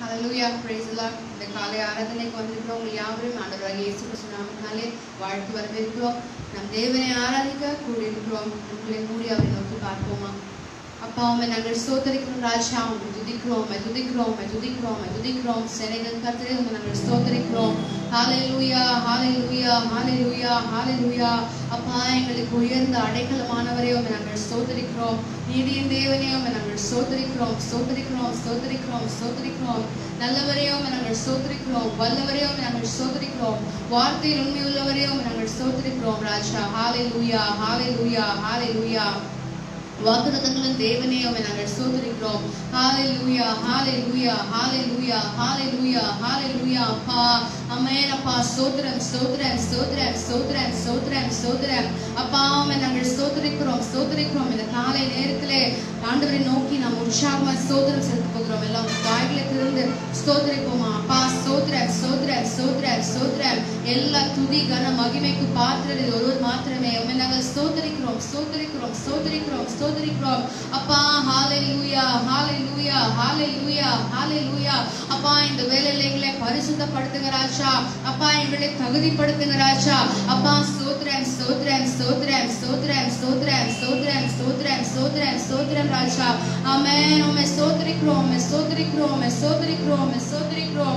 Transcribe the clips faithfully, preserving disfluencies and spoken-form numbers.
Hallelujah, praise the Lord. இந்த காலை ஆராதனைக்கு வந்திருக்கிறவங்க யாவரும் ஆண்டவராகிய இயேசு கிறிஸ்து நாமத்தினாலே வாழ்த்து வரவேற்கிறோம். நம் தேவனை ஆராதிக்க கூடியிருக்கிறோம். நம்மளை கூடி அவரை நோக்கி பார்ப்போமா? அப்பா, உம்மை நாங்கள் ஸ்தோத்தரிக்கிறோம் ராஜா. உம்மை துதிக்கிறோம், உம்மை துதிக்கிறோம், உம்மை துதிக்கிறோம், உம்மை துதிக்கிறோம். சேனைகள் கர்த்தரே, உம்மை நாங்கள் ஸ்தோத்தரிக்கிறோம். ஹalleluya, ஹalleluya, ஹalleluya, ஹalleluya. அப்பா, எங்களுக்கு உயர்ந்த அடைக்கலமானவரே, உம்மை நாங்கள் ஸ்தோத்தரிக்கிறோம். நீதியின் தேவனே, உம்மை நாங்கள் ஸ்தோத்தரிக்கிறோம், ஸ்தோத்தரிக்கிறோம், ஸ்தோத்தரிக்கிறோம், ஸ்தோத்தரிக்கிறோம். நல்லவரே, உம்மை நாங்கள் ஸ்தோத்தரிக்கிறோம். வல்லவரே, உம்மை நாங்கள் ஸ்தோத்தரிக்கிறோம். வார்த்தையில் உண்மையுள்ளவரே, உம்மை நாங்கள் ஸ்தோத்தரிக்கிறோம் ராஜா. ஹalleluya, ஹalleluya, ஹalleluya. வாக்குத்தத்தங்களின் தேவனே, உம்மை நாங்கள் ஸ்தோத்திரிக்கிறோம். ஹalleluya, ஹalleluya, ஹalleluya, ஹalleluya, ஹalleluya. அப்பா, ஆமென். அப்பா, ஸ்தோத்திரம், ஸ்தோத்திரம், ஸ்தோத்திரம், ஸ்தோத்திரம், ஸ்தோத்திரம், ஸ்தோத்திரம். அப்பா, உம்மை நாங்கள் ஸ்தோத்திரிக்கிறோம், ஸ்தோத்திரிக்கிறோம். இந்த காலை நேரத்திலே ஆண்டவரை நோக்கி நாம் உற்சாகமா ஸ்தோத்திரம் செலுத்த போகிறோம். எல்லாம் வாய்களை திறந்து ஸ்தோத்திரிப்போமா? அப்பா, ஸ்தோத்திரம், ஸ்தோத்திரம், ஸ்தோத்திரம், ஸ்தோத்திரம். எல்லா துதி கன மகிமைக்கு பாத்திரர் ஒருவர் மாத்திரமே. உம்மை நாங்கள் ஸ்தோத்திரிக்கிறோம், ஸ்தோத்திரிக்கிறோம், ஸ்தோத்திரிக்கிறோம், ஸ்தோத்திரிக்கிறோம். அப்பா, ஹalleluya, ஹalleluya, ஹalleluya, ஹalleluya. அப்பா, இந்த வேளையிலே எங்களை பரிசுத்தப்படுத்துங்க ராஜா. அப்பா, எங்களை தகுதிப்படுத்துங்க ராஜா. அப்பா, ஸ்தோத்திரம், ஸ்தோத்திரம், ஸ்தோத்திரம், ஸ்தோத்திரம், ஸ்தோத்திரம், ஸ்தோத்திரம், ஸ்தோத்திரம், ஸ்தோத்திரம், ஸ்தோத்திரம் ராஜா. ஆமென். உம்மை ஸ்தோத்திரிக்கிறோம், உம்மை ஸ்தோத்திரிக்கிறோம், உம்மை ஸ்தோத்திரிக்கிறோம், உம்மை ஸ்தோத்திரிக்கிறோம்.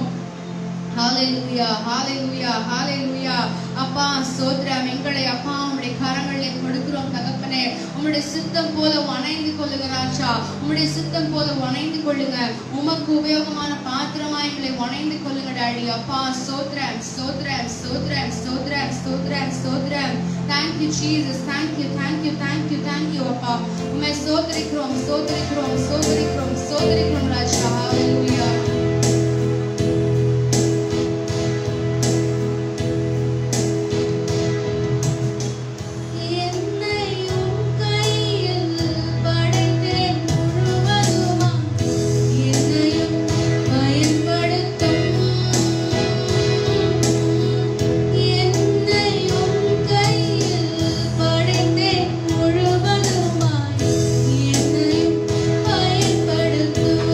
ஹalleluya, ஹalleluya, ஹalleluya. அப்பா, ஸ்தோத்திரம். எங்களை அப்பா உம்முடைய கரங்களிலே கொடுக்கிறோம் தகப்பனே. உம்முடைய சித்தம் போல வணைந்து கொள்ளுங்க ராஜா. உம்முடைய சித்தம் போல வணைந்து கொள்ளுங்க. உமக்கு உபயோகமான பாத்திரமா எங்களை வணைந்து கொள்ளுங்க டாடி. அப்பா, ஸ்தோத்திரம், ஸ்தோத்திரம், ஸ்தோத்திரம், ஸ்தோத்திரம், ஸ்தோத்திரம், ஸ்தோத்திரம். Thank you Jesus, thank you, thank you, thank you, thank you அப்பா. உம்மை ஸ்தோத்திரிக்கிறோம், ஸ்தோத்திரிக்கிறோம், ஸ்தோத்திரிக்கிறோம், ஸ்தோத்திரிக்கிறோம் ராஜா. ஹalleluya. முழுவதுமாய் என்னையும் பயன்படுத்தும்.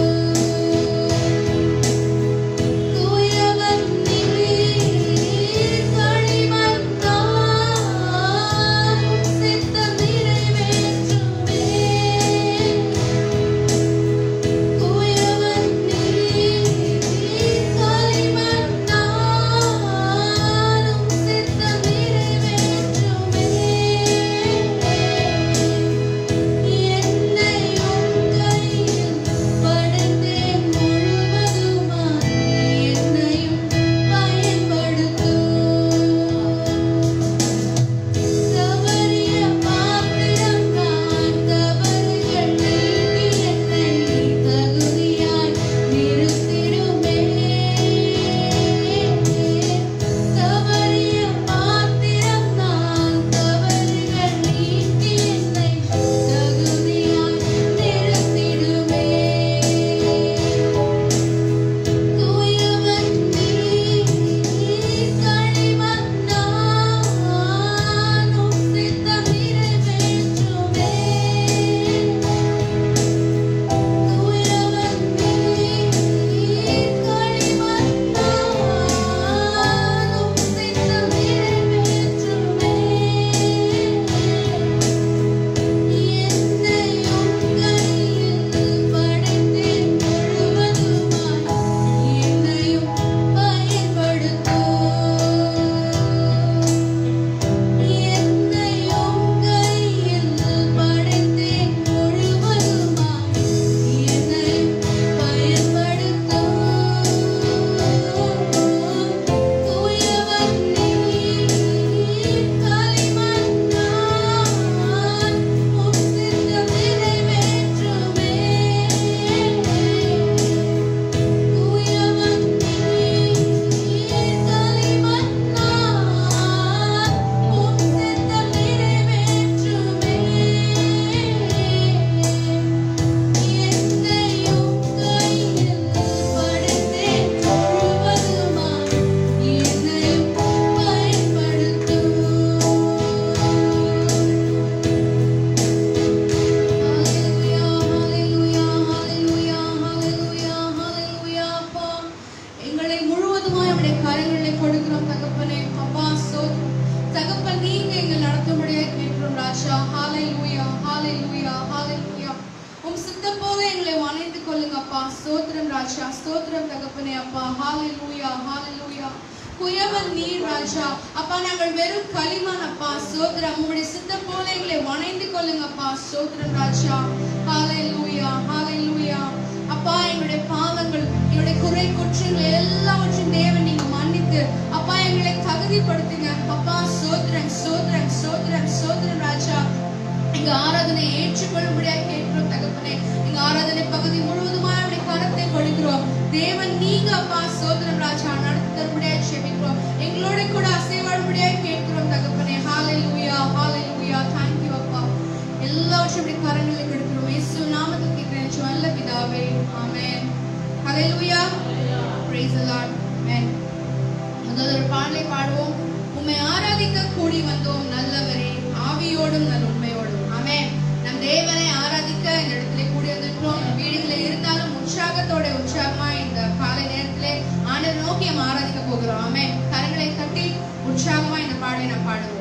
அப்பா. ஸ்தோத்திரம் ராஜா, ஸ்தோத்திரம் தகப்பனே அப்பா. ஹalleluya ஹalleluya. குயவன் நீர் ராஜா அப்பா. நாங்கள் வெறும் களிமண் அப்பா. ஸ்தோத்திரம். உம்முடைய சித்தம் போல எங்களை வணைந்து கொள்ளுங்கப்பா. ஸ்தோத்திரம் ராஜா. ஹalleluya ஹalleluya. அப்பா எங்களுடைய பாவங்கள் எங்களுடைய குறை குற்றங்கள் எல்லாவற்றையும் தேவன் நீங்க மன்னித்து அப்பா எங்களை தகுதிப்படுத்துங்க அப்பா. ஸ்தோத்திரம் ஸ்தோத்திரம் ஸ்தோத்திரம் ஸ்தோத்திரம் ராஜா. எங்க ஆராதனை ஏற்றுக்கொள்ளும்படியாக கேட்கிறோம் தகப்பனே. எங்க ஆராதனை பகுதி முழுவதுமாய் அப்படி கரத்தை கொடுக்கிறோம் தேவன். நீங்க அப்பா ஸ்தோத்திரம் ராஜா நடத்தி தரும்படியாக ஜெபிக்கிறோம். எங்களோட கூட அசைவாடும்படியாக கேட்கிறோம் தகப்பனே. ஹalleluya ஹalleluya. thank you அப்பா. எல்லாவற்றையும் அப்படி கரங்களில் கொடுக்கிறோம் இயேசு நாமத்தில் கேட்கிறேன் நல்ல பிதாவே. ஆமென். ஹalleluya. praise the lord. amen. முதல் ஒரு பாடலை பாடுவோம். உம்மை ஆராதிக்க கூடி வந்தோம் நல்லவரே ஆவியோடும் நல்ல உண்மையோடும். ஆமென். நம் தேவனை ஆராதிக்க இந்த இடத்துல கூடி வந்திருக்கிறோம். வீடுகளில் இருந்தாலும் உற்சாகத்தோட உற்சாகமா இந்த காலை நேரத்திலே ஆண்டவரை நோக்கி நாம் ஆராதிக்க போகிறோம். ஆமென். கரங்களை தட்டி உற்சாகமா இந்த பாடலை நாம் பாடுவோம்.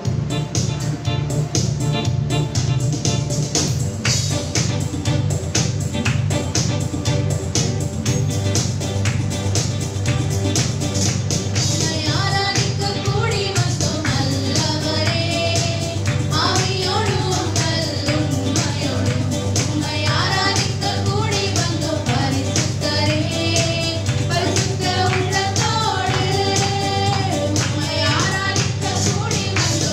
பரிசுத்த உள்ளத்தோடு உம்மை ஆராதிக்க கூடி வந்தோம்.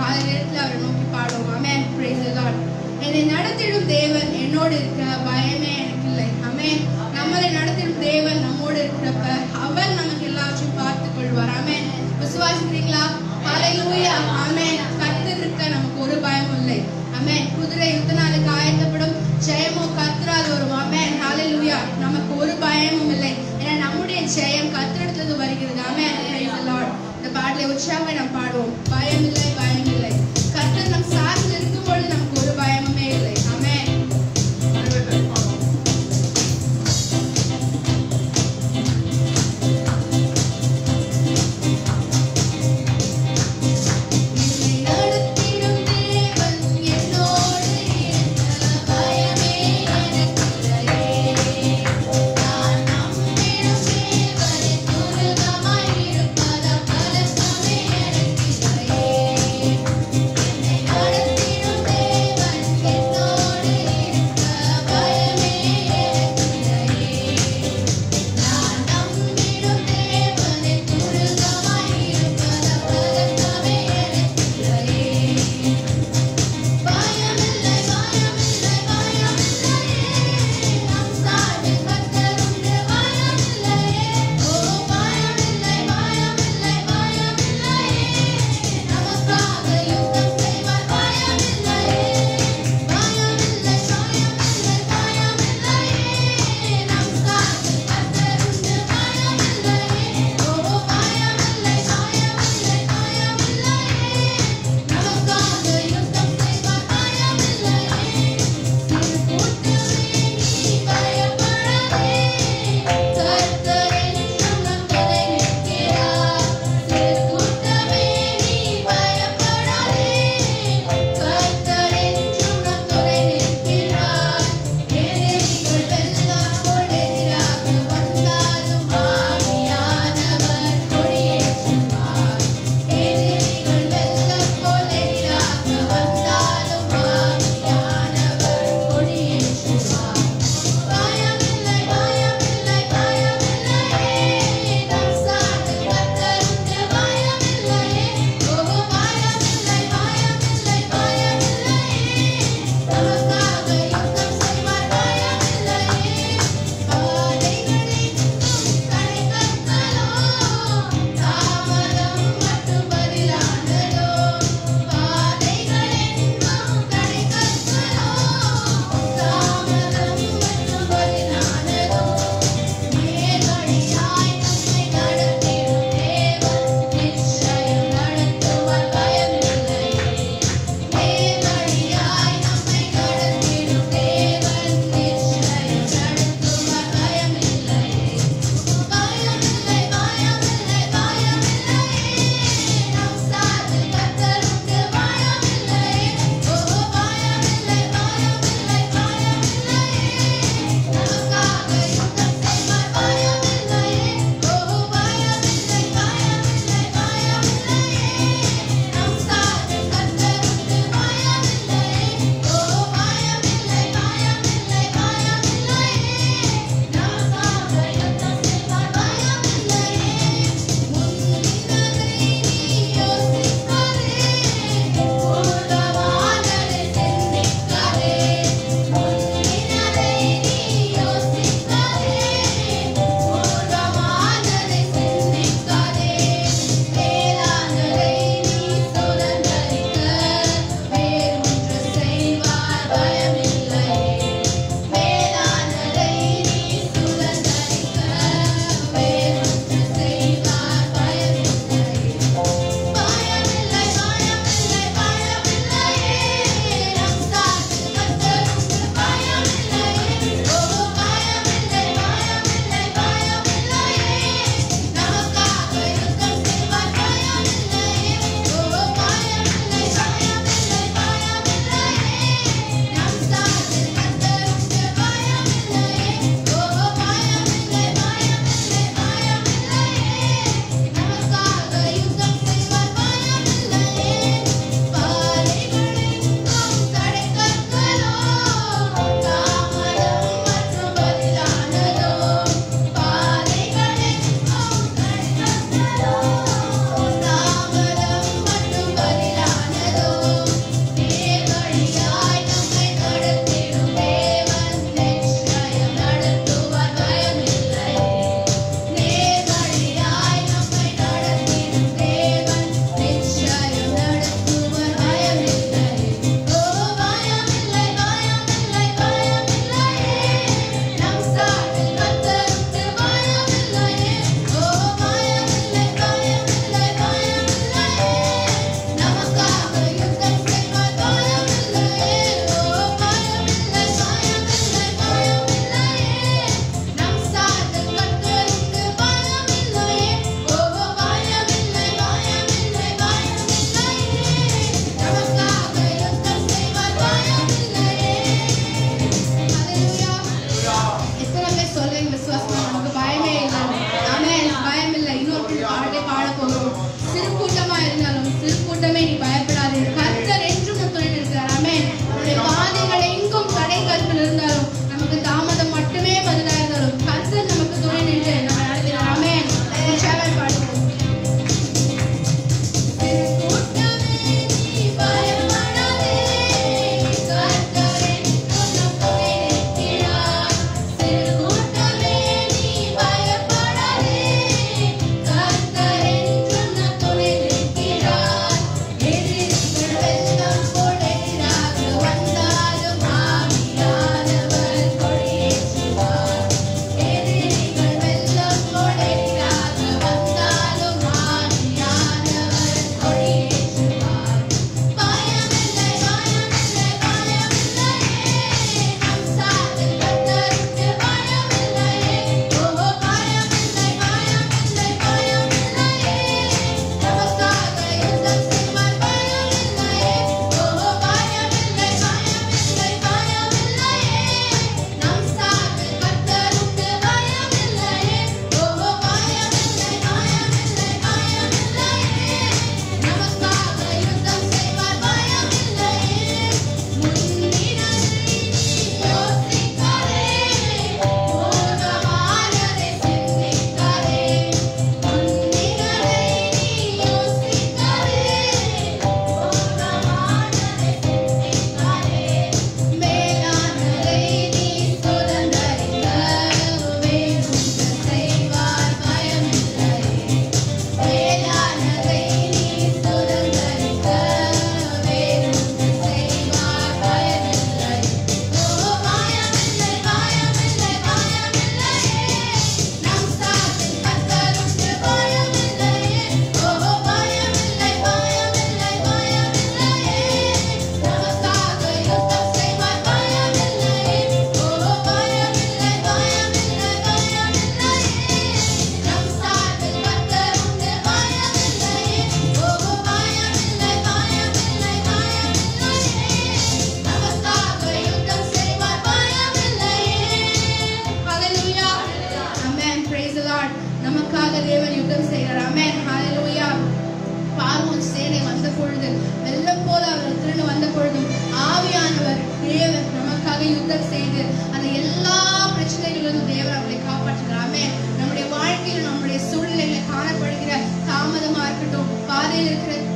காலை நேரத்துல அவரை நோக்கி பாடுவோம். ஆமென். Praise the Lord. என்னை நடத்திடும் தேவன் என்னோடு இருக்க பயமே எனக்கு இல்லை. ஆமென். நம்மளை நடத்திடும் தேவன் நம்மோடு இருக்கிறப்ப அவர் நமக்கு எல்லாவற்றையும் பார்த்துக் கொள்வார். ஆமென். விசுவாசிக்கிறீங்களா? ஹalleluya. ஆமென். கர்த்தர் இருக்க நமக்கு ஒரு பயமும் இல்லை. ஆமென். குதிரை யுத்த நாளுக்கு ஆயத்தப்படும், ஜெயமோ கர்த்தரால் வரும். ஆமென். ஹalleluya. நமக்கு ஒரு பயமும் இல்லை. ஏன்னா நம்முடைய ஜெயம் கர்த்தரிடத்திலிருந்து வருகிறது. ஆமென். Praise the Lord. இந்த பாடலை உற்சாகமாக நாம் பாடுவோம். பயம் இல்லை, பயம் இல்லை. கர்த்தர் நம் சார்பில் இருக்கும் பொழுது நமக்கு ஒரு பயமுமே இல்லை. ஆமென்.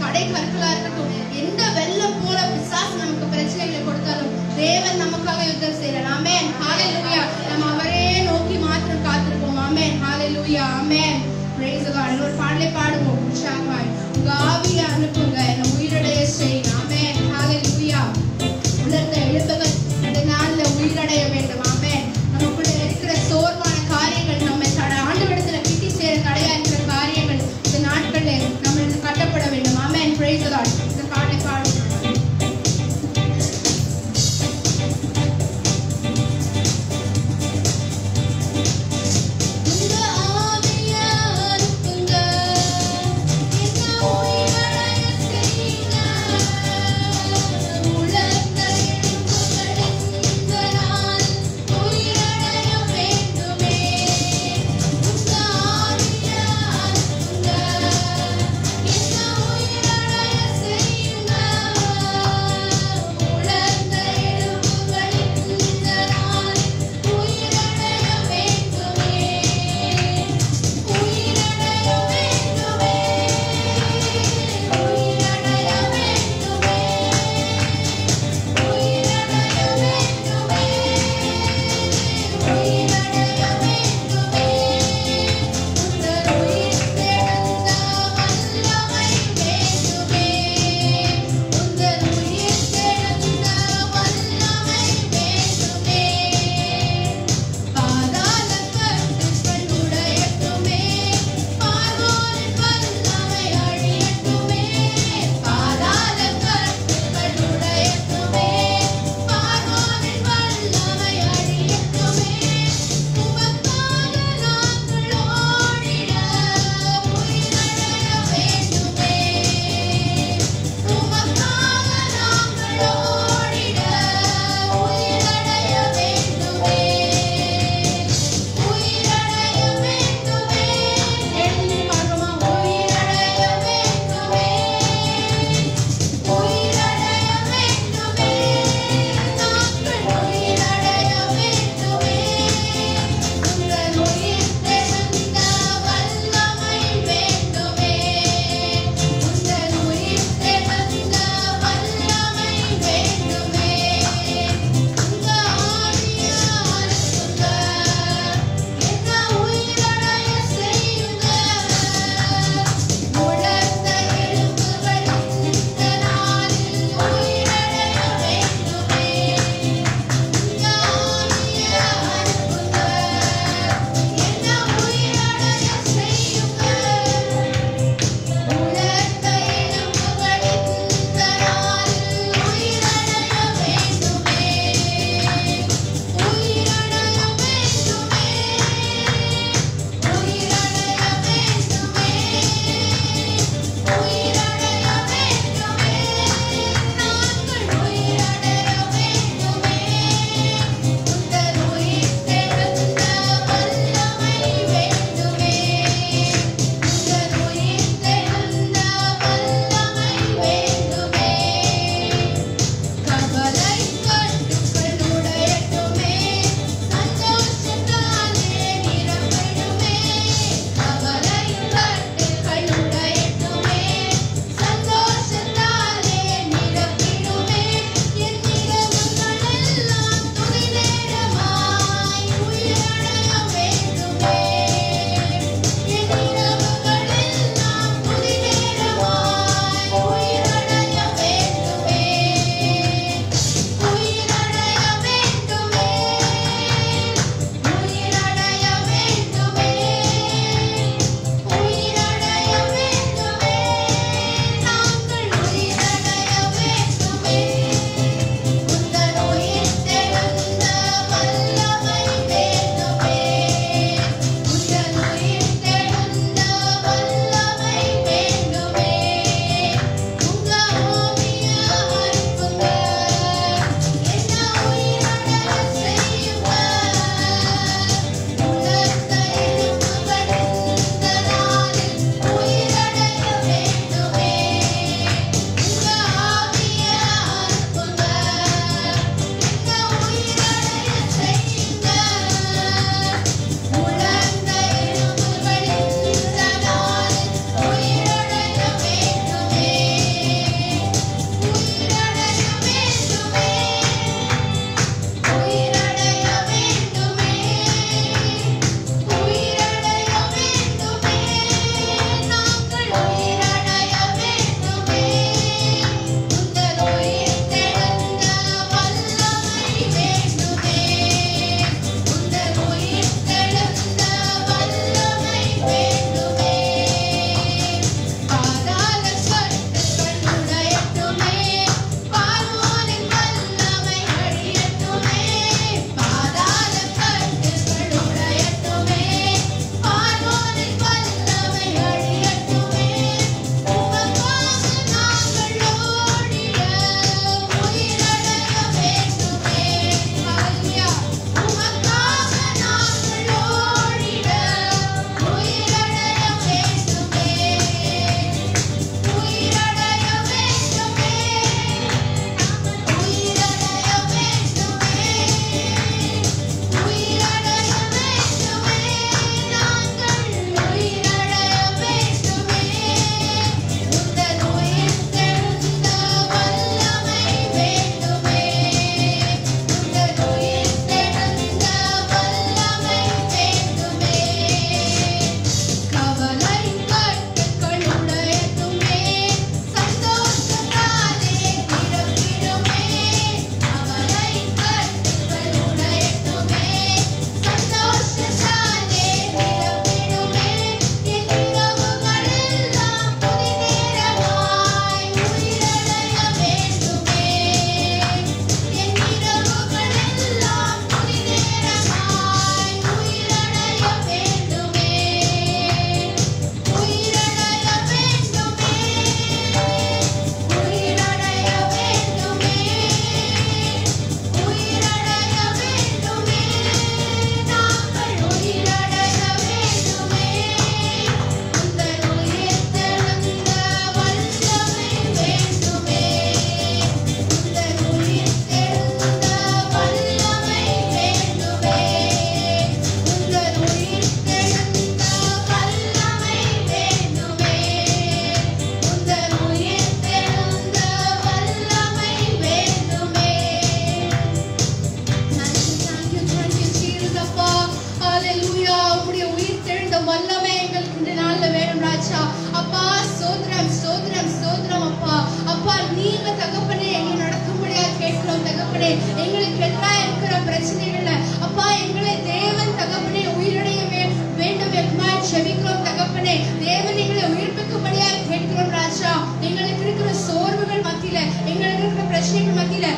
தடை கற்களா இருக்கட்டும், எந்த வெள்ளம் போல பிசாசு நமக்கு பிரச்சனைகளை கொடுத்தாலும் தேவன் நமக்காக யுத்தம் செய்யறார். ஆமென். ஹalleluya. நம்ம அவரே நோக்கி மாத்திரம் காத்திருப்போம். ஆமென். ஹalleluya. ஆமென். praise the Lord. ஒரு பாடலை பாடுவோம் உற்சாகமாய். உங்க ஆவியை அனுப்புங்க, என்னை உயிரடைய செய்யுங்க. ஆமென். ஹalleluya. உலர்ந்த எழுப்புகள் இந்த நாள்ல உயிரடைய வேண்டும். ஆமென். நமக்குள்ள இருக்கிற சோர்வான காரியங்கள், நம்ம ஆண்டவரிடத்துல கிட்டி சேர தடையா இருக்கிற காரியங்கள் இந்த நாட்கள்ல நம்மளுக்கு கட்டப்பட வேண்டும். ஆமென். praise the Lord. இந்த பாடலை பாடுவோம். உங்க ஆவியை அனுப்புங்க, என்னை உயிரடைய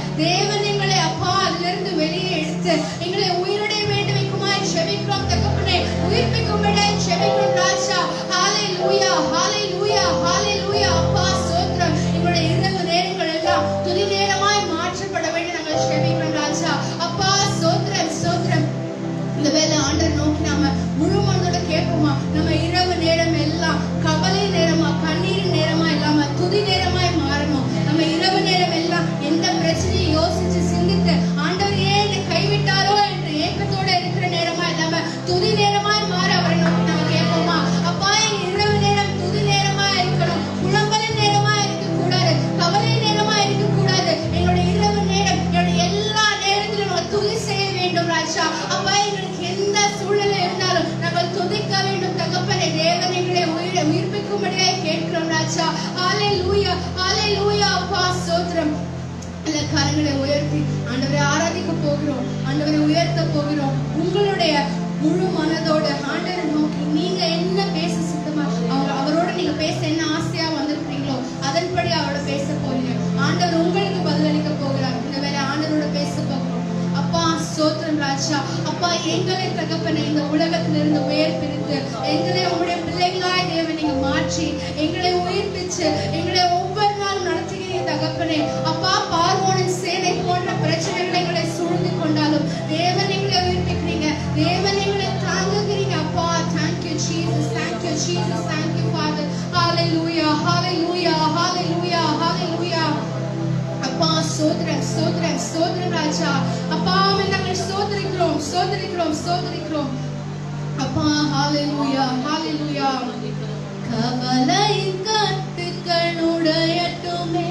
தேவன் எங்களை அப்பா அதிலிருந்து வெளியே எடுத்து எங்களை உயிருடைய வேண்டும் வைக்குமாய் செபிக்கிறோம் தகப்பனே. உயிர்ப்பிக்கும்படி செபிக்கிறோம் ராஜா. ஹalleluya ஹalleluya ஹalleluya. அப்பா ஸ்தோத்திரம். எங்களுடைய இரவு நேரங்கள் எல்லாம் துதி நேரமாய் மாற்றப்பட வேண்டும் நாங்கள் செபிக்கிறோம் ராஜா. அப்பா ஸ்தோத்திரம் ஸ்தோத்திரம். இந்த வேளை ஆண்டவரை நோக்கி நாம முழு மனதோட கேட்போமா? நம்ம இரவு நேரம் எல்லாம் கவலை நேரமா கண்ணீர் நேரமா இல்லாம துதி நேரமாய் மாறணும். நம்ம இரவு நேரம் எல்லாம் எந்த பிரச்சனையை யோசிச்சு சிந்தித்து ஆண்டவர் ஏன் என்னை கைவிட்டாரோ என்று ஏக்கத்தோட இருக்கிற நேரமா இல்லாம துதி நேரமாய் மாற அவரை நோக்கி நம்ம கேட்போமா? அப்பா எங்க இரவு நேரம் துதி நேரமா இருக்கணும். புலம்பல் நேரமா இருக்க கூடாது, கவலை நேரமா இருக்க கூடாது. எங்களுடைய இரவு நேரம் என்னுடைய எல்லா நேரத்திலும் நம்ம துதி செய்ய வேண்டும் ராஜா. அப்பா எங்களுக்கு எந்த சூழ்நிலை இருந்தாலும் நாங்கள் துதிக்க வேண்டும் தகப்பனே. தேவன் எங்களை உயிரை உயிர்ப்பிக்கும்படியாய் கேட்கிறோம் ராஜா. ஹalleluya ஹalleluya. அப்பா ஸ்தோத்திரம். எல்லா கரங்களை உயர்த்தி ஆண்டவரை ஆராதிக்க போகிறோம், ஆண்டவரை உயர்த்த போகிறோம். உங்களுடைய முழு மனதோட ஆண்டவரை நோக்கி நீங்க என்ன பேச சித்தமா அவர் அவரோட நீங்க பேச என்ன ஆசையா வந்திருக்கீங்களோ அதன்படி அவரோட பேச போறீங்க. ஆண்டவர் உங்களுக்கு பதிலளிக்க போகிறார். இந்த வேலை ஆண்டவரோட பேச போகிறோம். அப்பா ஸ்தோத்திரம் ராஜா. அப்பா எங்களை தகப்பனை இந்த உலகத்திலிருந்து உயர் பிரித்து எங்களை உங்களுடைய பிள்ளைகளாய் தேவன் நீங்க மாற்றி எங்களை உயிர்ப்பிச்சு எங்களை ஒவ்வொரு நாளும் நடத்துகிறீங்க தகப்பனே. அப்பா பார்வோனின் சேனை போன்ற பிரச்சனைகளை எங்களை சூழ்ந்து கொண்டாலும் தேவன் எங்களை உயிர்ப்பிக்கிறீங்க, தேவன் எங்களை தாங்குகிறீங்க. அப்பா thank you Jesus, thank you Jesus, thank you Father. hallelujah hallelujah hallelujah hallelujah. அப்பா ஸ்தோத்திரம் ஸ்தோத்திரம் ஸ்தோத்திரம் ராஜா. அப்பா நாங்கள் ஸ்தோத்திரிக்கிறோம் ஸ்தோத்திரிக்கிறோம் ஸ்தோத்திரிக்கிறோம் அப்பா. ஹalleluya ஹalleluya. கவலையின் கட்டுகள் உடையட்டுமே,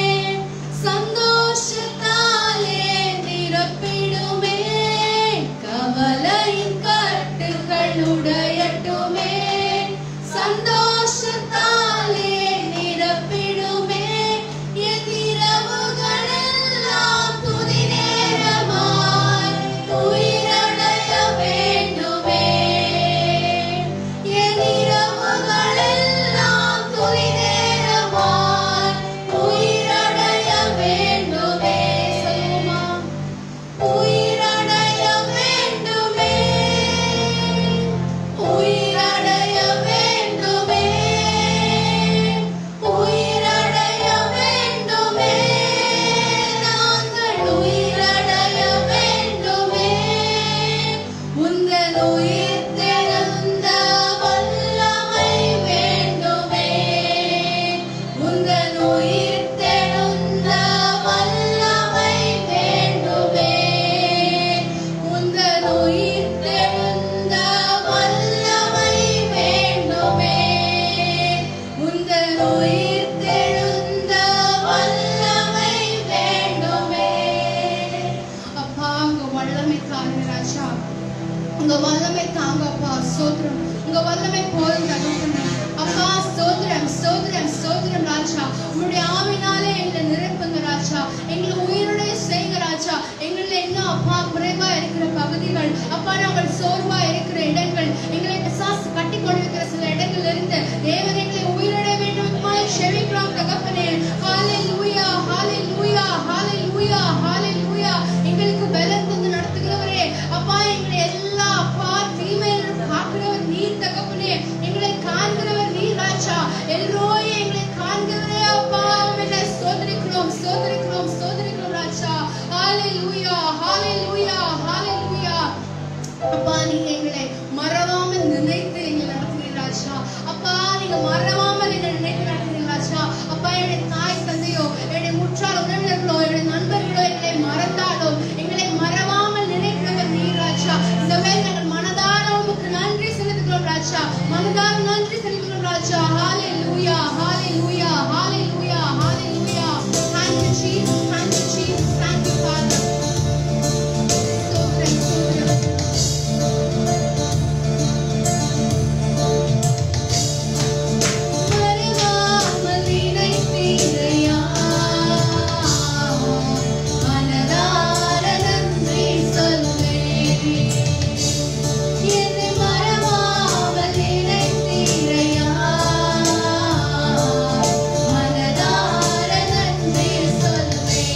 சந்தோஷத்தாலே நிரப்பிடுமே. கவலையின் கட்டுகள் உடையட்டுமே, சந்தோஷத்தாலே நிரப்பிடுமே. என் இரவுகள் எல்லாம் துதி நேரமாய் உயிரடைய வேண்டுமே. என் இரவுகள் எல்லாம் துதி நேரமாய் உயிரடைய வேண்டுமே. சொல்லுமா? உயிரடைய வேண்டுமே, உயிரடைய வேண்டுமே, உயிரடைய வேண்டுமே. நாங்கள் உயிரடைய வேண்டுமே. உந்தன் உயிர் தெழுந்த வல்லமை வேண்டுமே. உந்தன் உயிர் தெழுந்த வல்லமை வேண்டுமே. உந்தன் உயிர் தெழுந்த வல்லமை வேண்டுமே. உந்தன் உயிர் தெழுந்த வல்லமை வேண்டுமே. அப்பா உங்க வல்லமை தாங்க ராஜா, உங்க வல்லமை தாங்க அப்பா. ஸ்தோத்திரம். உங்க வல்லமை போதும் தகப்பனே. அப்பா ஸ்தோத்திரம் ஸ்தோத்திரம் ஸ்தோத்திரம் ராஜா. உங்களுடைய ஆவினாலே எங்களை நிரப்புங்க ராஜா. எங்களை உயிருடைய செய்யுங்க ராஜா. எங்களை என்ன அப்பா குறைவா இருக்கிற பகுதிகள், அப்பா நாங்கள் சோர்வா இருக்கிற இடங்கள், எங்களை பிசாசு கட்டி கொண்டிருக்கிற சில இடங்கள் இருந்து தேவன் எங்களை உயிரிழ வேண்டும் செவிக்கிறோம் தகப்பனே. ஹalleluya ஹalleluya ஹalleluya ஹalleluya. எங்களுக்கு பலன் தந்து நடத்துகிறவரே அப்பா, எங்களை எல்லா அப்பா தீமையிலிருந்து காக்கிறவர் நீர் தகப்பனே. எங்களை காண்கிறவர் நீர் ராஜா. எல்லோரும் எங்களை காண்கிறவரே அப்பா. உம்மை ஸ்தோத்திரிக்கிறோம் ஸ்தோத்திரிக்கிறோம் ஸ்தோத்திரிக்கிறோம் ராஜா. ஹalleluya ஹalleluya ஹalleluya. அப்பா நீங்க எங்களை மறவாமல் நினைத்து எங்களை நடத்துகிறீர் ராஜா. அப்பா நீங்க மறவாமல் எங்களை நினைத்து நடத்துகிறீர் ராஜா. அப்பா என்னுடைய தாய் தந்தையோ என்னுடைய முற்றார் உறவினர்களோ என்னுடைய நண்பர்களோ எங்களை மறந்தாலும் எங்களை மறவாமல் நினைக்கிறவர் நீர் ராஜா. இந்த வேளை நாங்கள் மனதார உமக்கு நன்றி செலுத்துகிறோம் ராஜா. மனதார நன்றி செலுத்துகிறோம் ராஜா. ஹalleluya ஹalleluya ஹalleluya ஹalleluya. Thank you Jesus, thank you Jesus, thank you Father. ஸ்தோத்திரம் ஸ்தோத்திரம். மறவாமல் நினைத்தீரையா, மனதார நன்றி சொல்வேன். என்னை மறவாமல் நினைத்தீரையா, மனதார நன்றி சொல்வேன்.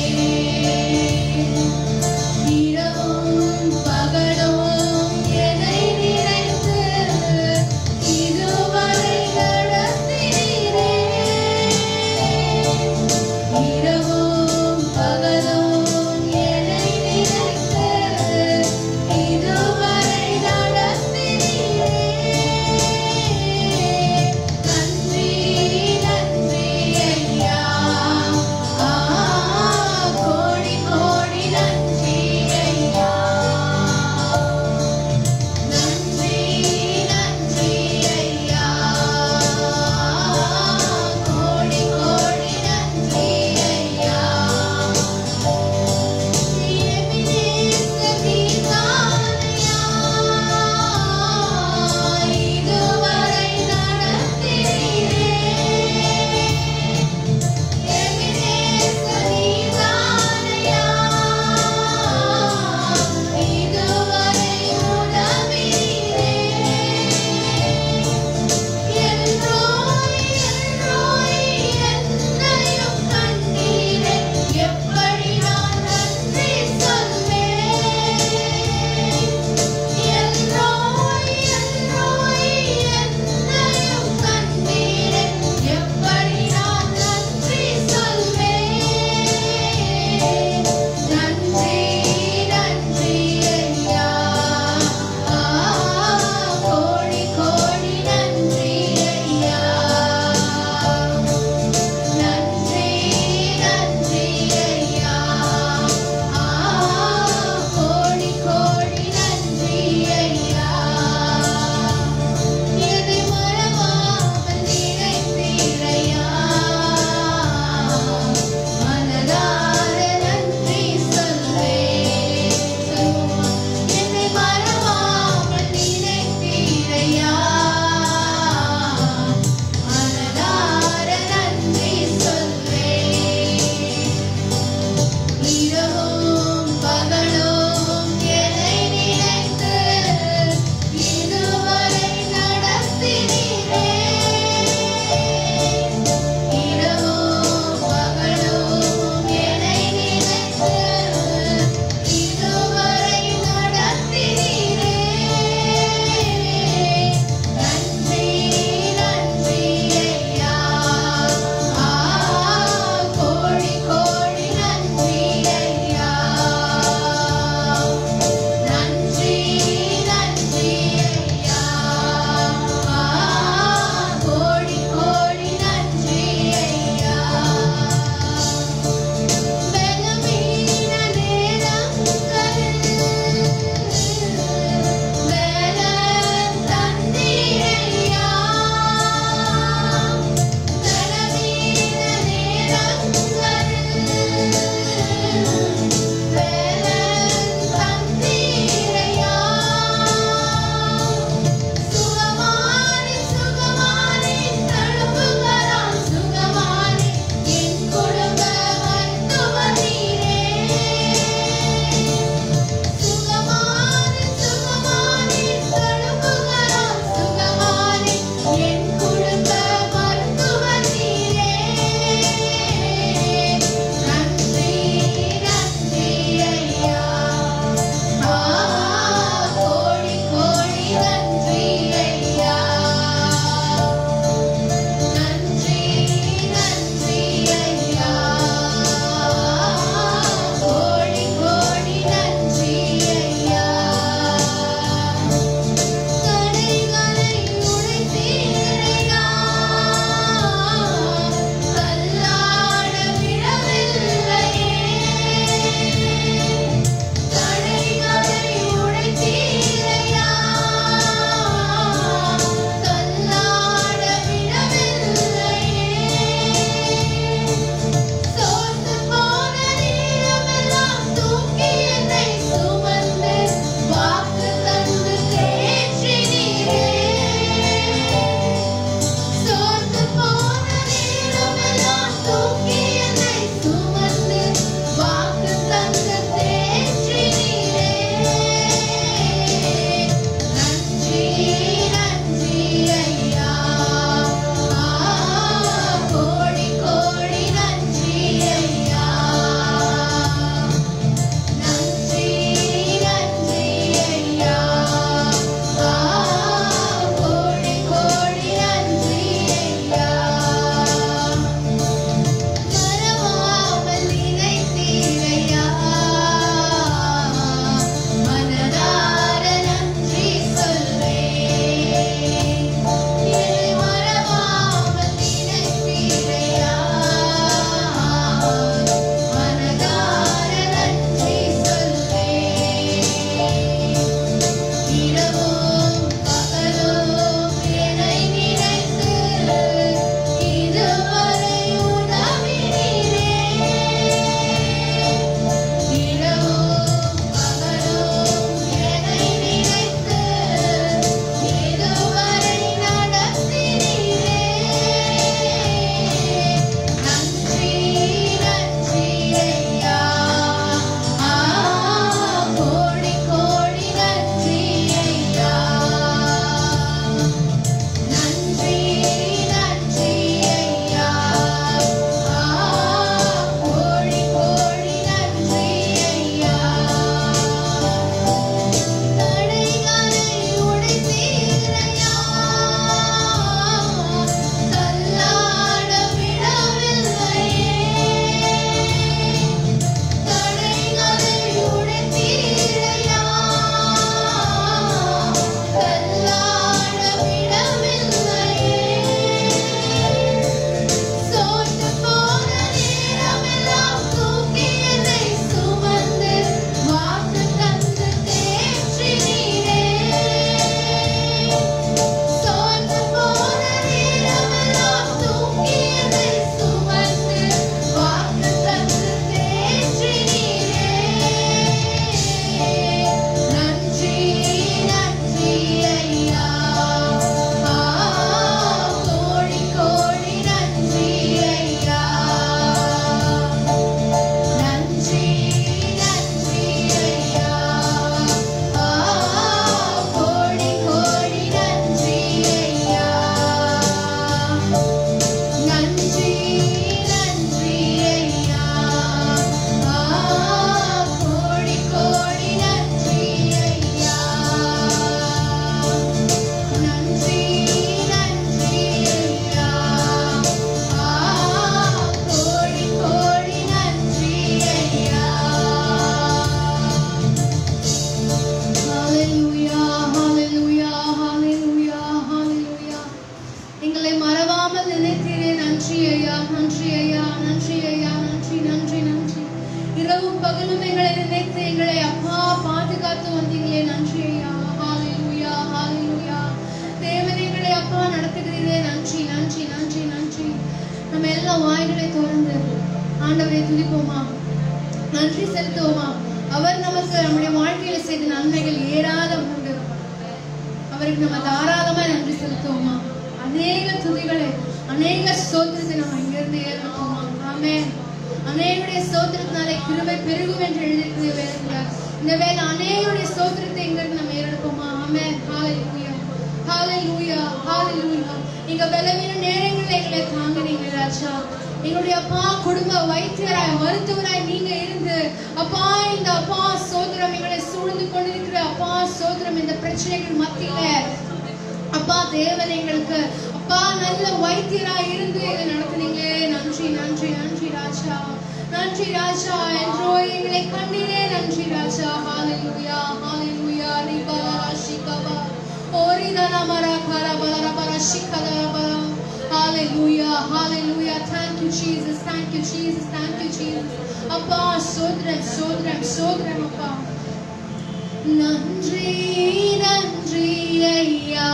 ஆண்டவரை துதிப்போமா, நன்றி செலுத்துவோமா. அவர் நமக்கு நம்முடைய வாழ்க்கையில செய்த நன்மைகள் ஏராளம் உண்டு. அவருக்கு நம்ம தாராளமா நன்றி செலுத்துவோமா. அநேக துதிகளை அநேக ஸ்தோத்திரத்தை நம்ம இங்கிருந்து ஏற்படுத்துவோமா. ஆமென். அநேகருடைய ஸ்தோத்திரத்தினாலே கிருபை பெருகும் என்று எழுதியிருக்கிற வேதத்துல இந்த வேலை அநேகருடைய ஸ்தோத்திரத்தை இங்கிருந்து நம்ம ஏற்படுப்போமா. ஆமென். ஹalleluya, ஹalleluya, ஹalleluya. நீங்க பலவீன நேரங்களில் எங்களை தாங்குறீங்க ராஜா. எங்களுடைய அப்பா குடும்ப வைத்தியராய் மருத்துவராய் நீங்க இருந்து அப்பா இந்த அப்பா சோதரம் எங்களை சூழ்ந்து கொண்டிருக்கிற அப்பா சோதரம் இந்த பிரச்சனைகள் மத்தியில அப்பா தேவன் எங்களுக்கு அப்பா நல்ல வைத்தியராய் இருந்து எங்களை நடத்துனீங்களே. நன்றி நன்றி நன்றி ராஜா, நன்றி ராஜா. என்றோ எங்களை கண்டீரே. நன்றி ராஜா. ஹalleluya, ஹalleluya. ரிபலா ஷிகபா ஓரிதனா மரகரா பலரா பரஷிகதரபா. Hallelujah, hallelujah. Thank you Jesus, thank you Jesus, thank you Jesus. Appa sodram sodram sodram appa. Nandri nandri ayya.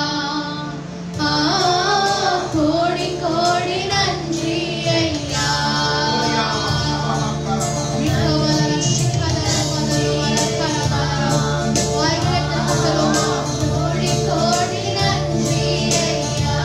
Ah kodi kodi nandri ayya. Nikavara shikadara badara karavara. Vaigata saloma kodi kodi nandri ayya.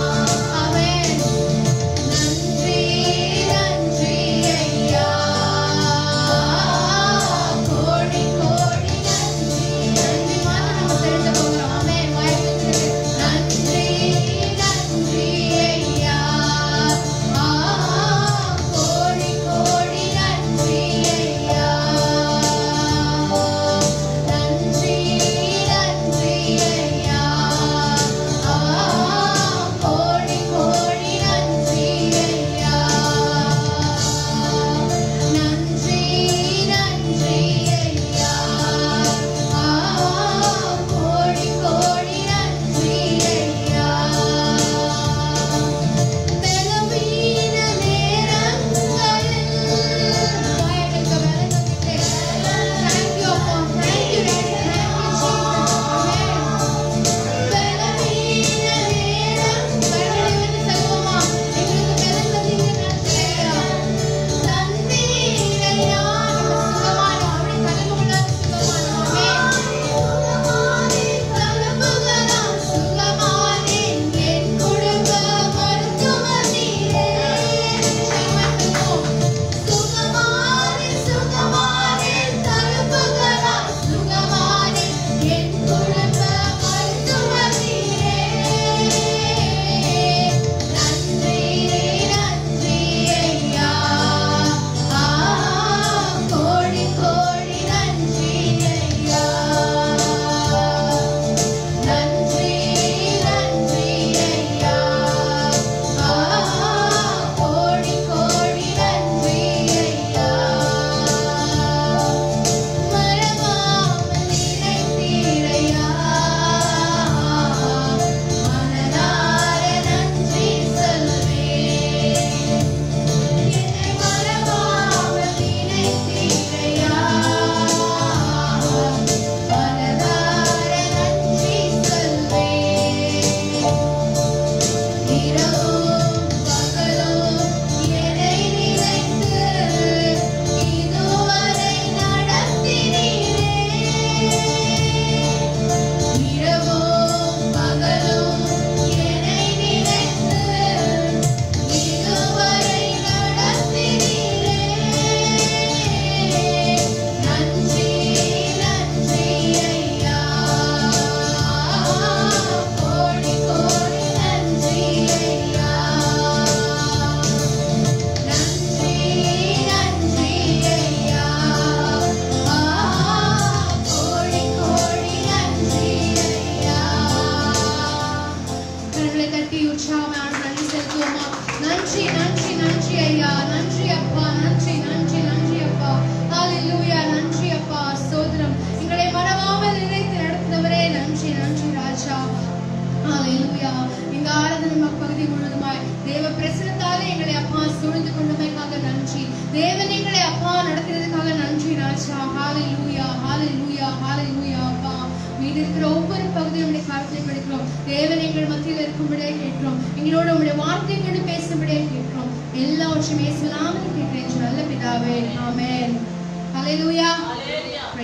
Hallelujah, hallelujah, hallelujah. அப்பா மீதி இருக்கிற ஒவ்வொரு பகுதியும் உடைய கருத்தை படிக்கிறோம். தேவன் எங்கள் மத்தியில் இருக்கும்படியே கேட்கிறோம். எங்களோட உங்களுடைய வார்த்தை கொண்டு பேசும்படியே கேட்கிறோம். எல்லாவற்றையும் இயேசுவின் நாமத்தில் கேட்கிறேன். நல்ல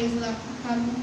praise the Lord. Come.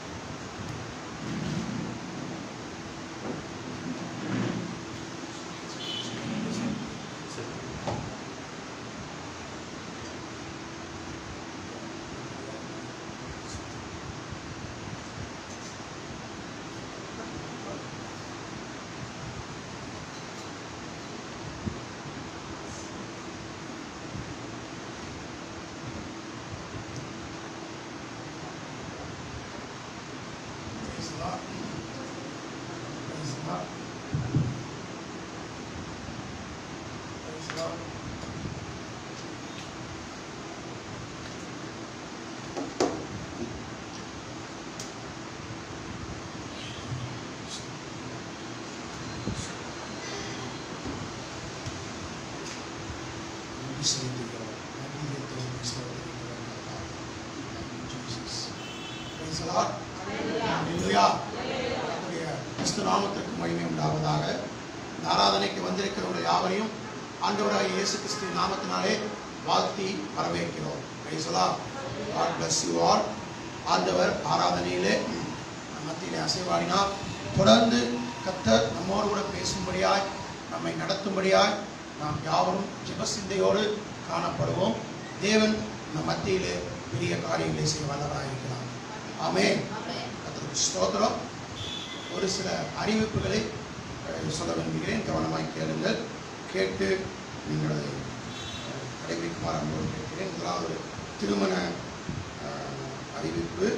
ஆராதனைக்கு வந்திருக்கிறவர்கள் யாவரையும் ஆண்டவராகிய இயேசு கிறிஸ்துவின் நாமத்தினாலே வாழ்த்தி வரவேற்கிறோம். Praise the Lord. God bless you all. ஆண்டவர் ஆராதனையிலே மத்தியிலே அசைவாடினார். தொடர்ந்து கர்த்தர் நம்மோடு கூட பேசும்படியாய் நம்மை நடத்தும்படியாய் நாம் யாவரும் ஜெப சிந்தையோடு காணப்படுவோம். தேவன் நம் மத்தியிலே பெரிய காரியங்களை செய்ய வல்லவராய் இருக்கிறார். ஆமென். கர்த்தருக்கு ஸ்தோத்திரம். ஒரு சில அறிவிப்புகளை சொல்ல விரும்புகிறேன். கவனமாய் கேளுங்கள். கேட்டு நீங்கள் கடைபிடிக்குமாறு அன்போடு கேட்கிறேன். முதலாவது திருமண அறிவிப்பு.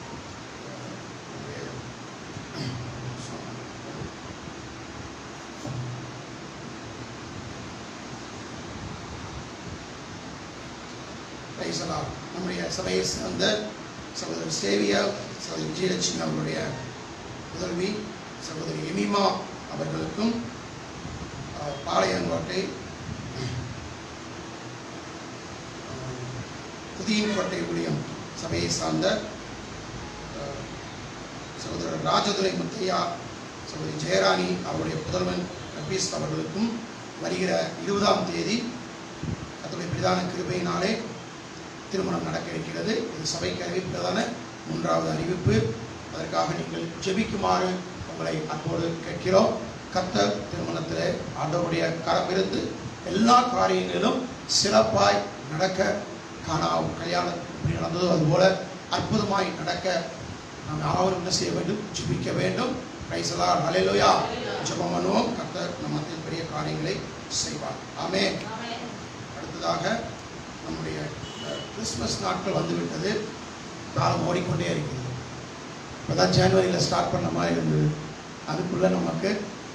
நம்முடைய சபையை சேர்ந்த சகோதரர் சேவியா, சகோதரி விஜயலட்சுமி அவர்களுடைய புதல்வி சகோதரி எமிமா அவர்களுக்கும் பாளையங்கோட்டை புதியங்கோட்டை ஊழியம் சபையை சார்ந்த சகோதரர் ராஜதுரை முத்தையா, சகோதரி ஜெயராணி அவருடைய புதல்வன் ரபீஸ் அவர்களுக்கும் வருகிற இருபதாம் தேதி கர்த்தருடைய பிரதான கிருபையினாலே திருமணம் நடக்க இருக்கிறது. இது சபைக்கு அறிவிப்பதான மூன்றாவது அறிவிப்பு. அதற்காக நீங்கள் ஜெபிக்குமாறு உங்களை அன்போடு கேட்கிறோம். கர்த்தர் திருமணத்திலே ஆண்டவருடைய கரமிருந்து எல்லா காரியங்களிலும் சிறப்பாய் நடக்க காணாவும் கல்யாணம் எப்படி நடந்ததோ அதுபோல அற்புதமாய் நடக்க நாம் யாரும் என்ன செய்ய வேண்டும்? ஜெபிக்க வேண்டும். Praise the Lord. ஹல்லேலூயா. ஜெபம் பண்ணுவோம். கர்த்தர் நம் மத்தியில் பெரிய காரியங்களை செய்வார். ஆமென். அடுத்ததாக நம்முடைய கிறிஸ்மஸ் நாட்கள் வந்துவிட்டது. காலம் ஓடிக்கொண்டே இருக்கிறது. இப்போதான் ஜனவரியில் ஸ்டார்ட் பண்ண மாதிரி இருந்தது. அதுக்குள்ளே நமக்கு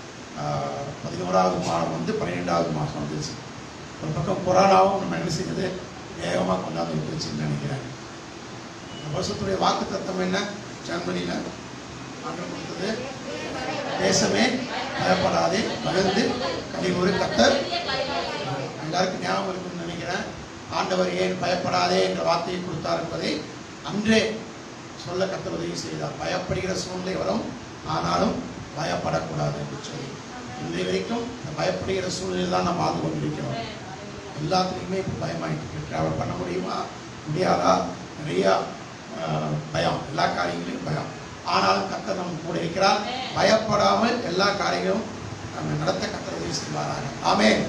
பதினோராவது மாதம் வந்து பன்னிரெண்டாவது மாதம் வந்துச்சு. ஒரு பக்கம் கொரோனாவும் நம்ம என்ன செய்யுது வேகமாக கொண்டாந்து விட்டுருச்சுன்னு நினைக்கிறேன். இந்த வருஷத்துடைய வாக்கு தத்துவம் என்ன? ஜெர்மனியில் ஆண்டவர் கொடுத்தது, தேசமே பயப்படாதே மகிழ்ந்து கனிகூறு கர்த்தர். எல்லாருக்கும் ஞாபகம் இருக்குன்னு நினைக்கிறேன். ஆண்டவர் ஏன் பயப்படாதே என்ற வார்த்தையை கொடுத்தார் என்பதை அன்றே சொல்ல கர்த்தர் உதவி செய்தார். பயப்படுகிற சூழ்நிலை வரும், ஆனாலும் பயப்படக்கூடாது என்று சொல்லி இன்றைய வரைக்கும் இந்த பயப்படுகிற சூழ்நிலையில் தான் நம்ம வாழ்ந்து கொண்டிருக்கிறோம். எல்லாத்துலேயுமே இப்போ பயமாயிட்டு ட்ராவல் பண்ண முடியுமா முடியாதா? நிறையா பயம், எல்லா காரியங்களையும் பயம். ஆனாலும் கர்த்தர் நம்ம கூட இருக்கிறார். பயப்படாமல் எல்லா காரியங்களும் நம்ம நடத்த கர்த்தர் உதவி செய்வாராக. ஆமென்.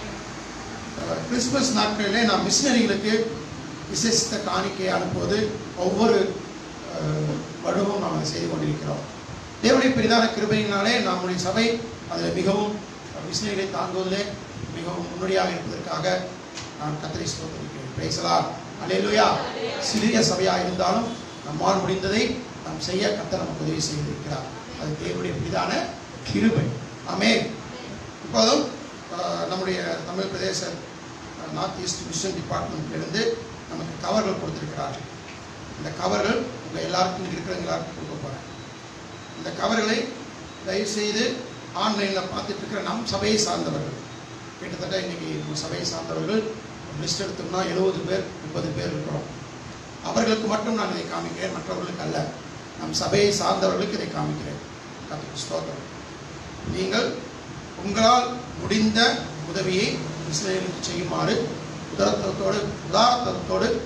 கிறிஸ்துமஸ் நாட்களிலே நாம் மிஷினரிகளுக்கு விசேஷித்த காணிக்கை அனுப்புவது ஒவ்வொரு வருடமும் நாம் அதை செய்து கொண்டிருக்கிறோம். தேவனுடைய பெரிதான கிருபையினாலே நம்முடைய சபை அதில் மிகவும் மிஷினரிகளை தாங்குவதிலே மிகவும் முன்னோடியாக இருப்பதற்காக நான் கர்த்தரை ஸ்தோத்திரிக்கிறேன். Price the Lord. அல்லேலூயா. சிறிய சபையாக இருந்தாலும் நம்மால் முடிந்ததை நாம் செய்ய கர்த்தர் நமக்கு உதவி செய்திருக்கிறார். அது தேவனுடைய பெரிதான கிருபை. ஆமென். இப்போதும் நம்முடைய தமிழ் பிரதேச நார்த் ஈஸ்ட் மிஷன் டிபார்ட்மெண்ட்லேருந்து நமக்கு கவர்கள் கொடுத்துருக்கிறார்கள். இந்த கவர்கள் உங்கள் எல்லாருக்கும் இருக்கிறவங்க எல்லாருக்கும் கொடுக்க போகிறேன். இந்த கவர்களை தயவுசெய்து ஆன்லைனில் பார்த்துட்டு இருக்கிற நம் சபையை சார்ந்தவர்கள், கிட்டத்தட்ட இன்றைக்கி நம்ம சபையை சார்ந்தவர்கள் லிஸ்ட் எடுத்தோம்னா எழுபது பேர் முப்பது பேர் இருக்கிறோம். அவர்களுக்கு மட்டும் நான் இதை காமிக்கிறேன், மற்றவர்களுக்கு அல்ல. நம் சபையை சார்ந்தவர்களுக்கு இதை காமிக்கிறேன். கர்த்தருக்கு ஸ்தோத்திரம். நீங்கள் உங்களால் முடிந்த உதவியை மிஷனரிகளுக்கு செய்யுமாறு உதாரத்தோடு உதாரத்தோடு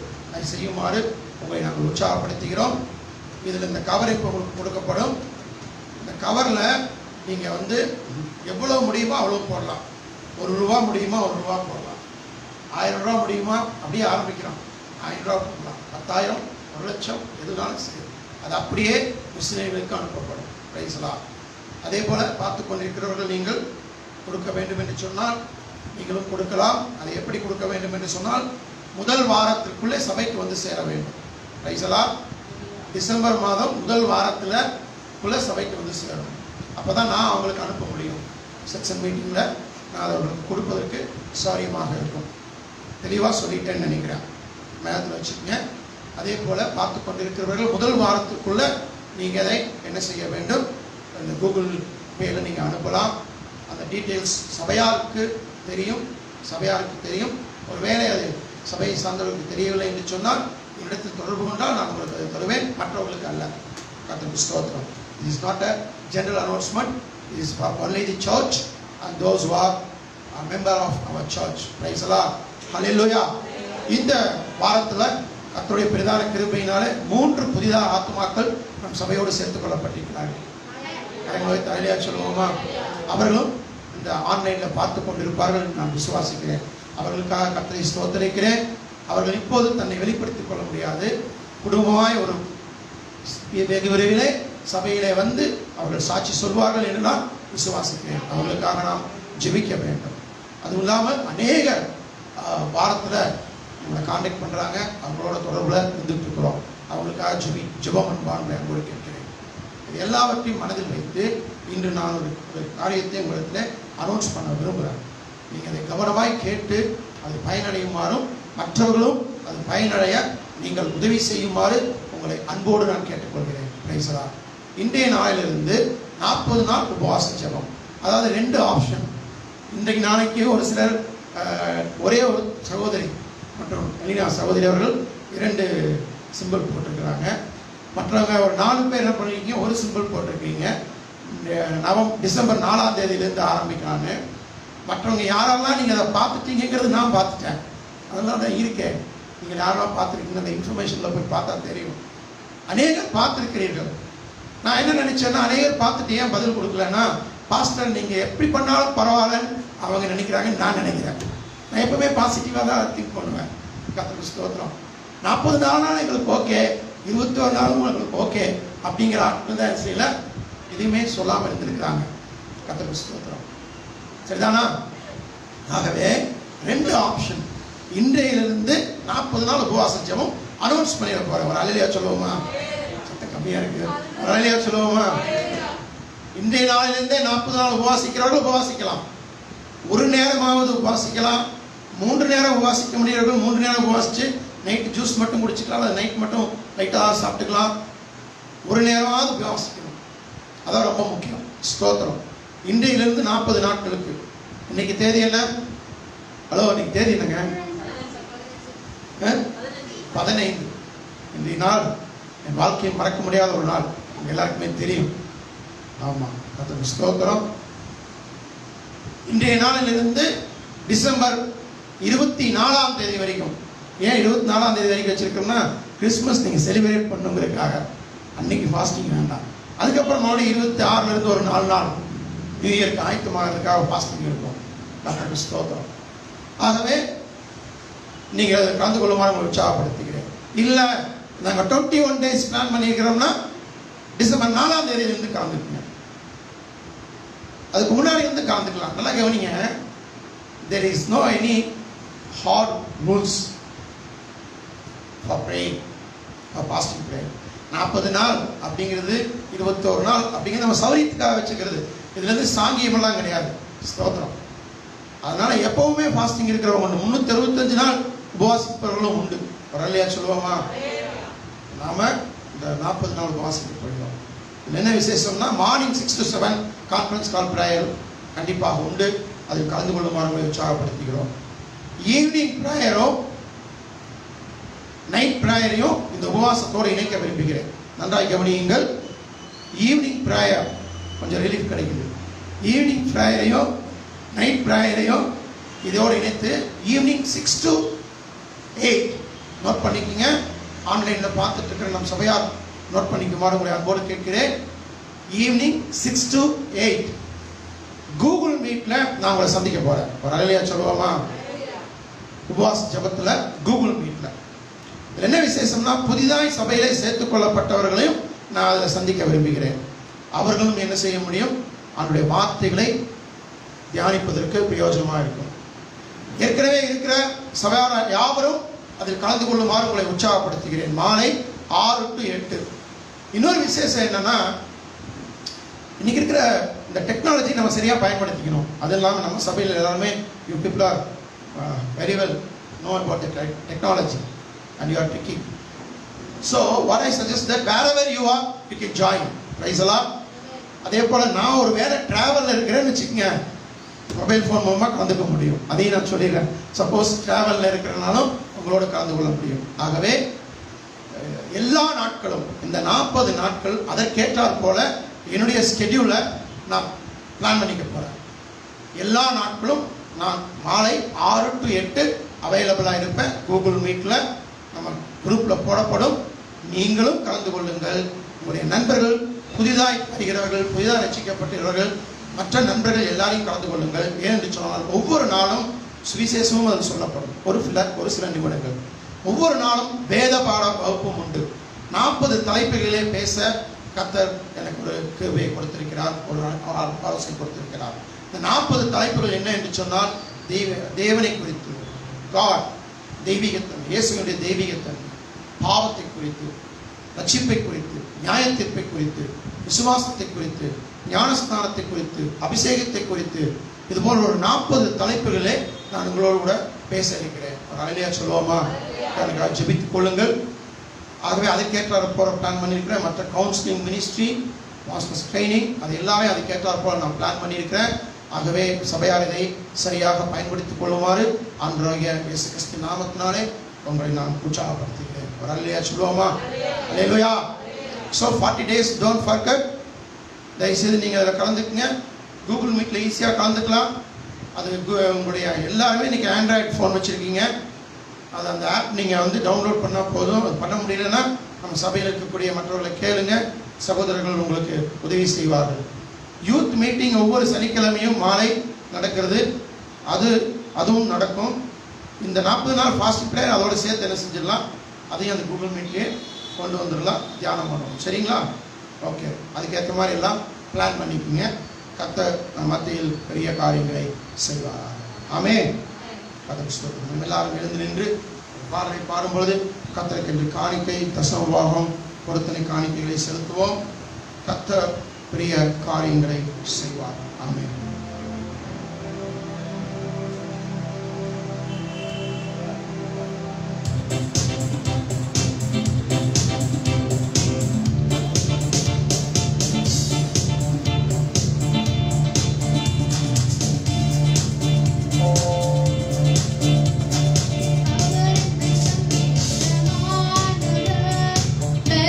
அதை செய்யுமாறு உங்களை நாங்கள் உற்சாகப்படுத்துகிறோம். இதில் இந்த கவர் இப்போ உங்களுக்கு கொடுக்கப்படும். இந்த கவரில் நீங்கள் வந்து எவ்வளோ முடியுமோ அவ்வளோ போடலாம். ஒரு ரூபா முடியுமா ஒரு ரூபா போடலாம். ஆயிரம் ரூபா முடியுமா அப்படியே ஆரம்பிக்கிறோம். ஆயிரம் ரூபா போடலாம். பத்தாயிரம், ஒரு லட்சம், எதுனாலும் சரி, அது அப்படியே மிஷினரிகளுக்கு அனுப்பப்படும். பிரைஸ்லாம். அதே போல் பார்த்து கொண்டிருக்கிறவர்கள் நீங்கள் கொடுக்க வேண்டும் என்று சொன்னால் நீங்களும் கொடுக்கலாம். அதை எப்படி கொடுக்க வேண்டும் என்று சொன்னால் முதல் வாரத்திற்குள்ளே சபைக்கு வந்து சேர வேண்டும். பிரைஸ்லாம். டிசம்பர் மாதம் முதல் வாரத்தில் குள்ள சபைக்கு வந்து சேரணும். அப்போ தான் நான் அவங்களுக்கு அனுப்ப முடியும். செக்ஷன் மீட்டிங்கில் நான் அதை அவங்களுக்கு கொடுப்பதற்கு சாரியமாக இருக்கும். தெளிவாக சொல்லிட்டேன்னு நினைக்கிறேன். மேலத்தில் வச்சுக்கங்க. அதே போல் பார்த்து கொண்டிருக்கிறவர்கள் முதல் வாரத்துக்குள்ளே நீங்கள் அதை என்ன செய்ய வேண்டும், அந்த கூகுள் பேயில் நீங்கள் அனுப்பலாம். அந்த டீட்டெயில்ஸ் சபையாருக்கு தெரியும். சபையாருக்கு தெரியும். ஒரு வேளை அது சபையை சார்ந்தவர்களுக்கு தெரியவில்லை என்று சொன்னால் இடத்தில் தொடர்பு கொண்டால் நான் உங்களுக்கு அதை தருவேன், மற்றவர்களுக்கு அல்ல. கர்த்தருக்கு ஸ்தோத்திரம். It is not a general announcement. It is for only the church and those who are a member of our church. Praise the Lord. Hallelujah. இந்த வாரத்தில் கர்த்தருடைய பிரதான கிருபையினாலே மூன்று புதிதாக ஆத்துமாக்கள் நம் சபையோடு சேர்த்துக் கொள்ளப்பட்டிருக்கிறார்கள். கரங்களை தலையா சொல்லுவோமா? அவர்களும் இந்த ஆன்லைனில் பார்த்து கொண்டிருப்பார்கள் நான் விசுவாசிக்கிறேன். அவர்களுக்காக கர்த்தரை ஸ்தோத்திரிக்கிறேன். அவர்கள் இப்போது தன்னை வெளிப்படுத்திக் கொள்ள முடியாது. குடும்பமாய் ஒரு வெகு விரைவிலே சபையிலே வந்து அவர்கள் சாட்சி சொல்வார்கள் என்று நான் விசுவாசிக்கிறேன். அவர்களுக்காக நாம் ஜெபிக்க வேண்டும். அதுவும் இல்லாமல் அநேக வாரத்தில் நம்மளை கான்டாக்ட் பண்ணுறாங்க. அவங்களோட தொடர்பில் இருந்துட்டு இருக்கிறோம். அவங்களுக்காக ஜெபி ஜெபம் அன்பான அன்போடு கேட்கிறேன். இது எல்லாவற்றையும் மனதில் வைத்து இன்று நான் ஒரு ஒரு காரியத்தை உங்களிடத்தில் அனௌன்ஸ் பண்ண விரும்புகிறேன். நீங்கள் அதை கவனமாய் கேட்டு அது பயனடையுமாறும் மற்றவர்களும் அது பயனடைய நீங்கள் உதவி செய்யுமாறு உங்களை அன்போடு நான் கேட்டுக்கொள்கிறேன். Praise the Lord. இன்றைய நாளிலிருந்து நாற்பது நாள் உபவாச ஜெபம். அதாவது ரெண்டு ஆப்ஷன். இன்றைக்கு நாளைக்கு ஒரு சிலர் ஒரே ஒரு சகோதரி மற்றும் எலினா சகோதரி அவர்கள் இரண்டு சிம்பிள் போட்டிருக்கிறாங்க. மற்றவங்க ஒரு நாலு பேர் என்ன பண்ணிருக்கீங்க, ஒரு சிம்பிள் போட்டிருக்கீங்க. நவம் டிசம்பர் நாலாம் தேதியிலேருந்து ஆரம்பிக்கிறாங்க. மற்றவங்க யாரெல்லாம் நீங்கள் அதை பார்த்துட்டீங்கிறது நான் பார்த்துட்டேன். அதெல்லாம் தான் இருக்கேன். நீங்கள் யாரெல்லாம் பார்த்துருக்கீங்க அந்த இன்ஃபர்மேஷனில் போய் பார்த்தா தெரியும். அநேகர் பார்த்துருக்கிறீர்கள். நான் என்ன நினைச்சேன்னா, அநேகர் பார்த்துட்டு ஏன் பதில் கொடுக்கலன்னா, பாஸ்டர் நீங்கள் எப்படி பண்ணாலும் பரவாயில்லன்னு அவங்க நினைக்கிறாங்கன்னு நான் நினைக்கிறேன். நான் எப்பவுமே பாசிட்டிவாக தான் திங்க் பண்ணுவேன். கர்த்தருக்கு ஸ்தோத்திரம். நாற்பது நாள் எங்களுக்கு ஓகே, இருபத்தி ஒரு நாளும் எங்களுக்கு ஓகே அப்படிங்கிற ஆட்கள் தான் செய்யல எதுவுமே சொல்லாமல் இருந்திருக்கிறாங்க. கர்த்தருக்கு ஸ்தோத்திரம். சரிதானா? ஆகவே ரெண்டு ஆப்ஷன். இன்றையிலிருந்து நாற்பது நாள் உபவாச ஜெபம் அனௌன்ஸ் பண்ணிட போறேன். ஒரு அலையிலையா சொல்லுவோமா? சத்தம் கம்மியா இருக்கு. ஒரு அலையிலையா சொல்லுவோமா? இன்றைய நாளிலிருந்தே நாற்பது நாள் உபவாசிக்கிறவர்கள் உபவாசிக்கலாம். ஒரு நேரமாவது உபவாசிக்கலாம். மூன்று நேரம் உபவாசிக்க முடியவர்கள் மூன்று நேரம் உபவாசிச்சு நைட்டு ஜூஸ் மட்டும் குடிச்சிக்கலாம். அது நைட் மட்டும் லைட்டாக சாப்பிட்டுக்கலாம். ஒரு நேரமாவது உபவாசிக்கணும். அதான் ரொம்ப முக்கியம். ஸ்தோத்திரம். இன்றையிலிருந்து நாற்பது நாட்களுக்கு. இன்னைக்கு தேதி என்ன? ஹலோ, இன்னைக்கு தேதி என்னங்க? பதினைந்து. இன்றைய நாள் என் வாழ்க்கையை மறக்க முடியாத ஒரு நாள். எல்லாருக்குமே தெரியும். ஆமாம், கர்த்தருக்கு ஸ்தோத்திரம். இன்றைய நாளிலிருந்து டிசம்பர் இருபத்தி நாலாம் தேதி வரைக்கும். ஏன் இருபத்தி நாலாம் தேதி வரைக்கும் வச்சிருக்கோம்னா, கிறிஸ்துமஸ் நீங்கள் செலிப்ரேட் பண்ணுங்கிறதுக்காக. அன்னைக்கு ஃபாஸ்டிங் வேண்டாம். அதுக்கப்புறம் மறுபடியும் இருபத்தி ஆறுல இருந்து ஒரு நாலு நாள் நியூ இயருக்கு ஆயத்தமாகிறதுக்காக ஃபாஸ்டிங் இருக்கும். கர்த்தருக்கு ஸ்தோத்திரம். ஆகவே நீங்கள் அதை கலந்து கொள்ளுமாறு உங்களை உற்சாகப்படுத்துகிறேன். இல்லை நாங்கள் டுவெண்ட்டி ஒன் டேஸ் பிளான் பண்ணியிருக்கிறோம்னா டிசம்பர் நாலாம் தேதியிலிருந்து கலந்துக்குங்க. அதுக்கு முன்னாடி வந்து கலந்துக்கலாம். நல்லா கவனிங்க. there is no any hard rules for praying for fasting prayer. நாற்பது நாள் அப்படிங்கிறது இருபத்தோரு நாள் அப்படிங்கிறது நம்ம சௌரியத்துக்காக வச்சுக்கிறது. இதுலேருந்து சாங்கியமெல்லாம் கிடையாது. ஸ்தோத்திரம். அதனால எப்பவுமே ஃபாஸ்டிங் இருக்கிறவங்க உண்டு. முன்னூத்தி அறுபத்தஞ்சு நாள் உபவாசிப்பவர்களும் உண்டு. வரலையா சொல்லுவோமா? நாம இந்த நாற்பது நாள் உபவாசிக்க போயிடும். இதில் என்ன விசேஷம்னா, morning six to seven conference call prayer கண்டிப்பாக உண்டு. அதில் கலந்து கொள்ளுமாறு உற்சாகப்படுத்துகிறோம். ஈவினிங் ப்ரேயரும் நைட் ப்ரேயரையும் இந்த உபவாசத்தோடு இணைக்க விரும்புகிறேன். நன்றாக கவனியுங்கள். ஈவினிங் ப்ரேயர் கொஞ்சம் ரிலீஃப் கிடைக்குது. ஈவினிங் ப்ரேயரையும் நைட் ப்ரேயரையும் இதோடு இணைத்து evening six to eight note பண்ணிக்கங்க. ஆன்லைனில் பார்த்துட்டு இருக்கிற நம் சபையார் நோட் பண்ணிக்குமாறு உங்களை அன்போடு கேட்கிறேன். Evening six to eight Google மீட்ல நான் உங்களை சந்திக்க போறேன். ஒரு அலையா சொல்லுவோமா? உபவாச ஜபத்துல கூகுள் மீட்ல என்ன விசேஷம்னா, புதிதாய் சபையிலே சேர்த்துக் கொள்ளப்பட்டவர்களையும் நான் அதில் சந்திக்க விரும்புகிறேன். அவர்களும் என்ன செய்ய முடியும்? அவருடைய வார்த்தைகளை தியானிப்பதற்கு பிரயோஜனமாக இருக்கும். ஏற்கனவே இருக்கிற சபையார் யாவரும் அதில் கலந்து கொள்ளுமாறு உங்களை உற்சாகப்படுத்துகிறேன். மாலை ஆறு டு எட்டு. இன்னொரு விசேஷம் என்னன்னா, இன்னைக்கு இருக்கிற இந்த டெக்னாலஜி நம்ம சரியாக பயன்படுத்திக்கணும். அது இல்லாமல் நம்ம சபையில் எல்லாருமே you people are very well know about the technology and you are to keep. So what I suggest that wherever you are you can join. Praise the Lord. அதே போல நான் ஒரு வேற டிராவல்ல இருக்கிறேன்னு வச்சுக்கோங்க, மொபைல் ஃபோன் மூலமாக கலந்துக்க முடியும். அதையும் நான் சொல்லிடுறேன். சப்போஸ் டிராவலில் இருக்கிறனாலும் உங்களோட கலந்து கொள்ள முடியும். ஆகவே எல்லா நாட்களும் இந்த நாற்பது நாட்கள் அதற்கேற்றாற் போல என்னுடைய ஸ்கெடியூலை நான் பிளான் பண்ணிக்க போகிறேன். எல்லா நாட்களும் நான் மாலை ஆறு டு எட்டு அவைலபிளாக இருப்பேன். கூகுள் மீட்டில் நம்ம குரூப்பில் போடப்படும். நீங்களும் கலந்து கொள்ளுங்கள். உங்களுடைய நண்பர்கள், புதிதாய் வருகிறவர்கள், புதிதாக ரசிக்கப்பட்டிருவர்கள், மற்ற நண்பர்கள் எல்லாரையும் கலந்து கொள்ளுங்கள். ஏனென்று சொன்னால் ஒவ்வொரு நாளும் சுவிசேஷமும் அது சொல்லப்படும். ஒரு சில ஒரு சில நிமிடங்கள் ஒவ்வொரு நாளும் வேத பாட வகுப்பும் உண்டு. நாற்பது தலைப்புகளிலே பேச கர்த்தர் எனக்கு ஒரு கிருபையை கொடுத்திருக்கிறார், ஒரு ஆலோசனை கொடுத்திருக்கிறார். இந்த நாற்பது தலைப்புகள் என்ன என்று சொன்னால், தெய்வ தேவனை குறித்து, காட், தெய்வீகத்தன்மை, இயேசுவினுடைய தெய்வீகத்தன்மை, பாவத்தை குறித்து, ரட்சிப்பை குறித்து, நியாய தீர்ப்பை குறித்து, விசுவாசத்தை குறித்து, ஞானஸ்தானத்தை குறித்து, அபிஷேகத்தை குறித்து, இதுபோல் ஒரு நாற்பது தலைப்புகளே நான் உங்களோடு கூட பேச இருக்கிறேன். ஒரு அலையா சொல்லுவோமா? எனக்கு ஜெபித்துக் கொள்ளுங்கள். ஆகவே அதுக்கேற்றாறு போகிற பிளான் பண்ணியிருக்கிறேன். மற்ற கவுன்சிலிங் மினிஸ்ட்ரி, மாஸ்டர்ஸ் ட்ரைனிங், அது எல்லாமே அதுக்கேற்றாறு போல நான் பிளான் பண்ணியிருக்கிறேன். ஆகவே சபையார் இதை சரியாக பயன்படுத்திக் கொள்ளுமாறு ஆண்டவராகிய இயேசு கிறிஸ்து நாமத்தினாலே உங்களை நான் உற்சாகப்படுத்துகிறேன். ஒரு அல்லையா சொல்லுவோமா? Hallelujah. So forty days don't forget. தயவுசெய்து நீங்கள் அதில் கலந்துக்குங்க. கூகுள் மீட்டில் ஈஸியாக கலந்துக்கலாம். அது உங்களுடைய எல்லாருமே இன்றைக்கி ஆண்ட்ராய்டு ஃபோன் வச்சுருக்கீங்க. அது அந்த ஆப் நீங்கள் வந்து டவுன்லோட் பண்ணால் போதும். அது பண்ண முடியலன்னா நம்ம சபையில் இருக்கக்கூடிய மற்றவர்களை கேளுங்க, சகோதரர்கள் உங்களுக்கு உதவி செய்வார்கள். யூத் மீட்டிங் ஒவ்வொரு சனிக்கிழமையும் மாலை நடக்கிறது. அது அதுவும் நடக்கும். இந்த நாற்பது நாள் ஃபாஸ்ட் ப்ரேயர் அதோட சேர்த்து என்ன செஞ்சிடலாம், அதையும் அந்த கூகுள் மீட்லேயே கொண்டு வந்துடலாம், தியானம் பண்ணணும். சரிங்களா? ஓகே. அதுக்கேற்ற மாதிரி எல்லாம் பிளான் பண்ணிக்கோங்க. கர்த்தர் மத்தியில் பெரிய காரியங்களை செய்வார். ஆமென். கர்த்தருக்கு ஸ்தோத்திரம். நம்ம எல்லாரும் எழுந்து நின்று பாடலை பாடும்பொழுது கர்த்தருக்கு என்று காணிக்கை, தசமபாகம், பொருத்தனை காணிக்கைகளை செலுத்துவோம். கர்த்தர் பெரிய காரியங்களை செய்வார். ஆமென்.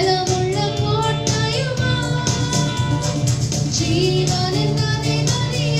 ஜீவனின் நதி நதி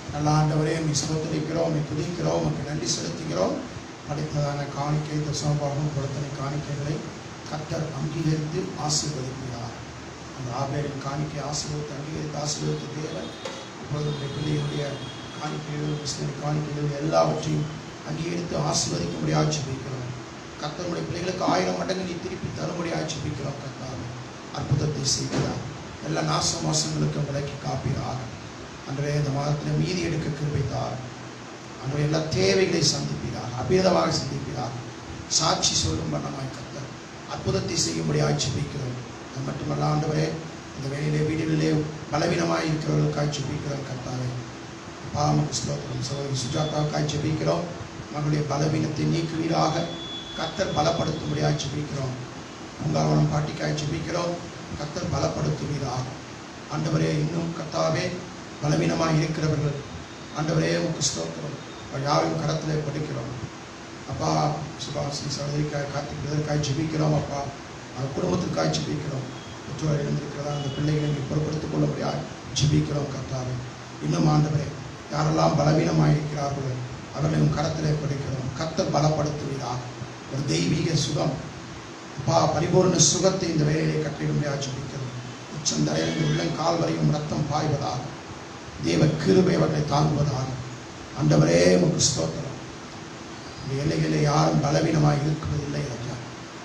நல்ல ஆண்டவரே, உம்மை ஸ்தோத்திரிக்கிறோம், உம்மை துதிக்கிறோம், உமக்கு நன்றி செலுத்துகிறோம். படித்ததான காணிக்கை தசமபாகம் கொடுத்தனை காணிக்கைகளை கர்த்தர் அங்கீகரித்து ஆசீர்வதிக்கிறார். அந்த ஆபேலின் காணிக்கை ஆசீர்வதித்து அங்கீகரித்து ஆசீர்வதித்த தேவன் இப்பொழுது உடைய பிள்ளைகளுடைய காணிக்கைகள், கிறிஸ்தவ காணிக்கைகள் எல்லாவற்றையும் அங்கீகரித்து ஆசீர்வதிக்கும்படி ஆட்சேபிக்கிறோம். கர்த்தருடைய பிள்ளைகளுக்கு ஆயிரம் மடங்கு நீ திருப்பி தரும்படி ஆட்சேபிக்கிறோம். கர்த்தாவே, அற்புதத்தை செய்கிறார். எல்லா நாச மோசங்களுக்கும் விலக்கி காப்பீராக. அன்றைய இந்த மாதத்தில் மீதி எடுக்க கிருபைத்தார். அன்றைய எல்லா தேவைகளை சந்திப்பீராக, அபீதமாக சந்திப்பீராக. சாட்சி சொல்லும் வண்ணமாய் கர்த்தர் அற்புதத்தை செய்யும்படி ஆட்சேபிக்கிறோம். அது மட்டுமல்ல ஆண்டவரே, இந்த வேலையிலே வீடுகளிலே பலவீனமாக இருக்கிறவர்களுக்கு ஆட்சேபிக்கிறோம். கர்த்தாவே, பாவமுக்கு ஸ்தோத்திரம். சகோதரி சுஜாதாவுக்கு ஆட்சேபிக்கிறோம். மகளுடைய பலவீனத்தை நீக்குவீராக. கர்த்தர் பலப்படுத்தும்படி ஆட்சேபிக்கிறோம். உங்கள் பாட்டிக்கு ஆட்சேபிக்கிறோம். கர்த்தர் பலப்படுத்துவீராக. ஆண்டவரே, இன்னும் கர்த்தாவே பலவீனமாக இருக்கிறவர்கள் ஆண்டவரே உமக்கு ஸ்தோத்திரம். யாரையும் கரத்திலே படிக்கிறோம். அப்பா, சுபாசி சகோதரிக்காய் காத்திருக்கிறதற்காக ஜெபிக்கிறோம். அப்பா, அந்த குடும்பத்திற்காக ஜெபிக்கிறோம். பெற்றோர் எழுந்திருக்கிறதா அந்த பிள்ளைகளை நீ பொறுப்படுத்திக் கொள்ளும்படியாக ஜெபிக்கிறோம். கர்த்தாவே, இன்னும் ஆண்டவரே யாரெல்லாம் பலவீனமாக இருக்கிறார்களோ அவர்களையும் கரத்திலே படிக்கிறோம். கர்த்தர் பலப்படுத்துவீராக. ஒரு தெய்வீக சுகம், அப்பா, பரிபூர்ண சுகத்தை இந்த வேலையிலே கட்டிடும்படியாக ஜெபிக்கிறோம். உச்சந்தரையிலிருந்து உள்ளங்கால் வரையும் ரத்தம் பாய்வதாக. தேவ கிருபை அவர்களை தாங்குவதாக. ஆண்டவரே உமக்கு ஸ்தோத்திரம். இந்த எல்லைகளிலே யாரும் பலவீனமாக இருக்கிறதில்லை ராஜா.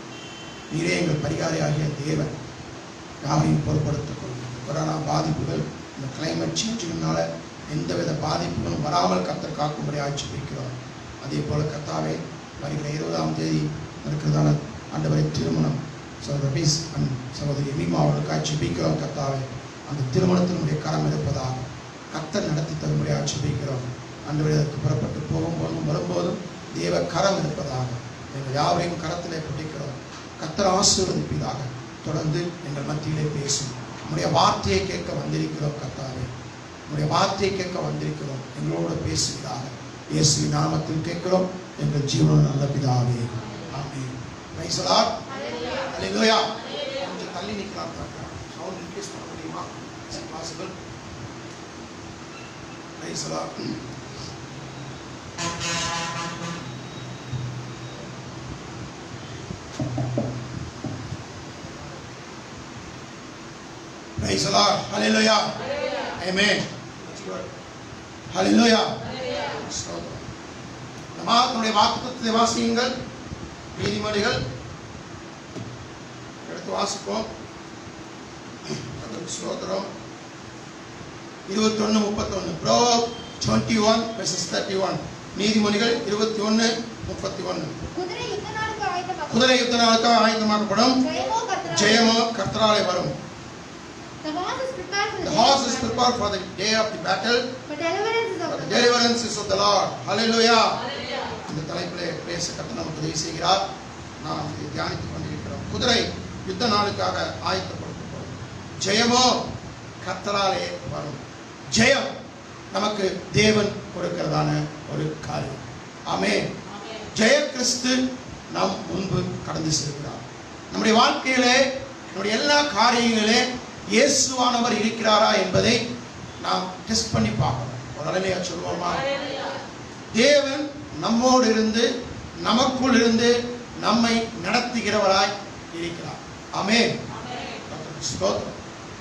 நீரே எங்கள் பரிகாரியாகிய தேவன். யாரையும் பொருட்படுத்திக் கொள்ளும். கொரோனா பாதிப்புகள், இந்த கிளைமேட் சேஞ்சினால எந்தவித பாதிப்புகளும் வராமல் கர்த்தர் காக்கும்படி ஆட்சேபிக்கிறோம். அதே போல கர்த்தாவே, வருகிற இருபதாம் தேதி இருக்கிறதான ஆண்டவரை திருமணம் சகோதரி ரபீஸ் அண்ட் சகோதரி மீமா அவர்களுக்கு ஆட்சேபிக்கிறோம். கர்த்தாவே, அந்த திருமணத்தினுடைய கரம் இருப்பதாக கர்த்தர் நடத்தி தரும்படி ஆட்சேபிக்கிறோம். ஆண்டவரே, அதற்கு புறப்பட்டு போகும்போதும் வரும்போதும் தேவ கரம் இருப்பதாக எங்கள் யாவரையும் கரத்திலே பிடிக்கிறோம். கர்த்தர் ஆசீர்வதிப்பதாக. தொடர்ந்து எங்கள் மத்தியிலே பேசும். நம்முடைய வார்த்தையை கேட்க வந்திருக்கிறோம். கர்த்தாவே, நம்முடைய வார்த்தையை கேட்க வந்திருக்கிறோம். எங்களோடு பேசுவதாக இயேசுவின் நாமத்தில் கேட்கிறோம் எங்கள் ஜீவன நல்ல பிதாவே. Amen. Praise the Lord. Hallelujah. கொஞ்சம் தள்ளி நிக்கலாம். சவுண்ட் இன்க்ரீஸ் பண்ண முடியுமா? Is it possible? Praise the Lord. Praise the Lord. Hallelujah. Amen. That's good. Hallelujah. ஸ்தோத்திரம். நம்முடைய வாக்குத்தத்தத்தை வாசியுங்கள். நீதிமொழிகள் எடுத்து வாசிப்போம். ஸ்தோத்திரம். இருபத்தி ஒன்று முப்பத்தொன்று. Proverbs twenty-one verses thirty-one. நீதிமொழிகள் இருபத்தி ஒன்று முப்பத்தி ஒன்று. குதிரை யுத்த நாளுக்கு ஆயத்தமாக்கப்படும். குதிரை யுத்த நாளுக்கு ஆயத்தமாக்கப்படும். ஜெயமோ கர்த்தராலே வரும். The horse is prepared for the, the horse is prepared for the day of the battle, but deliverance is of but the the deliverance is of the Lord. Hallelujah. இந்த தலைப்பிலே பேச கர்த்தர் நமக்கு உதவி செய்கிறார். நாம் இதை தியானித்துக் கொண்டிருக்கிறோம். குதிரை யுத்த நாளுக்காக ஆயத்தப்படுத்தப்படும். ஜெயமோ கர்த்தராலே வரும். ஜெயம் நமக்கு தேவன் கொடுக்கிறதான ஒரு காரியம். ஆமென். ஜெய கிறிஸ்து நாம் முன்பு கடந்து செல்கிறார். நம்முடைய வாழ்க்கையிலே நம்முடைய எல்லா காரியங்களே இயேசுவானவர் இருக்கிறாரா என்பதை நாம் டெஸ்ட் பண்ணி பார்க்கணும். உடனே சொல்வோமா? தேவன் நம்மோடு இருந்து நமக்குள் இருந்து நம்மை நடத்துகிறவராய் இருக்கிறார். ஆமென். ஸ்தோத்திரம்.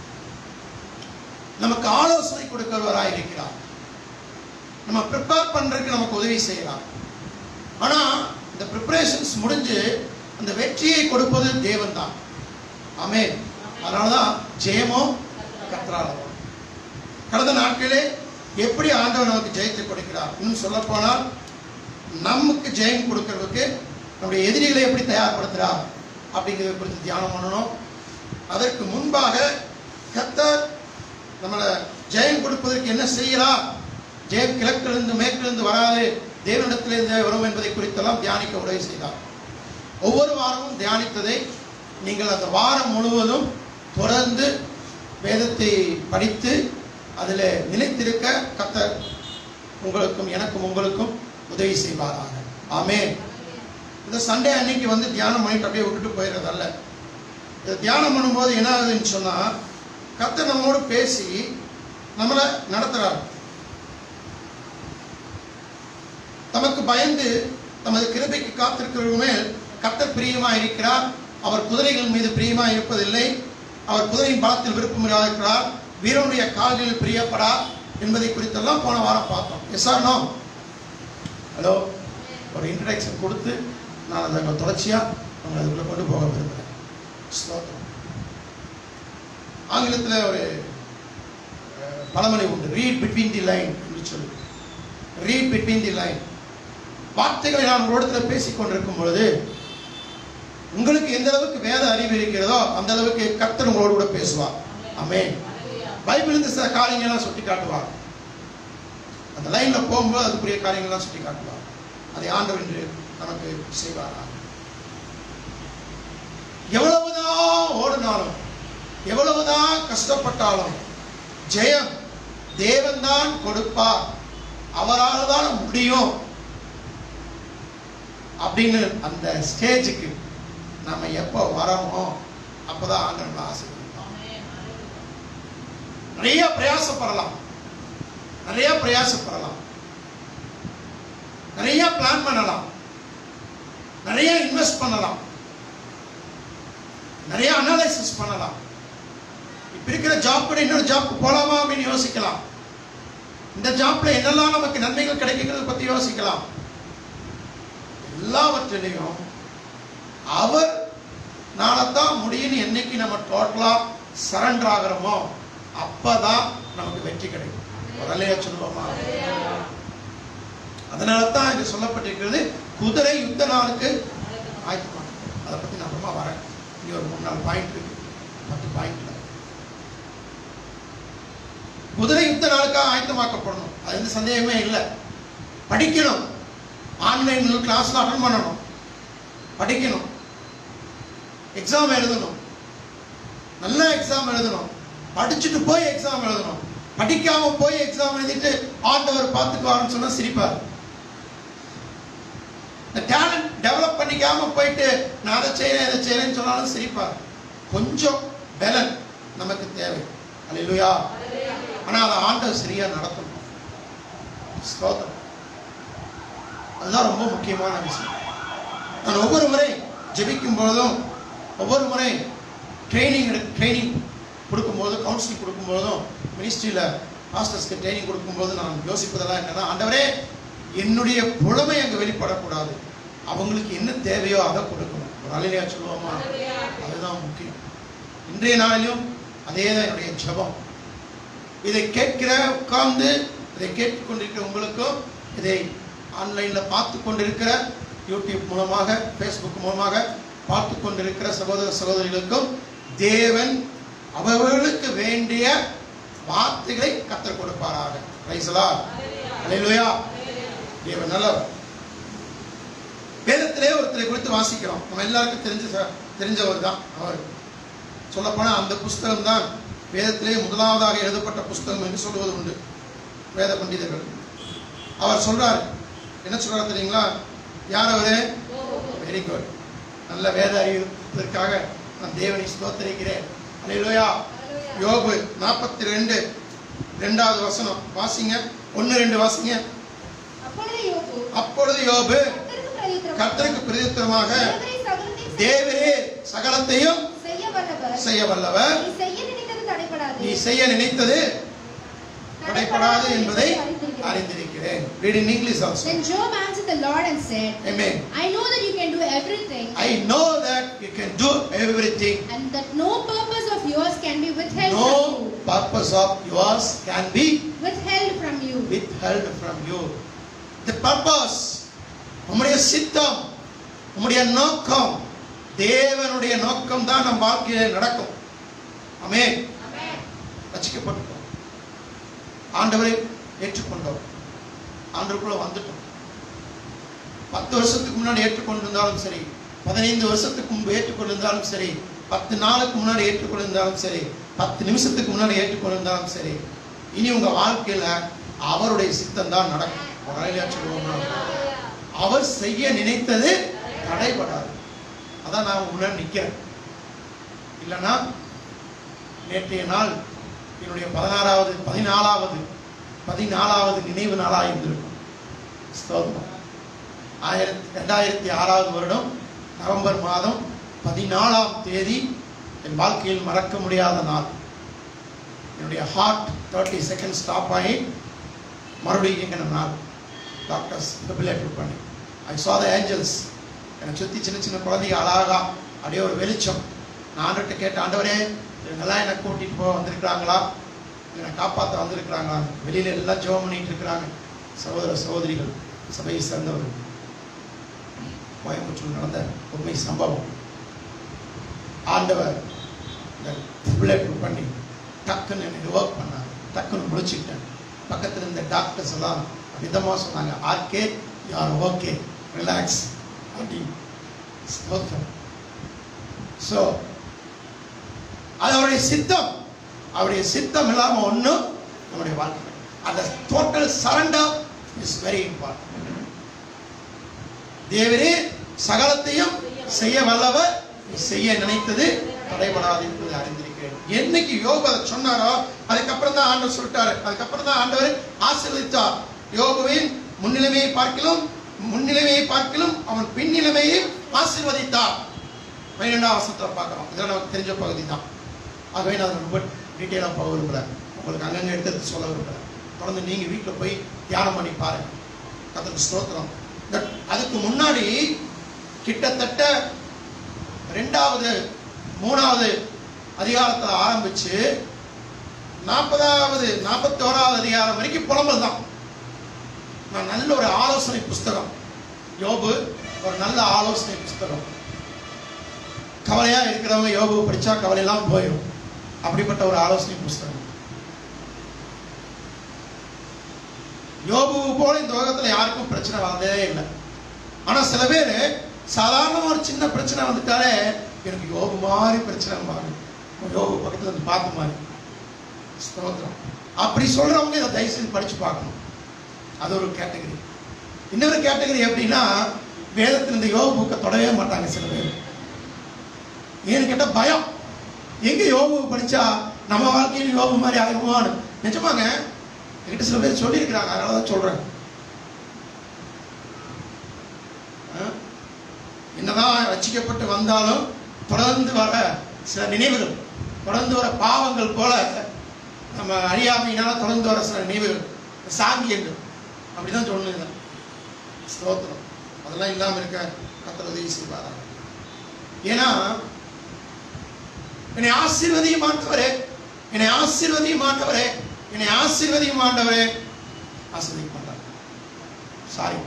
நமக்கு ஆலோசனை கொடுக்கிறவராய் இருக்கிறார். நம்ம ப்ரிப்பேர் பண்றதுக்கு நமக்கு உதவி செய்யலாம். ஆனா இந்த ப்ரிப்பரேஷன்ஸ் முடிஞ்சு அந்த வெற்றியை கொடுப்பது தேவன் தான். ஆமென். அதனாலதான் ஜெயமோ கர்த்தராலே வரும். கடந்த நாட்களே எப்படி ஆண்டவர் நமக்கு ஜெயத்தை கொடுக்கிறார், இன்னும் சொல்ல போனால் நமக்கு ஜெயம் கொடுக்கிறதுக்கு நம்முடைய எதிரிகளை எப்படி தயார்படுத்துறார் அப்படிங்கிறத குறித்து தியானம் பண்ணணும். அதற்கு முன்பாக கர்த்தர் நம்மளை ஜெயம் கொடுப்பதற்கு என்ன செய்யலாம், ஜெயம் கிழக்கிலிருந்து மேற்கிலிருந்து வராது தேவனிடத்திலிருந்து வரும் என்பதை குறித்தெல்லாம் தியானிக்க உதவி செய்தார். ஒவ்வொரு வாரமும் தியானித்ததை நீங்கள் அந்த வாரம் முழுவதும் தொடர்ந்து வேதத்தை படித்து அதில் நிலைத்திருக்க கர்த்தர் உங்களுக்கும் எனக்கும் உங்களுக்கும் உதவி செய்வாராக. ஆமென். இந்த சண்டே அன்னைக்கு வந்து தியானம் பண்ணிட்டு அப்படியே விட்டுட்டு போயிடுறதல்ல. இதை தியானம் பண்ணும்போது என்ன ஆகுதுன்னு சொன்னால் கர்த்தர் நம்மோடு பேசி நம்மளை நடத்துகிறார். பயந்து தமது கிருபைக்கு காத்திருக்கிறவர்கள் மேல் கர்த்தர் பிரியமா இருக்கிறார். அவர் குதிரைகள் மீது பிரியமா இருப்பதில்லை. அவர் குதிரையின் பலத்தில் விருப்பம் இருக்கிறார். வீரனுடைய கால்களில் பிரியப்படா என்பதை குறித்தெல்லாம் போன வாரம் பார்த்தோம். Yes or no? ஹலோ, ஒரு இன்ட்ரடக்ஷன் கொடுத்து நான் அதை தொடர்ச்சியா உங்களை அதுக்குள்ள கொண்டு போக விரும்புகிறேன். ஸ்தோத்திரம். ஆங்கிலத்தில் ஒரு பழமொழி உண்டு, ரீட் பிட்வீன் தி லைன் என்று சொல்லி. Read between the line. வார்த்தைகளை நான் உங்களிடத்தில் பேசிக் கொண்டிருக்கும் பொழுது உங்களுக்கு எந்த அளவுக்கு வேத அறிவு இருக்கிறதோ அந்த அளவுக்கு கர்த்தர் உங்களோடு கூட பேசுவார். ஆமென். பைபிள் இருந்து சில காரியங்கள்லாம் சுட்டி காட்டுவார். அந்த லைன்ல போகும்போது அதுக்குரிய காரியங்கள்லாம் சுட்டி காட்டுவார். அதை ஆண்டவர் என்று நமக்கு செய்வாரா. எவ்வளவுதான் ஓடினாலும் எவ்வளவுதான் கஷ்டப்பட்டாலும் ஜெயம் தேவன் தான் கொடுப்பார், அவரால் தான் முடியும் அப்படின்னு அந்த ஸ்டேஜுக்கு நம்ம எப்போ வரோமோ அப்பதான் ஆண்டவர் ஆசீர்வதிப்பார். நிறைய பிரயாசப்படலாம், நிறைய பிரயாசப்படலாம், நிறைய பிளான் பண்ணலாம், நிறைய இன்வெஸ்ட் பண்ணலாம், நிறைய அனாலிசிஸ் பண்ணலாம். இப்ப இருக்கிற ஜாப் கூட இன்னொரு ஜாப் போலாமா அப்படின்னு யோசிக்கலாம். இந்த ஜாப்ல என்னெல்லாம் நமக்கு நன்மைகள் கிடைக்கிறது பத்தி யோசிக்கலாம். எல்லாவற்றிலையும் அவர் நாளத்தான் முடியும் என்னைக்கு நம்ம டோட்டலா சரண்டர் ஆகிறோமோ அப்பதான் நமக்கு வெற்றி கிடைக்கும். வரலையா சொல்லுவோமா? அதனால தான் இது சொல்லப்பட்டிருக்கிறது, குதிரை யுத்த நாளுக்கு ஆயத்தமாக. அதை பத்தி நான் அப்புறமா வரேன். இங்க ஒரு மூணு நாலு பாயிண்ட் இருக்கு, பத்து பாயிண்ட். குதிரை யுத்த நாளுக்காக ஆயத்தமாக்கப்படணும், அது எந்த சந்தேகமே இல்லை. படிக்கணும், ஆன்லைன் கிளாஸ்ல அட்டன் பண்ணணும், படிக்கணும், எக்ஸாம் எழுதணும், நல்ல எக்ஸாம் எழுதணும், படிச்சுட்டு போய் எக்ஸாம் எழுதணும். படிக்காம போய் எக்ஸாம் எழுதிட்டு ஆண்டவர் பார்த்துக்குவாருன்னு சொன்னா சிரிப்பார். இந்த டேலண்ட் டெவலப் பண்ணிக்காம போயிட்டு நான் அதை செய்யறேன் இதை செய்யறேன்னு சொன்னாலும் சிரிப்பார். கொஞ்சம் பலன் நமக்கு தேவை. அல்லேலூயா. ஆனா அதை ஆண்டவர் சரியா நடத்தணும். ஸ்தோத்திரம். அதுதான் ரொம்ப முக்கியமான விஷயம். நான் ஒவ்வொரு முறை ஜெபிக்கும் போதும், ஒவ்வொரு முறை ட்ரைனிங் ட்ரைனிங் கொடுக்கும்போது, கவுன்சிலிங் கொடுக்கும்போதும், மினிஸ்ட்ரியில மாஸ்டர்ஸ்க்கு ட்ரைனிங் கொடுக்கும்போது நான் யோசிப்பதெல்லாம் என்னன்னா, ஆண்டவரே என்னுடைய புலமை அங்கே வெளிப்படக்கூடாது, அவங்களுக்கு என்ன தேவையோ அதை கொடுக்கணும். ஒரு அலையிலையா சொல்லுவோமா? அதுதான் முக்கியம். இன்றைய நாளிலும் அதே தான் என்னுடைய ஜெபம். இதை கேட்கிற உட்கார்ந்து இதை கேட்டுக்கொண்டிருக்கிற உங்களுக்கும், இதை ஆன்லைன்ல பார்த்து கொண்டிருக்கிற யூடியூப் மூலமாக, ஃபேஸ்புக் மூலமாக பார்த்து கொண்டிருக்கிற சகோதர சகோதரிகளுக்கும் தேவன் அவர்களுக்கு வேண்டிய வார்த்தைகளை கற்றுக் கொடுப்பாராக. Price the Lord. அல்லேலூயா. தேவன் நல்லவர். வேதத்திலே ஒருத்தரை குறித்து வாசிக்கிறோம், நம்ம எல்லாருக்கும் தெரிஞ்ச தெரிஞ்சவர் தான் அவர். சொல்லப்போனா அந்த புஸ்தகம் தான் வேதத்திலே முதலாவதாக எழுதப்பட்ட புஸ்தகம் என்று சொல்லுவது உண்டு வேத பண்டிதர்கள். அவர் சொல்றாரு, என்ன சொல்றாரு தெரியுங்களா? யார் அவரு? Very good. நல்ல வேத அறிவிப்பதற்காக நான் தேவனை ஸ்தோத்திரிக்கிறேன். அல்லேலூயா. யோபு நாற்பத்தி ரெண்டு ரெண்டாவது வசனம் வாசிங்க. ஒன்னு ரெண்டு வாசிங்க. அப்பொழுது யோபு கர்த்தருக்கு பிரதியுத்தரமாக, தேவரே சகலத்தையும் செய்ய வல்லவர், நீ செய்ய நினைத்தது தடைபடாது என்பதை அறிந்திருக்கிறேன். Read in English also. Then Job answered the Lord and said, Amen. I know that you can do everything. I know that you can do everything. And that no purpose of yours can be withheld No from you. purpose of yours can be Withheld from you. withheld from you. The purpose, உம்முடைய சித்தம், உம்முடைய நோக்கம், தேவனுடைய நோக்கம் தான் நம் வாழ்க்கையிலே நடக்கும். ஆமென். Amen. ரட்சிக்கப்பட்டோம், ஆண்டவரை ஏற்றுக்கொண்டோம், ஆண்டவருக்குள்ள வந்துட்டோம். பத்து வருஷத்துக்கு முன்னாடி ஏற்றுக்கொண்டிருந்தாலும் சரி, பதினைந்து வருஷத்துக்கு முன்பு ஏற்றுக்கொண்டிருந்தாலும் சரி, பத்து நாளுக்கு முன்னாடி ஏற்றுக்கொண்டிருந்தாலும் சரி, பத்து நிமிஷத்துக்கு முன்னாடி ஏற்றுக்கொண்டிருந்தாலும் சரி, இனி உங்க வாழ்க்கையில அவருடைய சித்தம் தான் நடக்கும். அவர் செய்ய நினைத்தது தடைபடாது. அதான் நான் முன்னாடி நிக்கிறேன். இல்லைன்னா நேற்றைய நாள் என்னுடைய பதினாறாவது பதினாலாவது பதினாலாவது நினைவு நாளாக இருந்திருக்கும். ஸ்தோத்திரம். ஆயிரத்தி ரெண்டாயிரத்தி ஆறாவது வருடம் நவம்பர் மாதம் பதினாலாம் தேதி என் வாழ்க்கையில் மறக்க முடியாத நாள். என்னுடைய ஹார்ட் தேர்ட்டி செகண்ட் ஸ்டாப் ஆகி மறுபடியும் இயங்கின நாள். டாக்டர்ஸ் டெபிலேட்டர் பண்ணி ஐ சா த ஏஞ்சல்ஸ். என்னை சுற்றி சின்ன சின்ன குழந்தைங்க அழகா அப்படியே ஒரு வெளிச்சம். நான் ஆண்டவர்கிட்ட கேட்ட, ஆண்டவரே இவங்கெல்லாம் என்னை கூட்டிகிட்டு போக வந்திருக்கிறாங்களா, என்னை காப்பாற்ற வந்திருக்கிறாங்களா? வெளியில் எல்லாம் ஜெபம் பண்ணிட்டு இருக்கிறாங்க. சகோதர சகோதரிகள், சபையை சேர்ந்தவர்கள். கோயம்புத்தூர் நடந்த உண்மை சம்பவம். ஆண்டவர் இந்த டெபிலேட்டர் பண்ணி டக்குன்னு எனக்கு ஒர்க் பண்ணார். டக்குன்னு முடிச்சுக்கிட்டேன். பக்கத்தில் இருந்த டாக்டர்ஸ் எல்லாம் விதமாக சொன்னாங்க, ஆர்கே யார் ஓகே, ரிலாக்ஸ் அப்படின்னு. ஸோ அது அவருடைய சித்தம். அவருடைய சித்தம் இல்லாமல் ஒன்றும் நம்முடைய வாழ்க்கை. அந்த total surrender is very important. தேவரே சகலத்தையும் செய்ய வல்லவர், செய்ய நினைத்தது தடைபடாது என்பதை அறிந்திருக்கிறேன். என்னைக்கு யோபு அதை சொன்னாரோ அதுக்கப்புறம் தான் ஆண்டவர் சொல்லிட்டாரு. அதுக்கப்புறம் தான் ஆண்டவர் ஆசீர்வதித்தார். யோபுவின் முன்னிலைமையை பார்க்கலும் முன்னிலைமையை பார்க்கலும் அவன் பின்னிலைமையை ஆசீர்வதித்தார். பன்னிரெண்டாம் வசனத்தில் பார்க்கிறோம். இதெல்லாம் நமக்கு தெரிஞ்ச பகுதி தான். ஆகவே நான் ரொம்ப டீட்டெயிலாக போக விரும்புகிறேன். உங்களுக்கு அங்கங்கே எடுத்து சொல்ல விரும்புகிறேன். தொடர்ந்து நீங்கள் வீட்டில் போய் தியானம் பண்ணி பாருங்க. கர்த்தருக்கு ஸ்தோத்திரம். அதுக்கு முன்னாடி கிட்டத்தட்ட ரெண்டாவது மூணாவது அதிகாரத்தில் ஆரம்பிச்சு நாற்பதாவது நாற்பத்தி ஓராவது அதிகாரம் வரைக்கும் புலம்பல் தான். நான் நல்ல ஒரு ஆலோசனை புஸ்தகம். யோபு ஒரு நல்ல ஆலோசனை புஸ்தகம். கவலையா இருக்கிறவங்க யோபு படிச்சா கவலையெல்லாம் போயிடும். அப்படிப்பட்ட ஒரு ஆலோசனை புஸ்தகம். யோபு போல இந்த உலகத்துல யாருக்கும் பிரச்சனை வந்ததே இல்லை. ஆனா சில பேர் சாதாரண ஒரு சின்ன பிரச்சனை வந்துட்டாலே எனக்கு யோபு மாதிரி பிரச்சனை மாறும், யோபு பக்கத்துல இருந்து பார்த்த மாதிரி. ஸ்தோத்திரம். அப்படி சொல்றவங்க இதை தயவு செஞ்சு படிச்சு பார்க்கணும். அது ஒரு கேட்டகரி. இன்னொரு கேட்டகரி எப்படின்னா, வேதத்தில் இந்த யோபு புக்கை தொடவே மாட்டாங்க சில பேர். ஏன்னு கேட்டால் பயம். எங்க யோபு படிச்சா நம்ம வாழ்க்கையில் யோபு மாதிரி ஆகிடுவான்னு. நிஜமாங்க என்கிட்ட சில பேர் சொல்லியிருக்கிறாங்க. அதனால தான் சொல்றேன். என்னதான் ரட்சிக்கப்பட்டு வந்தாலும் தொடர்ந்து வர சில நினைவுகள், தொடர்ந்து வர பாவங்கள் போல நம்ம அறியாமையினால தொடர்ந்து வர சில நினைவுகள், சாங்கியங்கள் அப்படிதான் சொல்லுங்க. ஸ்தோத்திரம். அதெல்லாம் இல்லாமல் இருக்க கர்த்தர் உதவி செய்வாரா? ஏன்னா என்னை ஆசீர்வதியும் ஆண்டவரே, என்னை ஆசீர்வதியும் ஆண்டவரே, என்னை ஆசீர்வதியும் ஆண்டவரே. ஆசீர்வதிக்க மாட்டார். சாரி,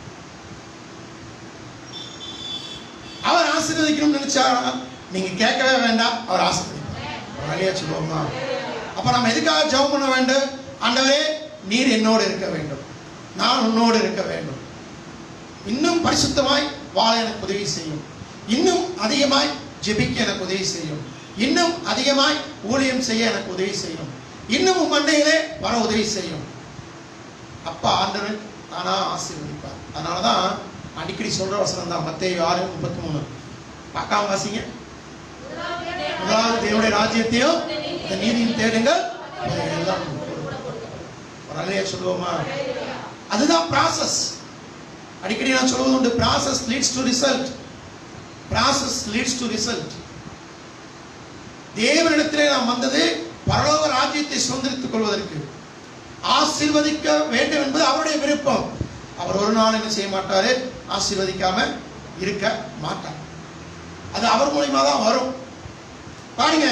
அவர் ஆசீர்வதிக்கணும்னு நினைச்சா நீங்க கேட்கவே வேண்டாம், அவர் ஆசீர்வதிப்பார். வழியா சொல்லுவோமா? அப்ப நம்ம எதுக்காக ஜெபம் பண்ண வேண்டும்? ஆண்டவரே நீர் என்னோடு இருக்க வேண்டும், நான் உன்னோடு இருக்க வேண்டும். இன்னும் பரிசுத்தமாய் வாழ எனக்கு உதவி செய்யும், இன்னும் அதிகமாய் ஜெபிக்க எனக்கு உதவி செய்யும், இன்னும் அதிகமாய் ஊழியம் செய்ய எனக்கு உதவி செய்யும், இன்னும் மண்டையிலே வர உதவி செய்யும். அப்பா ஆண்டவன் தானா ஆசீர்வதிப்பார். அதனாலதான் அடிக்கடி சொல்ற வசனம் தான் மத்தேயு ஆறு முப்பத்தி மூணு. பார்க்காம வாசிங்க. முதலாவது தேவனுடைய ராஜ்யத்தையும் நீதியும் தேடுங்கள், எல்லாம் ஒரு அலையா சொல்லுவோமா? அதுதான் ப்ராசஸ். அடிக்கடி நான் சொல்வது உண்டு, process leads to result. Process leads to result. தேவனிடத்திலே நாம் வந்தது பரலோக ராஜ்யத்தை சுதந்திரித்துக் கொள்வதற்கு, ஆசீர்வதிக்க வேண்டும் என்பது அவருடைய விருப்பம். அவர் ஒரு நாள் என்ன செய்ய மாட்டாரு, ஆசீர்வதிக்காம இருக்க மாட்டார். அது அவர் மூலியமா தான் வரும். பாருங்க,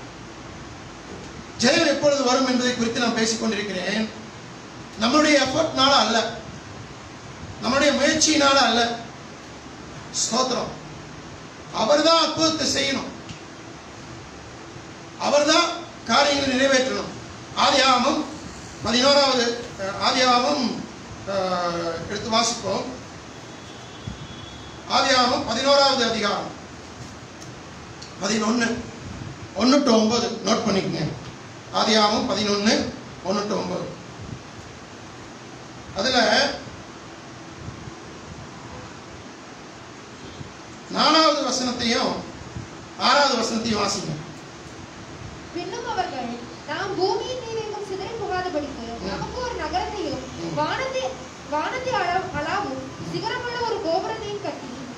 ஜெயம் எப்பொழுது வரும் என்பதை குறித்து நான் பேசிக் கொண்டிருக்கிறேன். நம்மளுடைய எஃபர்ட்னால அல்ல, நம்மளுடைய முயற்சியினால அல்ல. ஸ்தோத்திரம். அவர் தான் அற்புதத்தை செய்யணும், அவர் தான் காரியங்களை நிறைவேற்றணும். ஆதியாகமம் பதினோராவது ஆதியாகமம் எடுத்து வாசிப்போம். ஆதியாகமம் பதினோராவது அதிகாரம் பதினொன்னு ஒன்னு டு ஒன்பது நோட் பண்ணிக்கங்க. ஆதியாகமம் பதினொன்னு ஒன்னு டு ஒன்பது. அதுல நாலாவது வசனத்தையும் ஆறாவது வசனத்தையும் வாசிங்க. பின்னும் அவர்கள், நாம் பூமியின் மீது எங்கும் சிதறி போகாதபடிக்கு நமக்கு ஒரு நகரத்தையும் வானத்தை வானத்தை அளவும் சிகரமுள்ள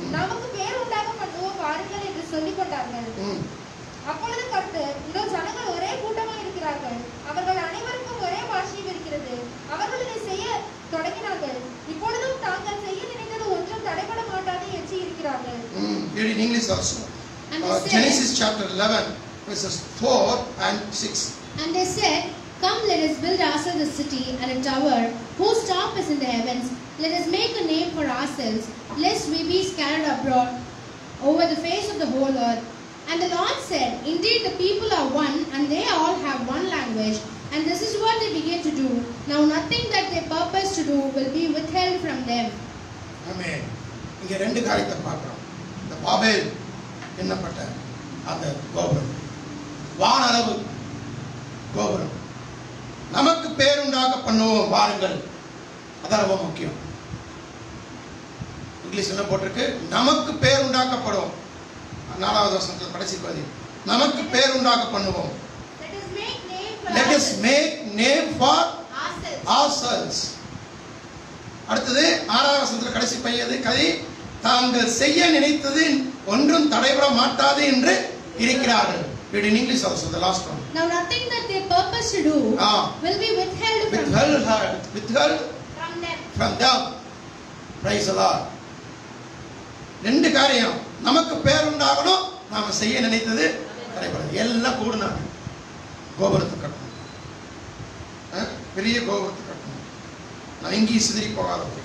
நமக்கு பேர் உண்டாக பண்ணுவோம் வாருங்கள் என்று சொல்லிக் கொண்டார்கள். ம். அப்பொழுது கர்த்தர், இதோ ஜனங்கள் ஒரே கூட்டமாக இருக்கிறார்கள், அவர்கள் அனைவருக்கும் ஒரே பாஷையும் இருக்கிறது, அவர்கள் இதை செய்ய தொடங்கினார்கள், இப்பொழுதும் தாங்கள் செய்ய நினைத்தது ஒன்றும் தடைபட மாட்டாது என்று இருக்கிறார்கள். ம். Read in English also. And Uh, they said- Genesis chapter eleven verses four and six. And they said, Come, let us build ourselves a city and a tower, whose top is in the heavens. Let us make a name for ourselves, lest we be scattered abroad over the face of the whole earth. And the Lord said, Indeed, the people are one, and they all have one language. And this is what they begin to do. Now nothing that they purpose to do will be withheld from them. ஆமென். இங்க ரெண்டு காரியத்தை பார்க்கிறோம். இந்த பாபேல் என்னப்பட்ட அந்த கோபுரம், வானளவு கோபுரம், நமக்கு பேருண்டாக பண்ணுவோம் வாருங்கள். அதான் ரொம்ப முக்கியம். இங்கிலீஷ் என்ன போட்டிருக்கு? நமக்கு பேருண்டாக்கப்படும். நாலாவது வசனத்தில் கடைசி பகுதி, நமக்கு பேருண்டாக பண்ணுவோம். Let us make name for Let us make name for ourselves. ourselves. அடுத்தது ஆறாவது வசனத்தில் கடைசி பையது கதை, தாங்கள் செய்ய நினைத்தது ஒன்றும் தடைபட மாட்டாது என்று இருக்கிறார்கள். Read in English also, the last one. Now nothing that they purpose to do Ah. will be withheld from Withheld, withheld from them. from them. Praise the Lord. ரெண்டு காரியம், நமக்கு பேர் உண்டாகணும், நாம செய்ய நினைத்தது தடைபடாது. எல்லாம் கூடுனாங்க. கோபுரத்தை கட்டணும், அஹ், பெரிய கோபுரத்தை கட்டணும், நான் எங்கேயும் சிதறி போகாதபடி.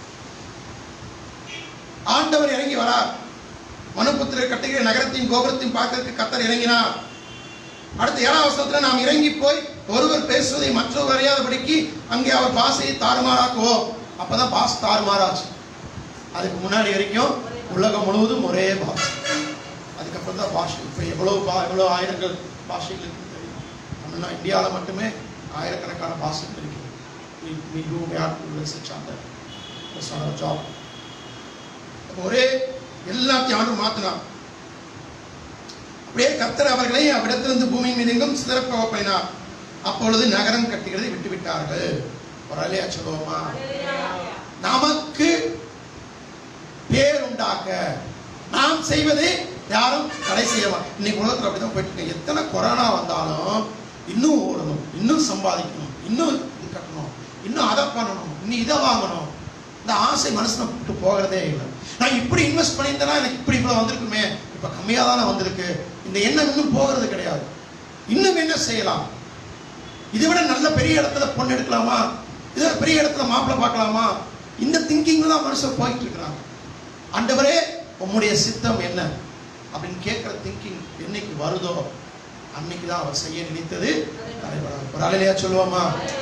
ஆண்டவர் இறங்கி வரார். மனுபுத்திரர் கட்டுகிற நகரத்தையும் கோபுரத்தையும் பார்க்கறதுக்கு கர்த்தர் இறங்கினார். அடுத்த ஏழாம் வசனத்துல நாம் இறங்கி போய் ஒருவர் பேசுவதை மற்றவர் அறியாதபடிக்கு அங்கே அவர் பாஷையை தாறுமாறாக்குவோம். அப்பதான் பாஷை தாறுமாறாச்சு. அதுக்கு முன்னாடி வரைக்கும் உலகம் முழுவதும் ஒரே பாஷை. அதுக்கப்புறம் தான் பாஷை. இப்போ எவ்வளவு பா எவ்வளோ ஆயிரங்கள் பாஷைகள் இருக்குன்னு தெரியும். நம்ம இந்தியாவில் மட்டுமே ஆயிரக்கணக்கான பாஷைகள் இருக்குது. We, we do we have to research on that. That's not our job. ஒரே எல்லாத்தையும் ஆண்டு மாத்தினார். அப்படியே கர்த்தர் அவர்களை அவ்விடத்திலிருந்து பூமியின் மீது எங்கும் சிதறப்ப பண்ணினார். அப்பொழுது நகரம் கட்டுகிறதை விட்டு விட்டார்கள். ஒரு அலையா சொல்லுவோமா? நமக்கு பேர் உண்டாக்க நாம் செய்வது யாரும் தடை செய்யவா. இன்னைக்கு உலகத்தில் அப்படிதான் போயிட்டு இருக்கு. எத்தனை கொரோனா வந்தாலும் இன்னும் ஓடணும், இன்னும் சம்பாதிக்கணும், இன்னும் இது கட்டணும், இன்னும் அதை பண்ணணும், இன்னும் இதை வாங்கணும். இந்த ஆசை மனசுல விட்டு போகிறதே இல்லை. நான் இப்படி இன்வெஸ்ட் பண்ணியிருந்தேன்னா எனக்கு இப்படி இவ்வளோ வந்திருக்குமே, இப்போ கம்மியாக தானே வந்திருக்கு. இந்த எண்ணம் இன்னும் போகிறது கிடையாது. இன்னும் என்ன செய்யலாம், இதை விட நல்ல பெரிய இடத்துல பொண்ணு எடுக்கலாமா, இதை பெரிய இடத்துல மாப்பிள்ளை பார்க்கலாமா, இந்த திங்கிங்ல தான் மனுஷன் போயிட்டு இருக்கிறாங்க. ஆண்டவரே உம்முடைய சித்தம் என்ன அப்படின்னு கேட்கிற திங்கிங் என்னைக்கு வருதோ அன்னைக்கு தான் அவர் செய்ய நினைத்தது தடைபடாது. ஒரு அலையா சொல்லுவோமா?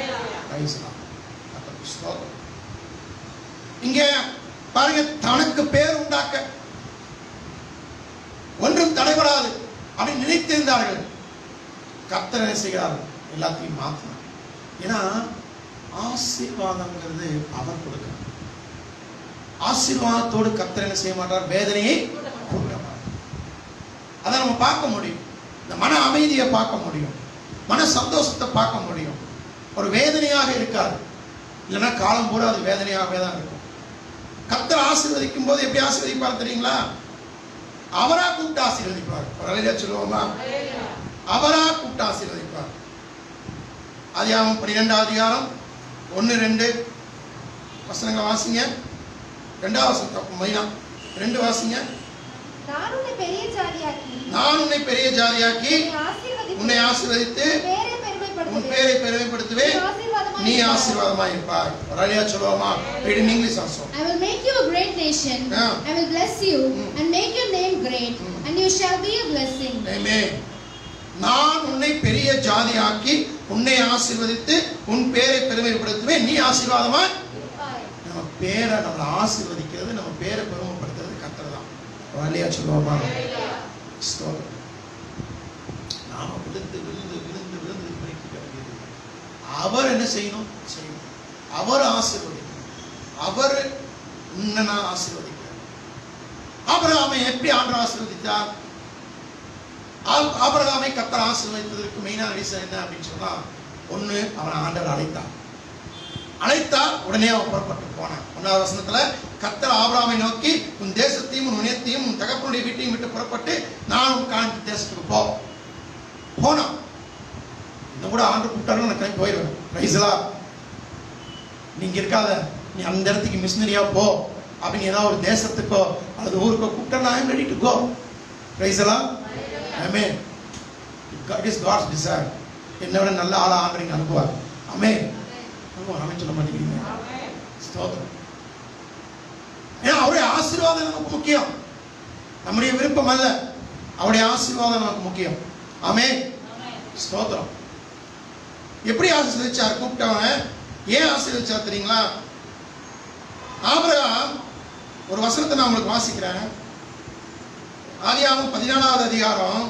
இங்க பாருங்க, தனக்கு பேர் உண்டாக்க ஒன்றும் தடைபடாது அப்படின்னு நினைத்திருந்தார்கள். கர்த்தர் என்ன செய்கிறார்கள்? எல்லாத்தையும் மாற்றினார். ஏன்னா ஆசீர்வாதம்ங்கிறது அவர் கொடுக்க. ஆசீர்வாதத்தோடு கர்த்தர் என்ன செய்ய மாட்டார்? வேதனையை கொடுக்க மாட்டார். அதை நம்ம பார்க்க முடியும். இந்த மன அமைதியை பார்க்க முடியும், மன சந்தோஷத்தை பார்க்க முடியும். ஒரு வேதனையாக இருக்காது. இல்லைன்னா காலம் பூரா அது வேதனையாகவே தான் இருக்கும். கர்த்தர் ஆசீர்வதிக்கும் போது எப்படி ஆசீர்வதிப்பார் தெரியுங்களா? அவரா கூப்பிட்டு ஆசீர்வதிப்பார். ஒரு சொல்லுவோமா? அவரா கூப்பிட்டு ஆசீர்வதிப்பார். ஆதியாகமம் பன்னிரெண்டாம் அதிகாரம் ஒன்று ரெண்டு வசனங்களை வாசிங்க. ரெண்டாவது வசனம் மைனா ரெண்டு வாசிங்க. நான் உன்னை பெரிய ஜாதியாக்கி நான் உன்னை பெரிய ஜாதியாக்கி உன்னை ஆசீர்வதித்து உன் பேரை பெருமைப்படுத்துவேன், நீ ஆசீர்வாதமாய் இருப்பாய். ஒரு அலையா சொல்லுவோமா? Read in English also. I will make you a great nation. Yeah. I will bless you Mm. and make your name great, Mm. and you shall be a blessing. Amen. நான் உன்னை பெரிய ஜாதியாக்கி உன்னை ஆசீர்வதித்து உன் பேரை பெருமைப்படுத்துவேன், நீ ஆசீர்வாதமாய். நம்ம பேரை நம்மளை ஆசீர்வதிக்கிறது, நம்ம பேரை பெருமைப்படுத்துறது கர்த்தர் தான். ஒரு அலையா சொல்லுவோமா? ஸ்தோத்திரம். நாம விழுந்து விழுந்து விழுந்து விழுந்து அவர் என்ன செய்யணும்? செய்யணும். அவர் ஆசீர்வதிக்கணும். அவர் உன்னை நான் ஆசீர்வதிக்கிறேன். ஆபிரகாமை எப்படி ஆண்டவர் ஆசீர்வதித்தார்? ஆபிரகாமை கர்த்தர் ஆசீர்வதித்ததற்கு மெயினான ரீசன் என்ன அப்படின்னு சொன்னா, ஒண்ணு அவன் ஆண்டவர் அழைத்தார். அழைத்தார், உடனே அவன் புறப்பட்டு போனான். ஒன்றாவது வசனத்துல கர்த்தர் ஆபிரகாமை நோக்கி, உன் தேசத்தையும் உன் இனத்தையும் உன் தகப்பனுடைய வீட்டையும் விட்டு புறப்பட்டு நான் உன் காண்பித்த தேசத்துக்கு போ. போனான். இன்னும் கூட ஆண்டு கூப்பிட்டாலும் நான் கிளம்பி போயிடுவேன். பிரைஸ்லா, நீங்க இருக்காத, நீ அந்த இடத்துக்கு மிஷினரியா போ அப்படின்னு ஏதாவது ஒரு தேசத்துக்கோ அல்லது ஊருக்கோ கூப்பிட்டா நான் ரெடி டு கோ. பிரைஸ்லா, amen. God is God's desire. என்னை விட நல்ல ஆளா ஆண்டவங்க அனுப்புவார். ஆமென். ஆமென் சொல்ல மாட்டேங்கிறீங்க. ஸ்தோத்திரம். ஏன்னா அவருடைய ஆசீர்வாதம் நமக்கு முக்கியம், நம்முடைய விருப்பம் அல்ல. அவருடைய ஆசீர்வாதம் நமக்கு முக்கியம். ஆமென். ஸ்தோத்திரம். எப்படி ஆசீர்வதிச்சார் கூப்பிட்டவன்? ஏன் ஆசீர்வதிச்சார் தெரியுங்களா? ஆபிரகாம், ஒரு வசனத்தை நான் உங்களுக்கு வாசிக்கிறேன். ஆதியாகமம் பதினாலாவது அதிகாரம்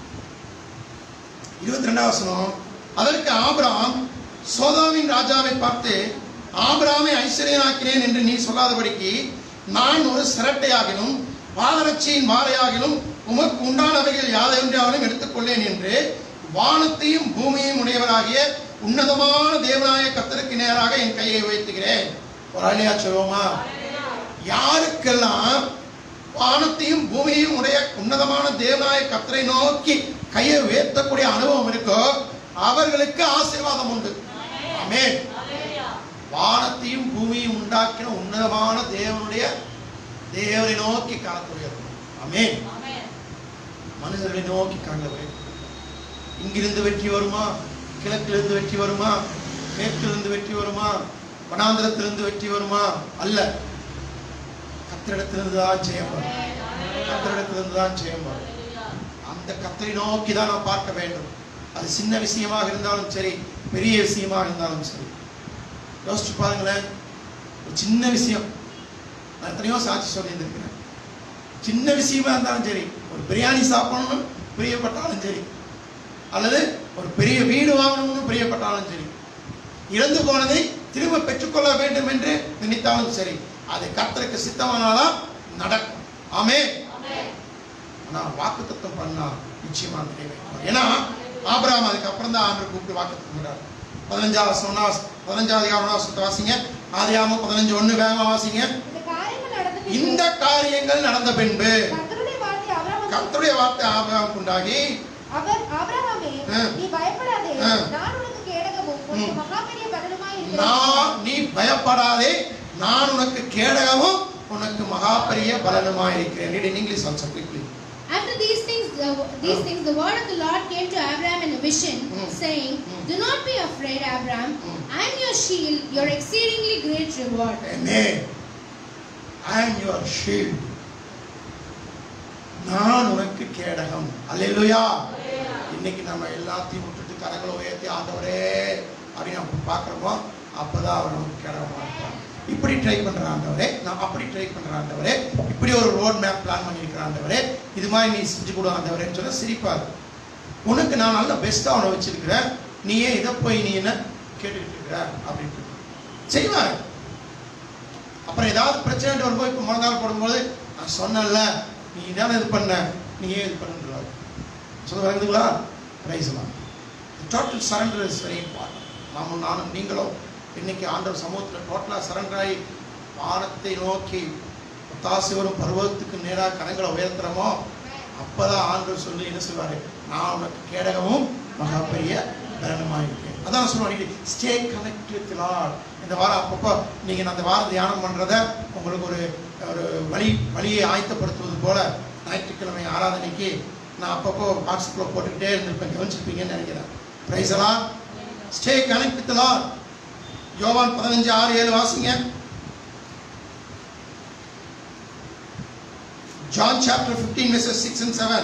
இருபத்தி ரெண்டாவது வசனம். அதற்கு ஆபிரகாம் சோதோமின் ராஜாவை பார்த்து, ஆபிரகாமை ஐஸ்வர்யனாக்கினேன் என்று நீ சொல்லாதபடிக்கு நான் ஒரு சிரட்டையாகிலும் பாதரட்சியின் வாரையாகிலும் உமக்கு உண்டானவைகள் யாதொன்றாலும் எடுத்துக்கொள்ளேன் என்று வானத்தையும் பூமியையும் உடையவராகிய உன்னதமான தேவனாய கர்த்தருக்கு நேராக என் கையை உயர்த்துகிறேன். ஒரு அலையா சொல்லுவோமா? யாருக்கெல்லாம் வானத்தையும் பூமியையும் உடைய உன்னதமான தேவனாய கர்த்தரை நோக்கி கையை உயர்த்தக்கூடிய அனுபவம் இருக்கோ அவர்களுக்கு ஆசீர்வாதம் உண்டு. ஆமென். வானத்தையும் பூமியையும் உண்டாக்கின உன்னதமான தேவனுடைய தேவனை நோக்கி கரத்தை உயர்த்தணும். ஆமென். மனிதர்களை நோக்கி கரங்களை உயர்த்தணும். இங்கிருந்து வெற்றி வருமா, கிழக்கிலிருந்து வெற்றி வருமா, மேற்கிலிருந்து வெற்றி வருமா, வனாந்திரத்திலிருந்து வெற்றி வருமா? அல்ல, கர்த்தரிடத்திலிருந்து தான் ஜெயம் வரும். கர்த்தரிடத்திலிருந்து தான் ஜெயம் வரும். அந்த கர்த்தரை நோக்கி தான் நாம் பார்க்க வேண்டும். அது சின்ன விஷயமாக இருந்தாலும் சரி, பெரிய விஷயமாக இருந்தாலும் சரி. யோசிச்சு பாருங்களேன். ஒரு சின்ன விஷயம், நான் எத்தனையோ சாட்சி சொல்லியிருந்திருக்கிறேன். சின்ன விஷயமா இருந்தாலும் சரி, ஒரு பிரியாணி சாப்பிடணும்னு பிரியப்பட்டாலும் சரி, அல்லது ஒரு பெரிய வீடு வாங்கணும்னு பிரியப்பட்டாலும் சரி, இறந்து போனதை திரும்ப பெற்றுக்கொள்ள வேண்டும் என்று நினைத்தாலும் சரி, அது கர்த்தருக்கு சித்தமானாதான் நடக்கும். ஆமென். ஆனா வாக்குத்தத்தம் பண்ணா நிச்சயமா நிறைவேறும். ஏன்னா ஆபிரகாம் அதுக்கு அப்புறம் தான் ஆண்டவர் கூப்பிட்டு வாக்குத்தத்தம் பண்றார். பதினஞ்சாவது சொன்னா பதினஞ்சாவது அதிகாரம் வாசிங்க. ஆதியாகமம் பதினஞ்சு ஒண்ணு வேகமா வாசிங்க. இந்த காரியங்கள் நடந்த பின்பு கர்த்தருடைய வார்த்தை ஆபிரகாமுக்கு உண்டாகி, அவர் ஆபிரகாமே, நீ பயப்படாதே, நான் உனக்கு கேடகமும் உனக்கு மகா பெரிய பலனுமாய் இருக்கிறேன். நான் நீ பயப்படாதே, நான் உனக்கு கேடகமும் உனக்கு மகா பெரிய பலனுமாய் இருக்கிறேன். Read in English also quickly. After these things, the, these things, the word of the Lord came to Abraham in a vision, mm. saying, mm. "Do not be afraid, Abraham. Mm. I am your shield, your exceedingly great reward." Amen. I am your shield. நான் உனக்கு கேடகம். அல்லேலூயா. இன்னைக்கு நம்ம எல்லாத்தையும் விட்டுட்டு கரங்களை உயர்த்தி ஆண்டவரே அப்படின்னு நம்ம பார்க்குறோமோ அப்போதான் அவர் நமக்கு கேடகமாக இருப்பார். இப்படி ட்ரை பண்ணுற ஆண்டவரே, நான் அப்படி ட்ரை பண்ணுற ஆண்டவரே, இப்படி ஒரு ரோட் மேப் பிளான் பண்ணியிருக்கிற ஆண்டவரே, இது மாதிரி நீ செஞ்சு கொடு ஆண்டவரேன்னு சொல்ல சிரிப்பார். உனக்கு நான் நல்ல பெஸ்ட்டாக அவனை வச்சிருக்கிறேன், நீயே இதை போய் நீ என்ன கேட்டுக்கிட்டு இருக்கிற அப்படின்ட்டு செய்வார். அப்புறம் ஏதாவது பிரச்சனை வரும்போது இப்போ முழங்கால் போடும்போது நான் சொன்னேன்ல, நீ தானே இது பண்ண, நீயே இது பண்ணுறாரு சொல்ல வருதுங்களா? ரைஸ்லாம் total surrender is very important. நாமும் நானும் நீங்களும் இன்னைக்கு ஆண்டவர் சமூகத்தில் டோட்டலாக சரண்டர் ஆகி வானத்தை நோக்கி ஒத்தாசை வரும் பருவத்துக்கு நேராக கரங்களை உயர்த்துறோமோ அப்போதான் ஆண்டவர் சொல்லி என்ன சொல்வார்? நான் உனக்கு கேடகமும் மகா பெரிய பலனுமாக இருக்கேன். அதான் சொல்லுவாங்க, ஸ்டே கனெக்ட் வித் லார்ட். இந்த வாரம் அப்பப்போ நீங்கள் அந்த வாரம் தியானம் பண்ணுறத உங்களுக்கு ஒரு ஒரு வழி வழியை ஆயத்தப்படுத்துவது போல ஞாயிற்றுக்கிழமை ஆராதனைக்கு நான் அப்பப்போ வாட்ஸ்அப்பில் போட்டுக்கிட்டே இருந்திருப்பேன், கவனிச்சிருப்பீங்கன்னு நினைக்கிறேன். பிரைஸ் எல்லாம் ஸ்டே கனெக்ட் வித் லார்ட். யோவான் பதினஞ்சு ஆறு ஏழு வாசிங்க. John chapter fifteen verses six and seven.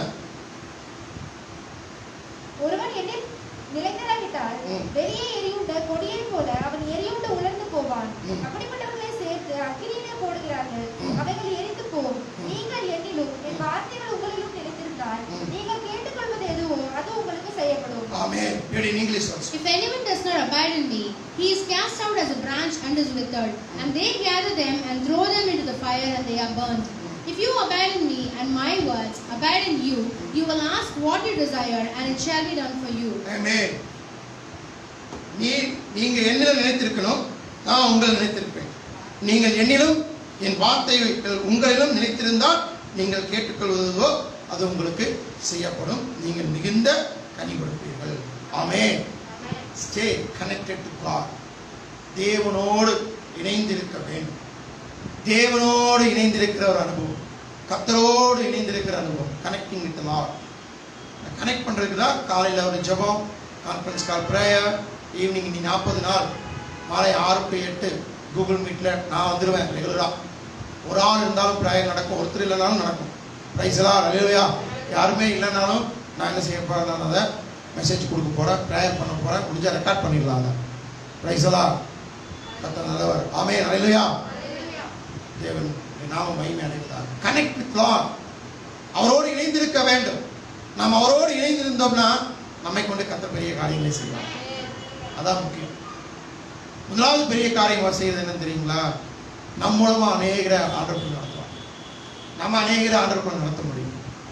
ஒருவன் என்னில் நிலைநிராவிட்டால் வெளியே எரியுண்ட கொடியை போல அவன் எரியுண்ட உலர்ந்து போவான். அப்படிப்பட்டவர்களை சேர்த்து அக்கினியிலே போடுகிறார்கள், அவைகள் எரிந்து போகும். நீங்கள் என்னிலும் என் வார்த்தைகள் உங்களிலும் நிலைத்திருந்தால் நீங்கள் கேட்டுக்கொள்வது எதுவோ அது உங்களுக்கு செய்யப்படும். Amen. Read in English also. If anyone does not abide in me, he is cast out as a branch and is withered, and they gather them and throw them into the fire, and they are burnt. If you abide in me and my words abide in you, you will ask what you desire, and it shall be done for you. Amen. நீ நீங்க என்னில் நிலைத்திருக்கணும், நான் உங்களை நினைத்திருப்பேன். நீங்கள் என்னிலும் என் வார்த்தைகள் உங்களிலும் நினைத்திருந்தால் நீங்கள் கேட்டுக்கொள்வதோ அது உங்களுக்கு செய்யப்படும். நீங்கள் மிகுந்த கனி கொடுப்பீர்கள். Amen. Stay connected to God. தேவனோடு இணைந்திருக்க வேண்டும். தேவனோடு இணைந்திருக்கிற ஒரு அனுபவம், கர்த்தரோடு இணைந்திருக்கிற அனுபவம், கனெக்டிங் வித் லார்ட். கனெக்ட் பண்ணுறதுக்கு தான் காலையில் ஒரு ஜெபம், கான்ஃபரன்ஸ் கால், ப்ரேயர். ஈவினிங் இன்னி நாற்பது நாள் மாலை ஆறு டு எட்டு கூகுள் மீட்டில் நான் வந்துடுவேன் ரெகுலராக. ஒரு ஆள் இருந்தாலும் ப்ரேயர் நடக்கும், ஒருத்தர் இல்லைனாலும் நடக்கும். ப்ரைஸ்லாம் அல்லேலூயா. யாருமே இல்லைனாலும் நான் என்ன செய்ய போகிறேன், நான் அதை மெசேஜ் கொடுக்க போகிறேன், ப்ரேயர் பண்ண போகிறேன். முடிஞ்சால் ரெக்கார்ட் பண்ணிடலாம் அதை. ப்ரைஸ்லாம் கர்த்தர் நல்லவர். ஆமென். அல்லேலூயா. தேவன் நாம மகிமை அடைவதாக. Connect with Lord. அவரோடு இணைந்திருக்க வேண்டும். நாம் அவரோடு இணைந்திருந்தோம்னா நம்மை கொண்டு கர்த்தர் பெரிய காரியங்களை செய்வார். அதான் முக்கியம். முதலாவது பெரிய காரியம் செய்வது என்னன்னு தெரியுங்களா? நம் மூலமா அநேகரை ஆண்டவர்கள் நடத்துவார். நம்ம அநேகரை ஆண்டவர்கள் நடத்த முடியும்.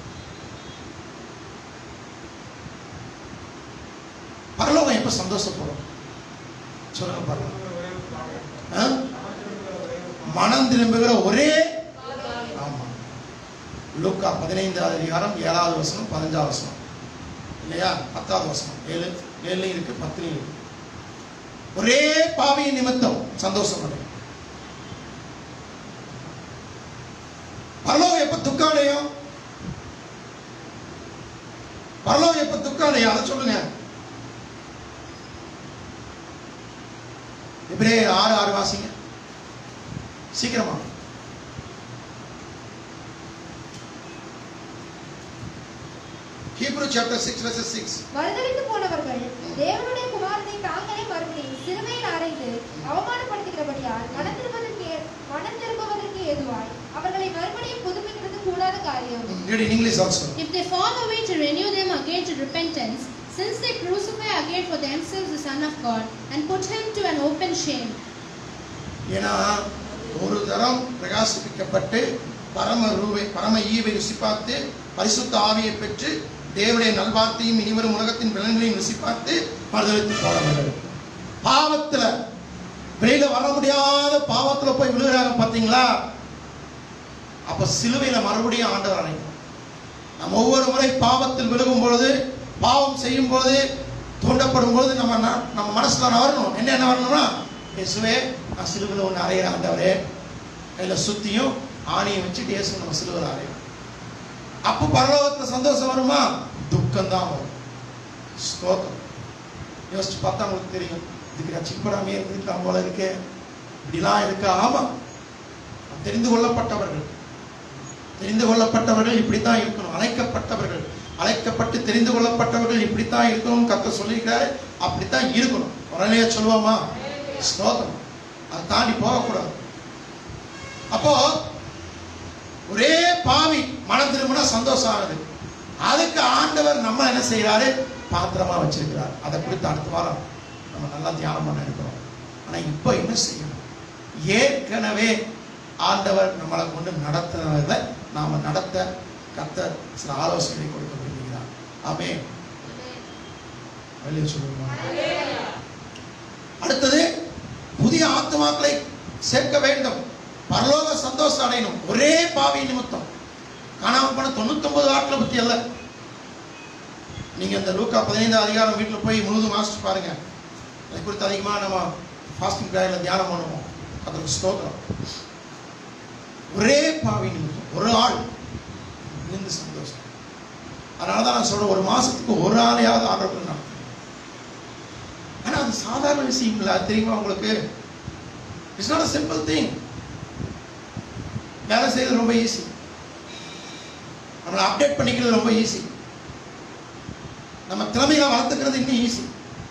பரலோகம் எப்ப சந்தோஷப்படும் சொல்லுங்க பரலோகம்? மனம் திரும்புகிற ஒரே, ஆமா, லூக்கா பதினைந்தாவது அதிகாரம் ஏழாவது வசனம், பதினஞ்சாவது வசனம் இல்லையா, பத்தாவது வசனம், ஏழு ஏழுலையும் இருக்கு, பத்துலையும் இருக்கு. ஒரே பாவியின் நிமித்தம் சந்தோஷம் அடையும். பரலோகம் எப்ப துக்காலயம்? பரலோகம் எப்ப துக்காலயம்? அதை சொல்லுங்க. எபிரேயர் ஆறு ஆறு வாசிங்க சீக்கிரமா. Hebrew chapter six verse six. மறுதலித்து போனவர்கள் தேவனுடைய குமாரனை தாங்களே மறுபடியும் சிறுமையில் அறைந்து அவமானப்படுத்துகிறபடியால் மனம் திரும்புவதற்கு மனம் திரும்புவதற்கு ஏதுவாய் அவர்களை மறுபடியும் புதுப்பிக்கிறது கூடாத காரியம். Read in English also. If they fall away, to renew them again to repentance, since they crucify again for themselves the Son of God and put him to an open shame. ஏன்னா ஒரு தரம் பிரகாசிப்பிக்கப்பட்டு பரம ரூவை பரம ஈவை ருசி பார்த்து பரிசுத்த ஆவியை பெற்று தேவனுடைய நல்வார்த்தையும் இனிவரும் உலகத்தின் பலன்களையும் ருசி பார்த்து மறுதலித்து போனவர்கள் பாவத்துல வெளியில வர முடியாத பாவத்துல போய் விழுகிறாங்க பாத்தீங்களா? அப்ப சிலுவையில மறுபடியும் ஆண்டவர் அழைக்கணும். நம்ம ஒவ்வொரு முறை பாவத்தில் விழுகும் பொழுது, பாவம் செய்யும் பொழுது, தூண்டப்படும் பொழுது நம்ம நம்ம மனசுல வரணும். என்ன என்ன வரணும்னா, இயேசுவே நான் சிலுவையில் ஒன்று அறையிற ஆண்டவரே, கையில சுத்தியும் ஆணியை வச்சுட்டு இயேசு நம்ம சிலுவையில் அறையும். அப்போ பரலோகத்துல சந்தோஷம் வருமா? துக்கம் தான் வரும். ஸ்தோத்திரம். யோசிச்சு பார்த்தா உங்களுக்கு தெரியும், இதுக்கு ரட்சிக்கப்படாமே இருந்திருக்கலாம் போல இருக்கு, இப்படிலாம் இருக்கு. ஆமா, தெரிந்து கொள்ளப்பட்டவர்கள் தெரிந்து கொள்ளப்பட்டவர்கள் இப்படித்தான் இருக்கணும். அழைக்கப்பட்டவர்கள் அழைக்கப்பட்டு தெரிந்து கொள்ளப்பட்டவர்கள் இப்படித்தான் இருக்கணும். கர்த்தர் சொல்லியிருக்காரு, அப்படித்தான் இருக்கணும். உடனே சொல்லுவோமா? ஸ்தோத்திரம். அதை தாண்டி போகக்கூடாது. அப்போ ஒரே பாவி மனம் திரும்பினா சந்தோஷம் ஆகுது. அதுக்கு ஆண்டவர் நம்ம என்ன செய்யறாரு? பாத்திரமா வச்சிருக்கிறார். அதை குறித்து அடுத்த வாரம் நம்ம நல்லா தியானம் பண்ண இருக்கிறோம். ஆனா இப்ப என்ன செய்யணும்? ஏற்கனவே ஆண்டவர் நம்மளை கொண்டு நடத்தினதை நாம நடத்த கர்த்தர் சில ஆலோசனை கொடுக்க விரும்புகிறார். ஆமென். வெளியே சொல்லுவோமா? அடுத்தது புதிய ஆத்துமாக்களை சேர்க்க வேண்டும். பரலோக சந்தோஷம் அடையணும். ஒரே பாவி நிமித்தம் காணாம போன தொண்ணூத்தி ஒன்பது ஆட்களை பத்தி அல்ல. நீங்க இந்த லூக்கா பதினைந்து அதிகாரம் வீட்டில் போய் முழுதும் வாசிச்சு பாருங்க. அதை குறித்து அதிகமா நம்ம ஃபாஸ்டிங் பிரேயர்ல தியானம் பண்ணுவோம். அதற்கு ஸ்தோத்திரம். ஒரே பாவி நிமித்தம் ஒரு ஆள் இருந்து சந்தோஷம். அதனாலதான் நான் சொல்றேன், ஒரு மாசத்துக்கு ஒரு ஆளையாவது ஆர்டர் நடத்தும். ஆனா அது சாதாரண விஷயம் இல்லை. அது தெரியுமா உங்களுக்கு? It's not a simple thing. வேலை செய்யறது ரொம்ப ஈஸி, நம்மளை அப்டேட் பண்ணிக்கிறது ரொம்ப ஈஸி, நம்ம திறமைகளை வளர்த்துக்கிறது இன்னும் ஈஸி.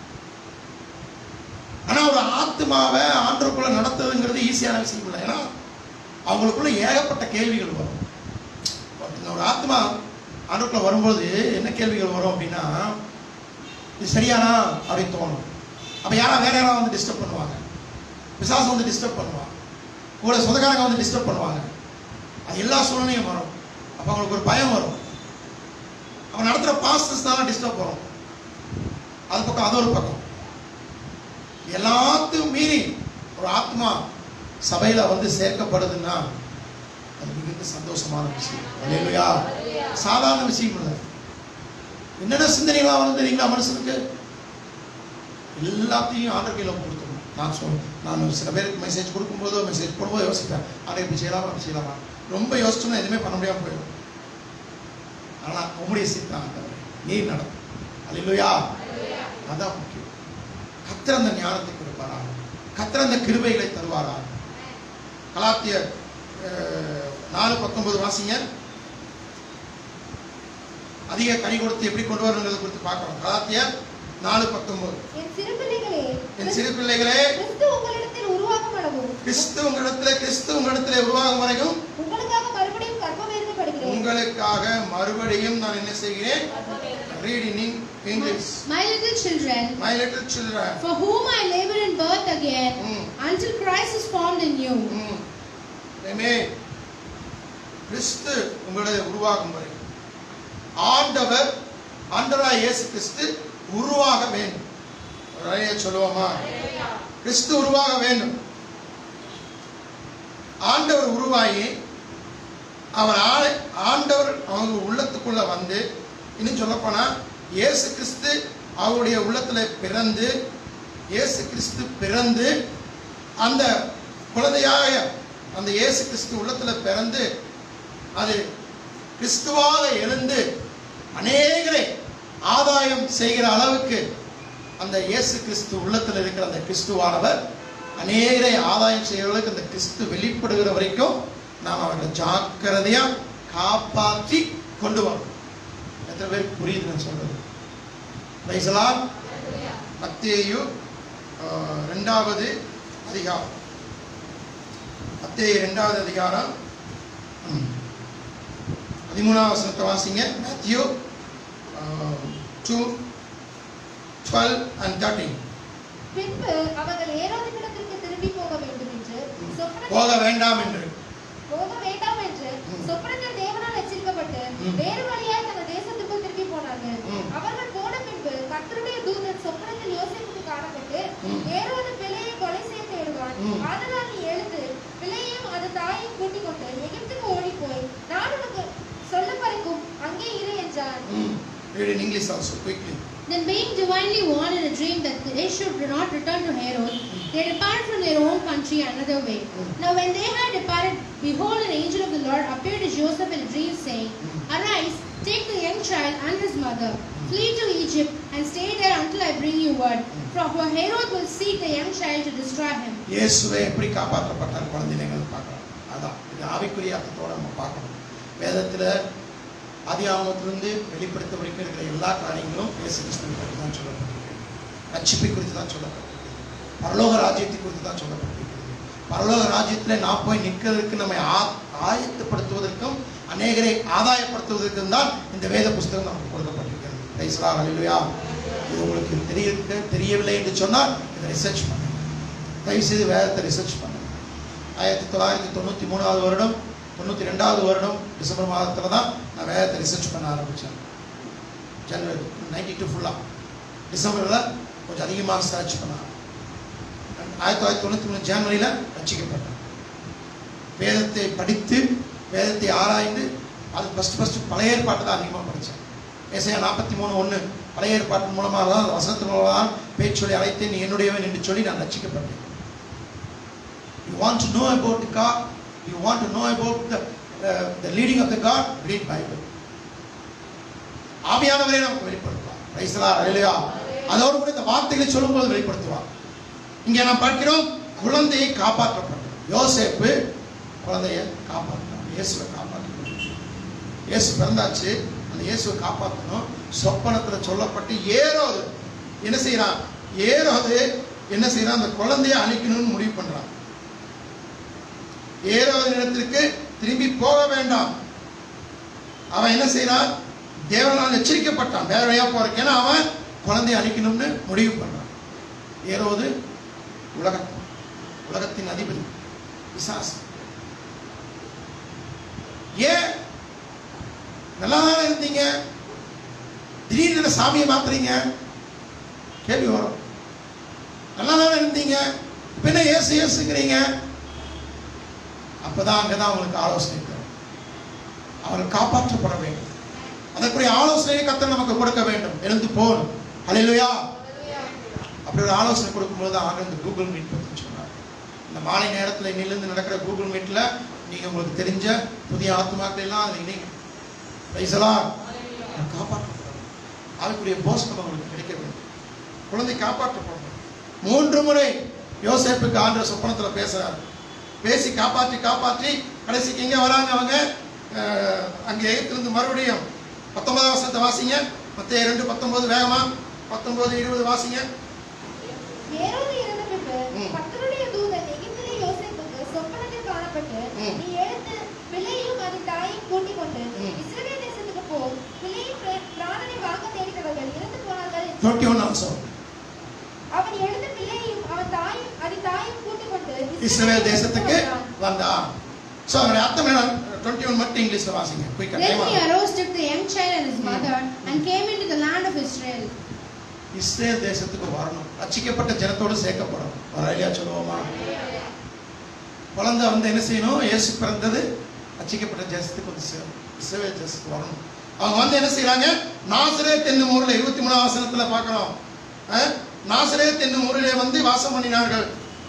ஆனா ஒரு ஆத்மாவை ஆண்டவருக்குள்ள நடத்துறதுங்கிறது ஈஸியான விஷயம் இல்லை. ஏன்னா அவங்களுக்குள்ள ஏகப்பட்ட கேள்விகள் வரும். ஒரு ஆத்மா ஆண்டவருக்குள்ள வரும்போது என்ன கேள்விகள் வரும் அப்படின்னா, இது சரியானா அப்படின்னு தோணும். அப்ப யாரா வேற யாராவது வந்து டிஸ்டர்ப் பண்ணுவாங்க, பிசாசு வந்து டிஸ்டர்ப் பண்ணுவாங்க, கூட சொந்தக்காரங்க வந்து டிஸ்டர்ப் பண்ணுவாங்க. அது எல்லா சூழ்நிலையும் வரும். அப்ப அவங்களுக்கு ஒரு பயம் வரும். அவன் நடத்துற பாஸ்டர்ஸ் தான் டிஸ்டர்ப் வரும். அது பக்கம் அது ஒரு பக்கம். எல்லாத்தையும் மீறி ஒரு ஆத்மா சபையில வந்து சேர்க்கப்படுதுன்னா அது மிகுந்த சந்தோஷமான விஷயம். அல்லேலூயா. சாதாரண விஷயம் இல்லை. என்னென்ன சிந்தனைகளா வந்துறீங்களா மனுஷனுக்கு எல்லாத்தையும் ஆண்டவர் கையில கொடுத்துடணும். நான் சொல் நான் சில பேருக்கு மெசேஜ் கொடுக்கும்போதோ மெசேஜ் போடும்போது யோசிப்பேன், அதை இப்படி செய்யலாமா அப்படி செய்யலாமா. ரொம்ப யோசிச்சோன்னா எதுவுமே பண்ண முடியாம போயிடும். ஆனா உம்முடைய சித்தம் ஆண்டவரே நீர் நடக்கும். அல்லேலூயா. அதான் முக்கியம். கர்த்தர் அந்த ஞானத்தை கொடுப்பாரா, கர்த்தர் அந்த கிருபைகளை தருவாரா. கலாத்தியர் நாலு பத்தொன்பது வாசிங்க. அதிக கனி கொடுத்து எப்படி கொண்டு வரணுங்கிறத குறித்து பார்க்கிறோம். கலாத்தியர் நாலு பத்தொன்பது. என் சிறு பிள்ளைகளே என் சிறு பிள்ளைகளே கிறிஸ்து உங்களிடத்தில் உருவாகும் அளவும் கிறிஸ்து உங்களிடத்திலே கிறிஸ்து உங்களிடத்திலே உருவாகும் வரைக்கும் உங்களுக்காக மறுபடியும் கர்ப்பவேதனைப்படுகிறேன். உங்களுக்காக மறுபடியும் நான் என்ன செய்கிறேன்? Reading in English. My little children, My little children, for whom I labor in birth again, Mm. until Christ is formed in you. ம். Amen. கிறிஸ்து உங்களுடைய உருவாகும் வரை ஆண்டவர் ஆண்டவராய் இயேசு கிறிஸ்து உருவாக வேண்டும். நிறைய சொல்லுவோமா? கிறிஸ்து உருவாக வேண்டும். ஆண்டவர் உருவாகி அவர் ஆண்டவர் அவங்க உள்ளத்துக்குள்ள வந்து, இன்னும் சொல்ல போனா இயேசு கிறிஸ்து அவருடைய உள்ளத்துல பிறந்து இயேசு கிறிஸ்து பிறந்து அந்த குழந்தையாக அந்த இயேசு கிறிஸ்து உள்ளத்துல பிறந்து அது கிறிஸ்துவாக எழுந்து அநேகரை ஆதாயம் செய்கிற அளவுக்கு அந்த இயேசு கிறிஸ்து உள்ளத்துல இருக்கிற அந்த கிறிஸ்துவானவர் அநேகரை ஆதாயம் செய்கிற அளவுக்கு அந்த கிறிஸ்து வெளிப்படுகிற வரைக்கும் நாம் அவரை ஜாக்கிரதையா காப்பாற்றி கொண்டு வரோம். எத்தனை பேருக்கு புரியுது நான் சொல்றது? Praise the Lord. மத்தேயு இரண்டாவது அதிகாரம் மத்தேயு இரண்டாவது அதிகாரம் பதிமூணாவது வசனத்தை வாசிங்க. Matthew two twelve and thirteen. பின்பு அவர்கள் ஏரோதினிடத்திற்கு திரும்பி போக வேண்டும் என்று சொப்பனத்தில் போக வேண்டாம் என்று போக வேண்டாம் என்று சொப்பனத்தில் தேவனால் எச்சரிக்கப்பட்டு வேறு வழியாய் தங்கள் தேசத்துக்குள் திரும்பி போனார்கள். அவர்கள் போன பின்பு கர்த்தருடைய தூதன் சொப்பனத்தில் யோசேப்புக்கு காணப்பட்டு, ஏரோது பிள்ளையை கொலை செய்ய தேடுவான், ஆதலால் நீ எழுந்து பிள்ளையையும் அது தாயையும் கூட்டிக் கொண்டு எகிப்துக்கு ஓடி போய் நான் உனக்கு சொல்ல பறிக்கும் அங்கே இரு என்றான். Read in English also quickly. Then being divinely warned in a dream that they should not return to Herod, they departed from their own country another way. Now when they had departed, behold, an angel of the Lord appeared to Joseph in a dream, saying, Arise, take the young child and his mother, flee to Egypt, and stay there until I bring you word. For Herod will seek the young child to destroy him. இயேசுவே எப்படி காப்பாற்றப்பட்டார் குழந்தைகள் பார்க்கலாம். அதான் இது ஆவிக்குரிய அர்த்தத்தோட நம்ம பார்க்கணும். வேதத்துல ஆதியாகமத்திலிருந்து வெளிப்படுத்த வரைக்கும் இருக்கிற எல்லா காரியங்களும் இயேசு கிறிஸ்துவை குறித்து தான் சொல்லப்பட்டிருக்கு. ரட்சிப்பை குறித்து தான் சொல்லப்பட்டிருக்கு. பரலோக ராஜ்யத்தை குறித்து தான் சொல்லப்பட்டிருக்கிறது. பரலோக ராஜ்யத்துல நான் போய் நிற்கிறதுக்கு நம்மை ஆயத்தப்படுத்துவதற்கும் அநேகரை ஆதாயப்படுத்துவதற்கும் தான் இந்த வேத புஸ்தகம் நமக்கு கொடுக்கப்பட்டிருக்கிறது. Praise the Lord. ஹல்லேலூயா. இது உங்களுக்கு தெரிய தெரியவில்லை என்று சொன்னால் இதை ரிசர்ச் பண்ணுங்க. தயவு செய்து வேதத்தை ரிசர்ச் பண்ணுங்க. ஆயிரத்தி தொள்ளாயிரத்தி தொண்ணூற்றி மூணாவது வருடம் தொண்ணூற்றி ரெண்டாவது வருடம் டிசம்பர் மாதத்தில் தான் நான் வேதத்தை ரிசர்ச் பண்ண ஆரம்பித்தேன். ஜனவரி நைன்டி டூ ஃபுல்லாக டிசம்பரில் கொஞ்சம் அதிகமாக சர்ச் பண்ணேன். ஆயிரத்தி தொள்ளாயிரத்தி தொண்ணூற்றி மூணு ஜனவரியில் ரட்சிக்கப்பட்டேன். வேதத்தை படித்து வேதத்தை ஆராய்ந்து அது ஃபஸ்ட்டு ஃபஸ்ட்டு பழைய ஏற்பாட்டை தான் அதிகமாக படித்தேன். ஏசாயா நாற்பத்தி மூணு ஒன்று பழைய ஏற்பாட்டின் மூலமாக தான் அந்த வசனத்தின் மூலமாக தான் பேச்சு சொல்லி அழைத்தேன், நீ என்னுடையவன் என்று சொல்லி நான் ரட்சிக்கப்பட்டேன். You want to know about God? You want to know about the uh, the leading of the God? Read Bible. ஆவியானவரே நமக்கு வெளிப்படுத்துவார். Praise the Lord. ஹல்லேலூயா. அதோடு கூட இந்த வார்த்தைகளை சொல்லும்போது வெளிப்படுத்துவார். இங்கே நாம் பார்க்கிறோம், குழந்தையை காப்பாற்றப்பட்டது. யோசேப்பு குழந்தையை காப்பாற்றினார். இயேசுவை காப்பாற்றணும். இயேசு பிறந்தாச்சு, அந்த இயேசுவை காப்பாற்றணும். சொப்பனத்தில் சொல்லப்பட்டு ஏரோது என்ன செய்யறான்? ஏரோது என்ன செய்யறான்? அந்த குழந்தையை அழிக்கணும்னு முடிவு பண்றான். ஏரோது இடத்திற்கு திரும்பி போக வேண்டாம். அவன் என்ன செய்யறான்? தேவனால் எச்சரிக்கப்பட்டான் வேற வழியா போறதுக்கு. ஏன்னா அவன் குழந்தையை அழிக்கணும்னு முடிவு பண்றான். ஏரோது உலகத்தின் உலகத்தின் அதிபதி பிசாசு. ஏன் நல்லா தானே இருந்தீங்க, திடீர்னு சாமியை மாத்துறீங்க? கேள்வி வரும். நல்லா தானே இருந்தீங்க, பின்ன இயேசு இயேசுங்கிறீங்க. அப்பதான் அங்கதான் அவங்களுக்கு ஆலோசனை தரும். அவர்கள் காப்பாற்றப்பட வேண்டும். அதற்குரிய ஆலோசனையை கர்த்தர் நமக்கு கொடுக்க வேண்டும். எழுந்து போன். ஹல்லேலூயா. அப்படி ஒரு ஆலோசனை கொடுக்கும்போது ஆக இந்த கூகுள் மீட் பற்றி சொன்னார். இந்த மாலை நேரத்தில் இன்னிலிருந்து நடக்கிற கூகுள் மீட்ல நீங்க உங்களுக்கு தெரிஞ்ச புதிய ஆத்மாக்கள் எல்லாம் அதில் இணைங்க. பிரைஸலாம் காப்பாற்றப்படும். அதுக்குரிய போஸ்டம் உங்களுக்கு கிடைக்க வேண்டும். குழந்தை காப்பாற்றப்படும். மூன்று முறை யோசேப்புக்கு ஆண்டவர் சொப்பனத்தில் பேசுறாரு. பேசி காப்பாற்றி காப்பாற்றி கடைசிக்கு இங்க வராங்க. அவங்க அங்கே இருந்து மறுபடியும் பத்தொன்பதாம் வசனத்தை வாசிங்க. மத்தேயு ரெண்டு பத்தொன்பது வேகமா பத்தொன்பது இருபது வாசிங்க. ஏரோது இறந்த பின்பு கர்த்தருடைய தூதன் எகிப்திலே யோசேப்புக்கு சொப்பனத்தில் காணப்பட்டு, நீ எழுந்து பிள்ளையையும் அதன் தாயையும் கூட்டிக் கொண்டு இஸ்ரவேல் தேசத்துக்கு போ, பிள்ளையின் பிராணனை வாங்க தேடினவர்கள் இறந்து போனார்கள். இருபத்தி ஒன்றாம் வசனம். அவன் எழுந்து பிள்ளையையும் அவன் தாயும் அதன் தாயையும் கூட்டிக் கொண்டு இஸ்ரவேல் தேசத்துக்கு வந்தான். சோ அதோட அர்த்தம் என்ன? இருபத்தி ஒன்று மட்டும் இங்கிலீஷ்ல வாசிங்க. குயிக்கா. Then he arose, took the young child and his mother and came into the land of Israel. Israel தேசத்துக்கு வரணும். ரட்சிக்கப்பட்ட ஜனத்தோடு சேர்க்கப்படும். வரையிலையா சொல்லுவோமா? குழந்தை வந்து என்ன செய்யணும்? இயேசு பிறந்தது ரட்சிக்கப்பட்ட தேசத்துக்கு வந்து சேரும். இஸ்ரேல் தேசத்துக்கு வரணும். அவங்க வந்து என்ன செய்யறாங்க? நாசரேத் என்னும் ஊரில் இருபத்தி மூணாம் வசனத்துல பார்க்கிறோம். நாசரேத் என்னும் ஊரிலே வந்து வாசம் பண்ணினார்கள்.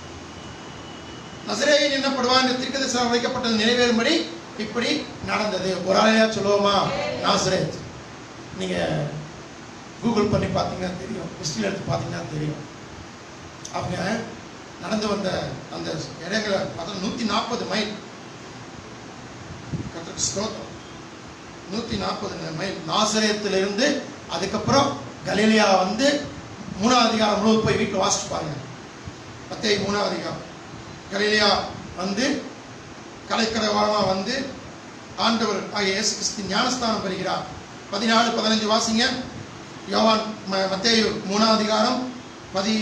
நசரேயன் என்னப்படுவான் என்று தீர்க்கதரிசனம் வைக்கப்பட்டது நிறைவேறும்படி இப்படி நடந்தது. ஒரு ஆளையா சொல்லுவோமா? நாசரேத். நீங்க கூகுள் பண்ணி பார்த்தீங்கன்னா தெரியும், ஹிஸ்டரி எடுத்து பார்த்தீங்கன்னா தெரியும். அவங்க நடந்து வந்த அந்த இடங்களை பார்த்தா நூற்றி நாற்பது மைல் ஸ்தோத்திரம். நூற்றி நாற்பது மைல் நாசரேத்திலிருந்து அதுக்கப்புறம் கலிலியா வந்து மூணாவது அதிகாரம் முழுவதும் போய் வீட்டில் வாசிச்சு பாருங்க. மத்தேயு மூணாவது அதிகாரம். கலிலியா வந்து கலைக்கரை வாரமாக வந்து ஆண்டவர் ஆகிய இயேசு கிறிஸ்து ஞானஸ்தானம் பெறுகிறார். பதினாலு பதினஞ்சு வாசிங்க. யோவான் மத்தேயு மூணாவது அதிகாரம் பதி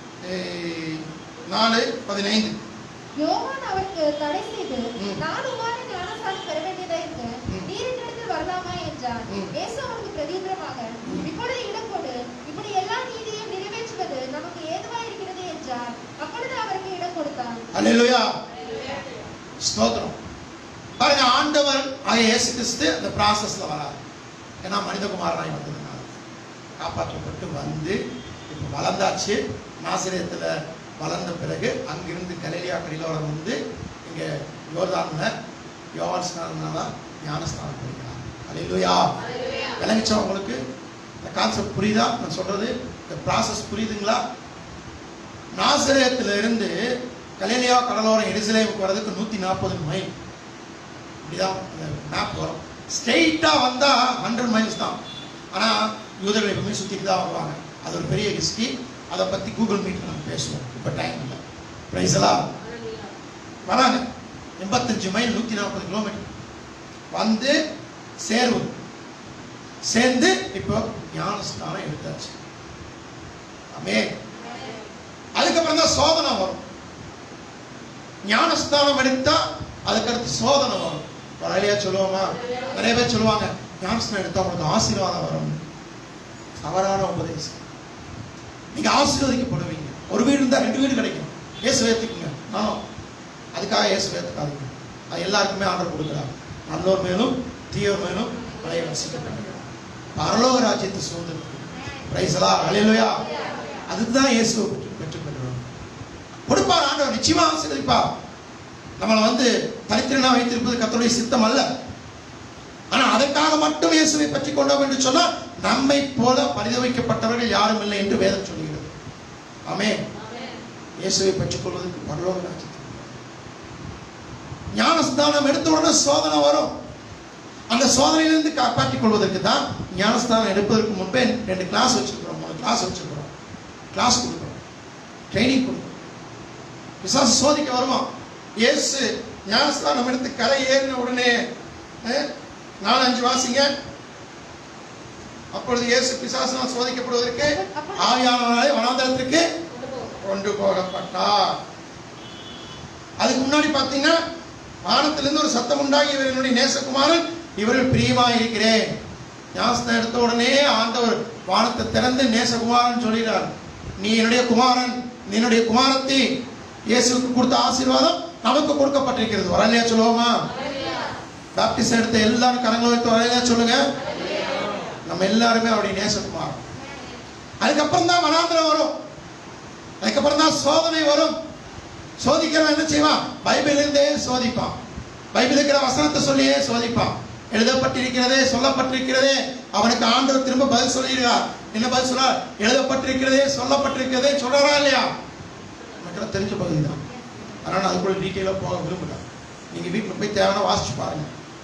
நாலு பதினைந்து. யோவான் அவருக்கு தடை செய்து, நான் உம்மாலே ஞானஸ்நானம் பெற வேண்டியதா இருக்கு, நீர் என்னிடத்தில் வரலாமா என்றார். இயேசு அவருக்கு பிரதியுத்தரமாக, இப்பொழுது இடம் கொடு, இப்படி எல்லா நீதியையும் நிறைவேற்றுவது நமக்கு ஏதுவா இருக்கிறது என்றார். அப்பொழுது அவருக்கு இடம் கொடுத்தார். அல்லேலூயா. ஸ்தோத்திரம். பாருங்க, ஆண்டவர் ஆகிய இயேசு கிறிஸ்து அந்த ப்ராசஸ்ல வராரு. ஏன்னா மனிதகுமாரனாய் வந்ததுனால காப்பாற்றப்பட்டு வந்து இப்போ வளர்ந்தாச்சு. நாசரேத்துல வளர்ந்த பிறகு அங்கிருந்து கலிலியா கடிலோரம் வந்து இங்க யோர்தான்ல யோவான் ஸ்நானனால ஞானஸ்நானம் பெறுகிறார். அல்லேலூயா. விளங்கிச்சா உங்களுக்கு? இந்த கான்செப்ட் புரியுதா? நான் சொல்றது இந்த ப்ராசஸ் புரியுதுங்களா? நாசரேத்துல இருந்து கலிலியா கடலோரம் எருசலேமுக்கு வர்றதுக்கு நூத்தி நாற்பது மைல். இப்படிதான் மேப் வரும். ஸ்ட்ரெயிட்டா வந்தா ஹண்ட்ரட் மைல்ஸ் தான். ஆனா யூதர்கள் எப்பவுமே சுத்திட்டு தான் வருவாங்க. அது ஒரு பெரிய ஹிஸ்டரி. அதை பத்தி கூகுள் மீட்ல நம்ம பேசுவோம். இப்ப டைம் இல்லை. பிரைஸ்லா வராங்க. எண்பத்தஞ்சு மைல் நூத்தி நாற்பது கிலோமீட்டர் வந்து சேருவோம். சேர்ந்து இப்போ ஞானஸ்தானம் எடுத்தாச்சு. ஆமே. அதுக்கப்புறம் தான் சோதனை வரும். ஞானஸ்தானம் எடுத்தா அதுக்கடுத்து சோதனை வரும். வரையிலையா சொல்லுவோமா? நிறைய பேர் சொல்லுவாங்க, ஞானஸ்தானம் எடுத்தா உங்களுக்கு ஆசீர்வாதம் வரும். தவறான உபதேசம். நீங்க ஆசீர்வதிக்கப்படுவீங்க. ஒரு வீடு இருந்தா ரெண்டு வீடு கிடைக்கும். இயேசு ஏத்துக்குங்க. நானும் அதுக்காக இயேசு ஏத்துக்காதீங்க. அது எல்லாருக்குமே ஆர்டர் கொடுக்குறாங்க. நல்லோர் மேலும் தீயோர் மேலும் மலையை வசிக்கப்படுகிறார். பரலோக ராஜ்யத்தை சுதந்திரம். பிரைஸ்லா. அல்லேலூயா. அதுதான் இயேசு பெற்றுக் கொள்கிறோம். கொடுப்பார் ஆண்டவர். நிச்சயமா ஆசீர்வதிப்பார். நம்மளை வந்து தனித்திறனா வைத்திருப்பது கர்த்தருடைய சித்தம் அல்ல. ஆனா அதற்காக மட்டும் இயேசுவை பற்றி கொண்டோம் என்று சொன்னால் நம்மை போல பரிதவிக்கப்பட்டவர்கள் யாரும் இல்லை என்று வேதம் சொல்கிறது. ஆமென். இயேசுவை பெற்றுக் கொள்வதற்கு பரலோக ராஜ்யத்தில் ஞானஸ்தானம் எடுத்த உடனே சோதனை வரும். அந்த சோதனையிலிருந்து காப்பாற்றிக் கொள்வதற்கு தான் ஞானஸ்தானம் எடுப்பதற்கு முன்பே ரெண்டு கிளாஸ் வச்சிருக்கிறோம். மூணு கிளாஸ் வச்சிருக்கிறோம். கிளாஸ் கொடுக்கிறோம். ட்ரைனிங் கொடுக்கிறோம். பிசாசு சோதிக்க வருவான். இயேசு ஞானஸ்தானம் எடுத்து கரை ஏறின உடனே நாலு அஞ்சு வாசிங்க. அப்பொழுது இயேசு பிசாசினால் சோதிக்கப்படுவதற்கு ஆவியானவராலே வனாந்தரத்திற்கு கொண்டு போகப்பட்டார். அதுக்கு முன்னாடி பார்த்தீங்கன்னா வானத்திலிருந்து ஒரு சத்தம் உண்டாகி, இவர் என்னுடைய நேசகுமாரன், இவர்கள் பிரியமா இருக்கிறேன். ஞானஸ்தானம் எடுத்த உடனே ஆண்டவர் வானத்தை திறந்து நேசகுமாரன் சொல்கிறார், நீ என்னுடைய குமாரன், நீ என்னுடைய குமாரத்தி, இயேசுவுக்கு கொடுத்த ஆசீர்வாதம் நமக்கு கொடுக்கப்பட்டிருக்கிறது. வரலையா சொல்லுவோமா? பாப்டிஸ்ட் எடுத்த எல்லாரும் கரங்களை வைத்து வரலையா சொல்லுங்க. நம்ம எல்லாருமே அவருடைய நேசத்துக்கு மாறும். அதுக்கப்புறம் தான் வனாந்திரம் வரும், அதுக்கப்புறம் தான் சோதனை வரும். சோதிக்கிறவன் என்ன செய்வான்? பைபிளிலிருந்தே சோதிப்பான். பைபிள் இருக்கிற வசனத்தை சொல்லியே சோதிப்பான். எழுதப்பட்டிருக்கிறதே, சொல்லப்பட்டிருக்கிறதே. அவனுக்கு ஆண்டவர் திரும்ப பதில் சொல்லிடுறார். என்ன பதில் சொல்றார்? எழுதப்பட்டிருக்கிறதே, சொல்லப்பட்டிருக்கிறதே சொல்றாரா இல்லையா? நமக்கு தெரிஞ்ச பகுதி தான். அதனால அதுக்குள்ள டீட்டெயிலாக போக விரும்புகிறேன். நீங்க வீட்டில் போய் தேவையான வாசிச்சு பாருங்க.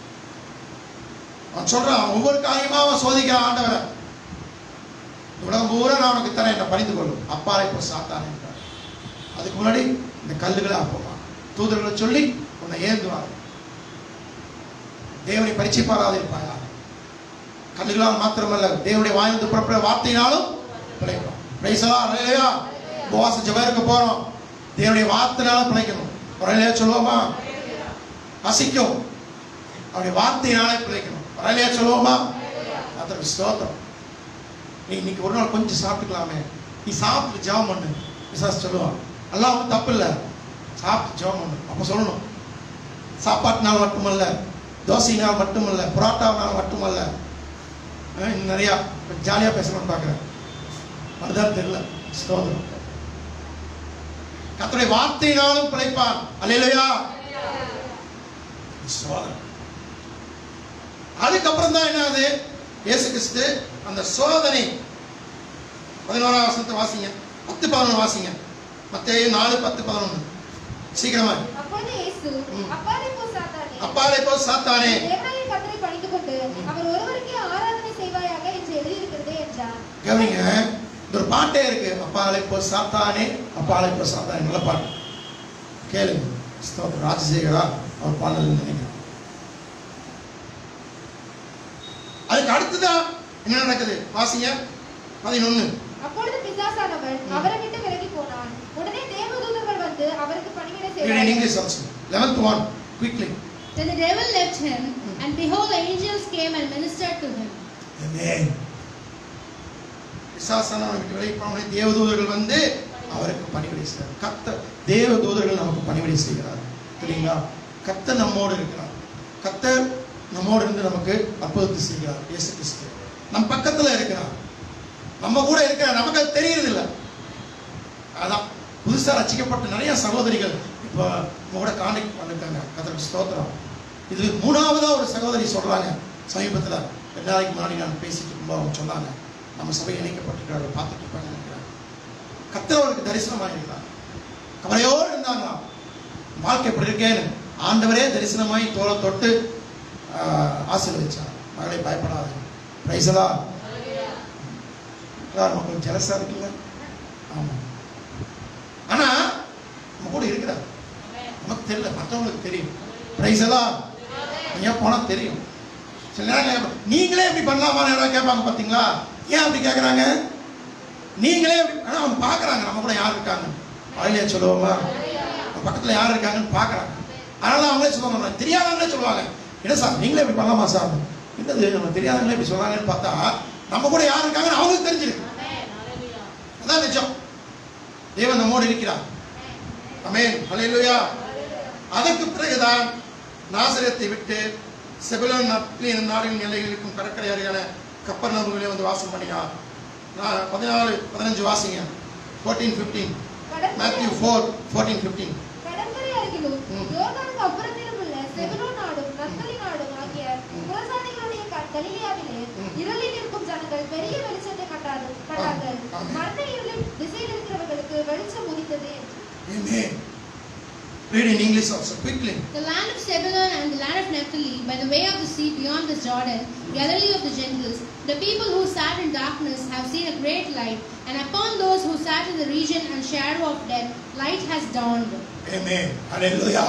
அவன் சொல்றான், ஒவ்வொரு காரியமா அவன் சோதிக்கிறான் ஆண்டவரை. உலகம் பூரா நான் உனக்கு தரேன், என்ன பணிந்து கொள்ளும். அப்பாலை போய் சாத்தான் என்றார். அதுக்கு முன்னாடி இந்த கல்லுகளை அப்போவான். தூதர்களை சொல்லி உன்னை ஏந்துவார். தேவனை பரிச்சை பாராது இருப்பாயா? கல்லுகளால் மாத்திரமல்ல, தேவனுடைய வாய்ந்து புறப்பட வார்த்தையினாலும் பிழைப்போம். பிரைசலா இல்லையா? உபவாச ஜெபம் இருக்க போறோம். தேவனுடைய வார்த்தையினாலும் பிழைக்கணும். வரலையா சொல்லுவோமா? வசிக்கும் அவருடைய வார்த்தையினாலே பிழைக்கணும். வரலையா சொல்லுவோமா? அதற்கு ஸ்தோத்திரம். நீ இன்னைக்கு ஒரு நாள் கொஞ்சம் சாப்பிட்டுக்கலாமே, நீ சாப்பிட்டு ஜெபம் பண்ணு. விசாரிச்சு சொல்லுவான், எல்லாம் ஒன்றும் தப்பு இல்லை, சாப்பிட்டு ஜெபம் பண்ணு. அப்போ சொல்லணும், சாப்பாட்டினால் மட்டுமல்ல, தோசையினால் மட்டுமல்ல, புரோட்டாவினால் மட்டுமல்ல. இன்னும் நிறையா ஜாலியாக பேசணும்னு பார்க்குறேன், அதுதான் தெரியல. ஸ்தோத்திரம். கர்த்தருடைய வார்த்தையினாலும் பிழைப்பான். அல்லேலூயா. சோதனை. அதுக்கப்புறம் தான் என்னது? இயேசு கிறிஸ்து அந்த சோதனை. பதினோராம் வசனத்தை வாசிங்க, பத்து பதினொன்று வாசிங்க. மத்தேயு நாலு பத்து பதினொன்று. சீக்கிரமா. அப்பொழுது இயேசு, அப்பாலே போ சாத்தானே, அப்பாலே போ சாத்தானே, தேவனாகிய கர்த்தரை பணித்துக் கொண்டு அவர் ஒருவருக்கே ஆராதனை செய்வாயாக என்று எழுதியிருக்கிறதே என்றார். கவனிங்க, ஒரு பாட்டே இருக்கு, அப்பாலே போ சாத்தானே, அப்பாலே போ சாத்தானே. நல்ல பாட்டு, கேளுங்க. ஸ்தோத்திரம். ராஜசேகரா அவர் பாடல் நினைக்கிறேன். அதுக்கு அடுத்துதான் என்ன நடக்குது? வாசிங்க பதினொன்னு. அப்பொழுது பிசாசானவன் அவரை விட்டு விலகி போனான். உடனே தேவதூதர்கள் வந்து அவருக்கு பணிவிடை செய்தார்கள். In English also. eleventh one, quickly. Then the devil left him, and behold, angels came and ministered to him. Amen. பிசாசானவனை விட்டு விலகி போன தேவதூதர்கள் வந்து அவருக்கு பணிவிடை செய்கிறார். கர்த்தர் தேவதூதர்கள் நமக்கு பணிவிடை செய்கிறார். சரிங்களா? கர்த்தர் நம்மோடு இருக்கிறார். கர்த்தர் நம்மோடு இருந்து நமக்கு அற்புதத்தை செய்கிறார். இயேசு கிறிஸ்து நம் பக்கத்துல இருக்கிறார், நம்ம கூட இருக்கிறார். நமக்கு அது தெரியறது இல்லை. அதான் புதுசா ரசிக்கப்பட்ட நிறைய சகோதரிகள் இப்போ நம்ம கூட கான்டாக்ட் பண்ணிருக்காங்க. கர்த்தருக்கு ஸ்தோத்திரம். இது மூணாவதா ஒரு சகோதரி சொல்றாங்க. சமீபத்தில் ரெண்டு நாளைக்கு முன்னாடி நான் பேசிட்டு இருக்கும்போது அவங்க சொன்னாங்க, நம்ம சபை இணைக்கப்பட்டிருக்கிறாங்க, பார்த்துட்டு இருப்பாங்க நினைக்கிறாங்க. கர்த்தர் அவருக்கு தரிசனமாக இருக்கிறார். கவலையோடு இருந்தாங்களாம், வாழ்க்கை எப்படி இருக்கேன்னு. ஆண்டவரே தரிசனமாய் தோளை தொட்டு ஆசீர்வதிச்சார். மகளை பயப்படாது. பிரைஸலா. மக்களுக்கு ஜலசா இருக்குல்ல. ஆமா, ஆனா நம்ம கூட இருக்கிறார். நமக்கு தெரியல, மற்றவங்களுக்கு தெரியும். பிரைஸலா. ஏன் போனா தெரியும். சில நேரம் நீங்களே எப்படி பண்ணலாமா யாராவது கேட்பாங்க. பார்த்தீங்களா? ஏன் அப்படி கேட்குறாங்க? நீங்களே எப்படி? ஆனால் அவங்க பார்க்குறாங்க நம்ம கூட யார் இருக்காங்க. அழலையா சொல்லுவோமா? பக்கத்தில் யார் இருக்காங்கன்னு பார்க்குறாங்க. அதனால அவங்களே சொல்லுவாங்க, தெரியாதவங்களே சொல்லுவாங்க, என்ன சார் நீங்களே இப்படி பண்ணலாமா சார்? என்னது நம்ம தெரியாதவங்களே இப்படி சொல்றாங்கன்னு பார்த்தா நம்ம கூட யார் இருக்காங்கன்னு அவங்களுக்கு தெரிஞ்சிருக்கு. அதான் நிஜம். தேவன் நம்மோடு இருக்கிறார். ஆமென். ஹல்லேலூயா. அதற்கு பிறகுதான் நாசரேத்தை விட்டு செபுலோன் நப்தலீம் நாடுகளின் எல்லையில் இருக்கும் கடற்கரை அருகான கப்பர்நகூமிலே வந்து வாசம் பண்ணினார். பதினாலு பதினஞ்சு வாசிங்க. பதினான்கு பதினைந்து. மேத்யூ நான்கு பதினான்கு பதினைந்து. கடற்கரை அருகிலும் யோர்தானுக்கு அப்புறத்திலும் உள்ள செபுலோன் நாடும் நப்தலி நாடும் ஆகிய புறஜாதிகளுடைய கலிலேயாவிலே இருளில் இருக்கும் ஜனங்கள் பெரிய வெளிச்சத்தை கண்டார்கள் கண்டார்கள் மரண இருளின் திசையில் இருக்கிறவர்களுக்கு வெளிச்சம் உதித்தது. Amen. Read in English also quickly. The land of Zebulun and the land of Naphtali, by the way of the sea beyond the Jordan, Galilee of the Gentiles, the people who sat in darkness have seen a great light, and upon those who sat in the region and shadow of death, light has dawned. Amen. Hallelujah.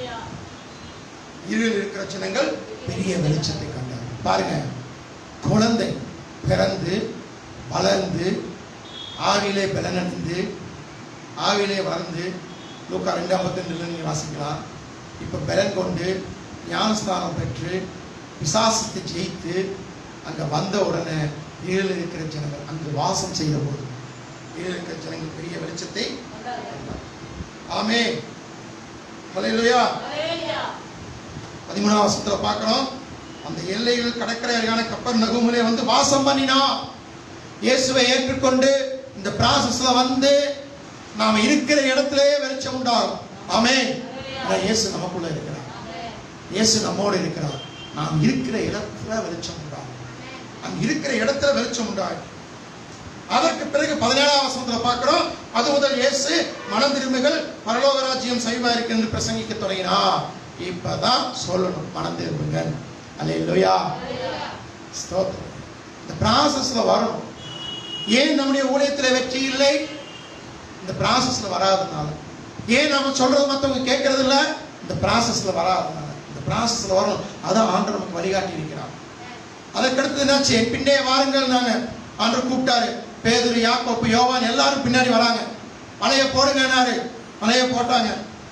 இருளில் இருக்கிற ஜனங்கள் பெரிய வெளிச்சத்தை கண்டார்கள். பாருங்க, குழந்தை பிறந்து வளர்ந்து ஆவிலே பலனடைந்து ஆவிலே வளர்ந்து லூக்கா ரெண்டு ஐம்பத்தி ரெண்டுல நீங்க வாசிக்கலாம். இப்ப பலன் கொண்டு ஞானஸ்தானம் பெற்று பிசாசத்தை ஜெயித்து அங்க வந்த உடனே இருளில் இருக்கிற ஜனங்கள் அங்கு வாசம் செய்த போது இருளில் இருக்கிற ஜனங்கள் பெரிய வெளிச்சத்தை. ஆமென். ஹல்லேலூயா. பதிமூணாம் வசனத்துல பார்க்கிறோம், அந்த எல்லையில் கடற்கரை அருகான கப்பர்நகூமிலே வந்து வாசம் பண்ணினா. இயேசுவை ஏற்றுக்கொண்டு இந்த ப்ராசஸ்ல வந்து நாம இருக்கிற இடத்திலே வெளிச்சம் உண்டாகும். ஆமென். இயேசு நமக்குள்ள இருக்கிறார், இயேசு நம்மோடு இருக்கிறார். நாம் இருக்கிற இடத்துல வெளிச்சம் உண்டாகும், நாம் இருக்கிற இடத்துல வெளிச்சம் உண்டாகும். அதற்கு பிறகு பதினேழாம் வசனத்துல பார்க்கிறோம், அது முதல் இயேசு மனம் திரும்புங்கள், பரலோக ராஜ்யம் சமீபமா இருக்கு என்று பிரசங்கிக்க தொடங்கினார். இப்பதான் சொல்லணும், மனம் திரும்புங்கள். அல்லேலூயா. ஸ்தோத்திரம். இந்த ப்ராசஸ்ல வரணும். ஏன் நம்முடைய ஊழியத்தில் வெற்றி இல்லை? இந்த ப்ராசஸ்ல வராதனால. ஏன் நம்ம சொல்றது மற்றவங்க கேட்கறது இல்லை? இந்த ப்ராசஸ்ல வராதனால. இந்த ப்ராசஸ்ல வரணும். அதான் ஆண்டவர் நமக்கு வழிகாட்டி இருக்கிறார். அதற்கடுத்து என்னாச்சு? பின்னே வாருங்கள் நாங்க ஆண்டவர் கூப்பிட்டாரு. பேதுரு, யாக்கோப்பு, யோவான் எல்லாரும் பின்னாடி வராங்க. வலைய போடுங்கன்னாரு. வலைய போட்டாங்க.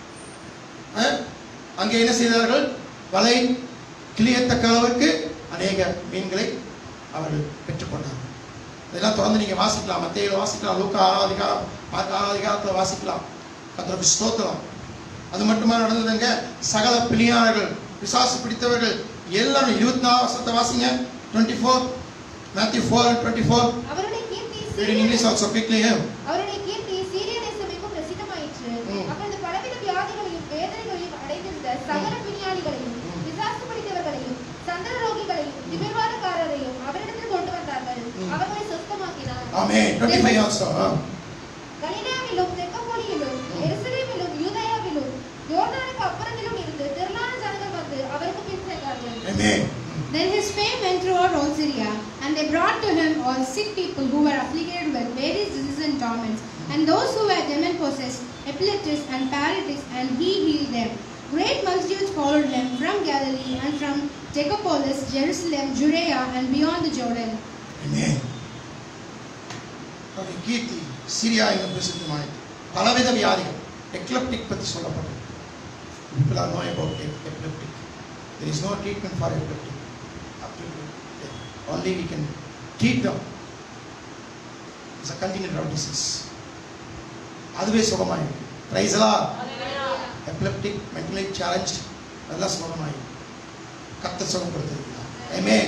அங்கே என்ன செய்தார்கள்? வலை கிளியத்தக்க அளவுக்கு அநேக மீன்களை அவர்கள் பெற்றுக்கொண்டார்கள். இதெல்லாம் தொடர்ந்து நீங்க வாசிக்கலாம், மத்தேயுல வாசிக்கலாம், லூக்கா ஆறாம் அதிகாரம் மார்க் ஆறாம் அதிகாரத்துல வாசிக்கலாம். கர்த்தருக்கு ஸ்தோத்திரம். அது மட்டுமா நடந்ததுங்க? சகல பிணியாளர்கள், பிசாசு பிடித்தவர்கள் எல்லாரும் இருபத்தி நாலு வருஷத்தை வாசிங்க. Twenty four Matthew four and twenty-four. அவருடைய கீர்த்தி Read in English also quickly here. அவருடைய கீர்த்தி சீரிய தேசம் எங்கும் பிரசித்தமாயிற்று. அப்பொழுது பலவித வியாதிகளையும் வேதனைகளையும் அடைந்திருந்த சகல பிணியாளிகளையும், பிசாசு பிடித்தவர்களையும், சந்தன ரோகிகளையும், திமிர்வாதக்காரரையும் அவரிடத்தில் கொண்டு வந்தார்கள். அவர்களை சுத்தமாக்கினார். Amen. twenty-five also. கலிலேயாவிலும் தெக்கப்போலியிலும் எருசலேமிலும் யூதேயாவிலும் யோர்தானுக்கு அப்புறத்திலும் இருந்து திரளான ஜனங்கள் வந்து அவருக்கு பின் சென்றார்கள். Amen. Then his fame went throughout all Syria, and they brought to him all sick people who were afflicted with various diseases and torments, and those who were demon-possessed, epileptics and paralytics, and he healed them. Great multitudes followed him from Galilee and from Decapolis, Jerusalem, Judea, and beyond the Jordan. Amen. அவருடைய கீர்த்தி Syria எங்கும் பிரசித்தமாயிற்று. பலவித வியாதிகள், எக்லெப்டிக் பற்றி சொல்லப்பட்டது. People are knowing about epileptic. There is no treatment for epileptic. Only we can treat them. It's a congenital disease. அதுவே சுகமாயிருக்கு. Praise the Lord. Epileptic, mentally challenged, எல்லாம் சுகமாயிருக்கு. கர்த்தர் சுகப்படுத்தியிருக்கிறார். Amen.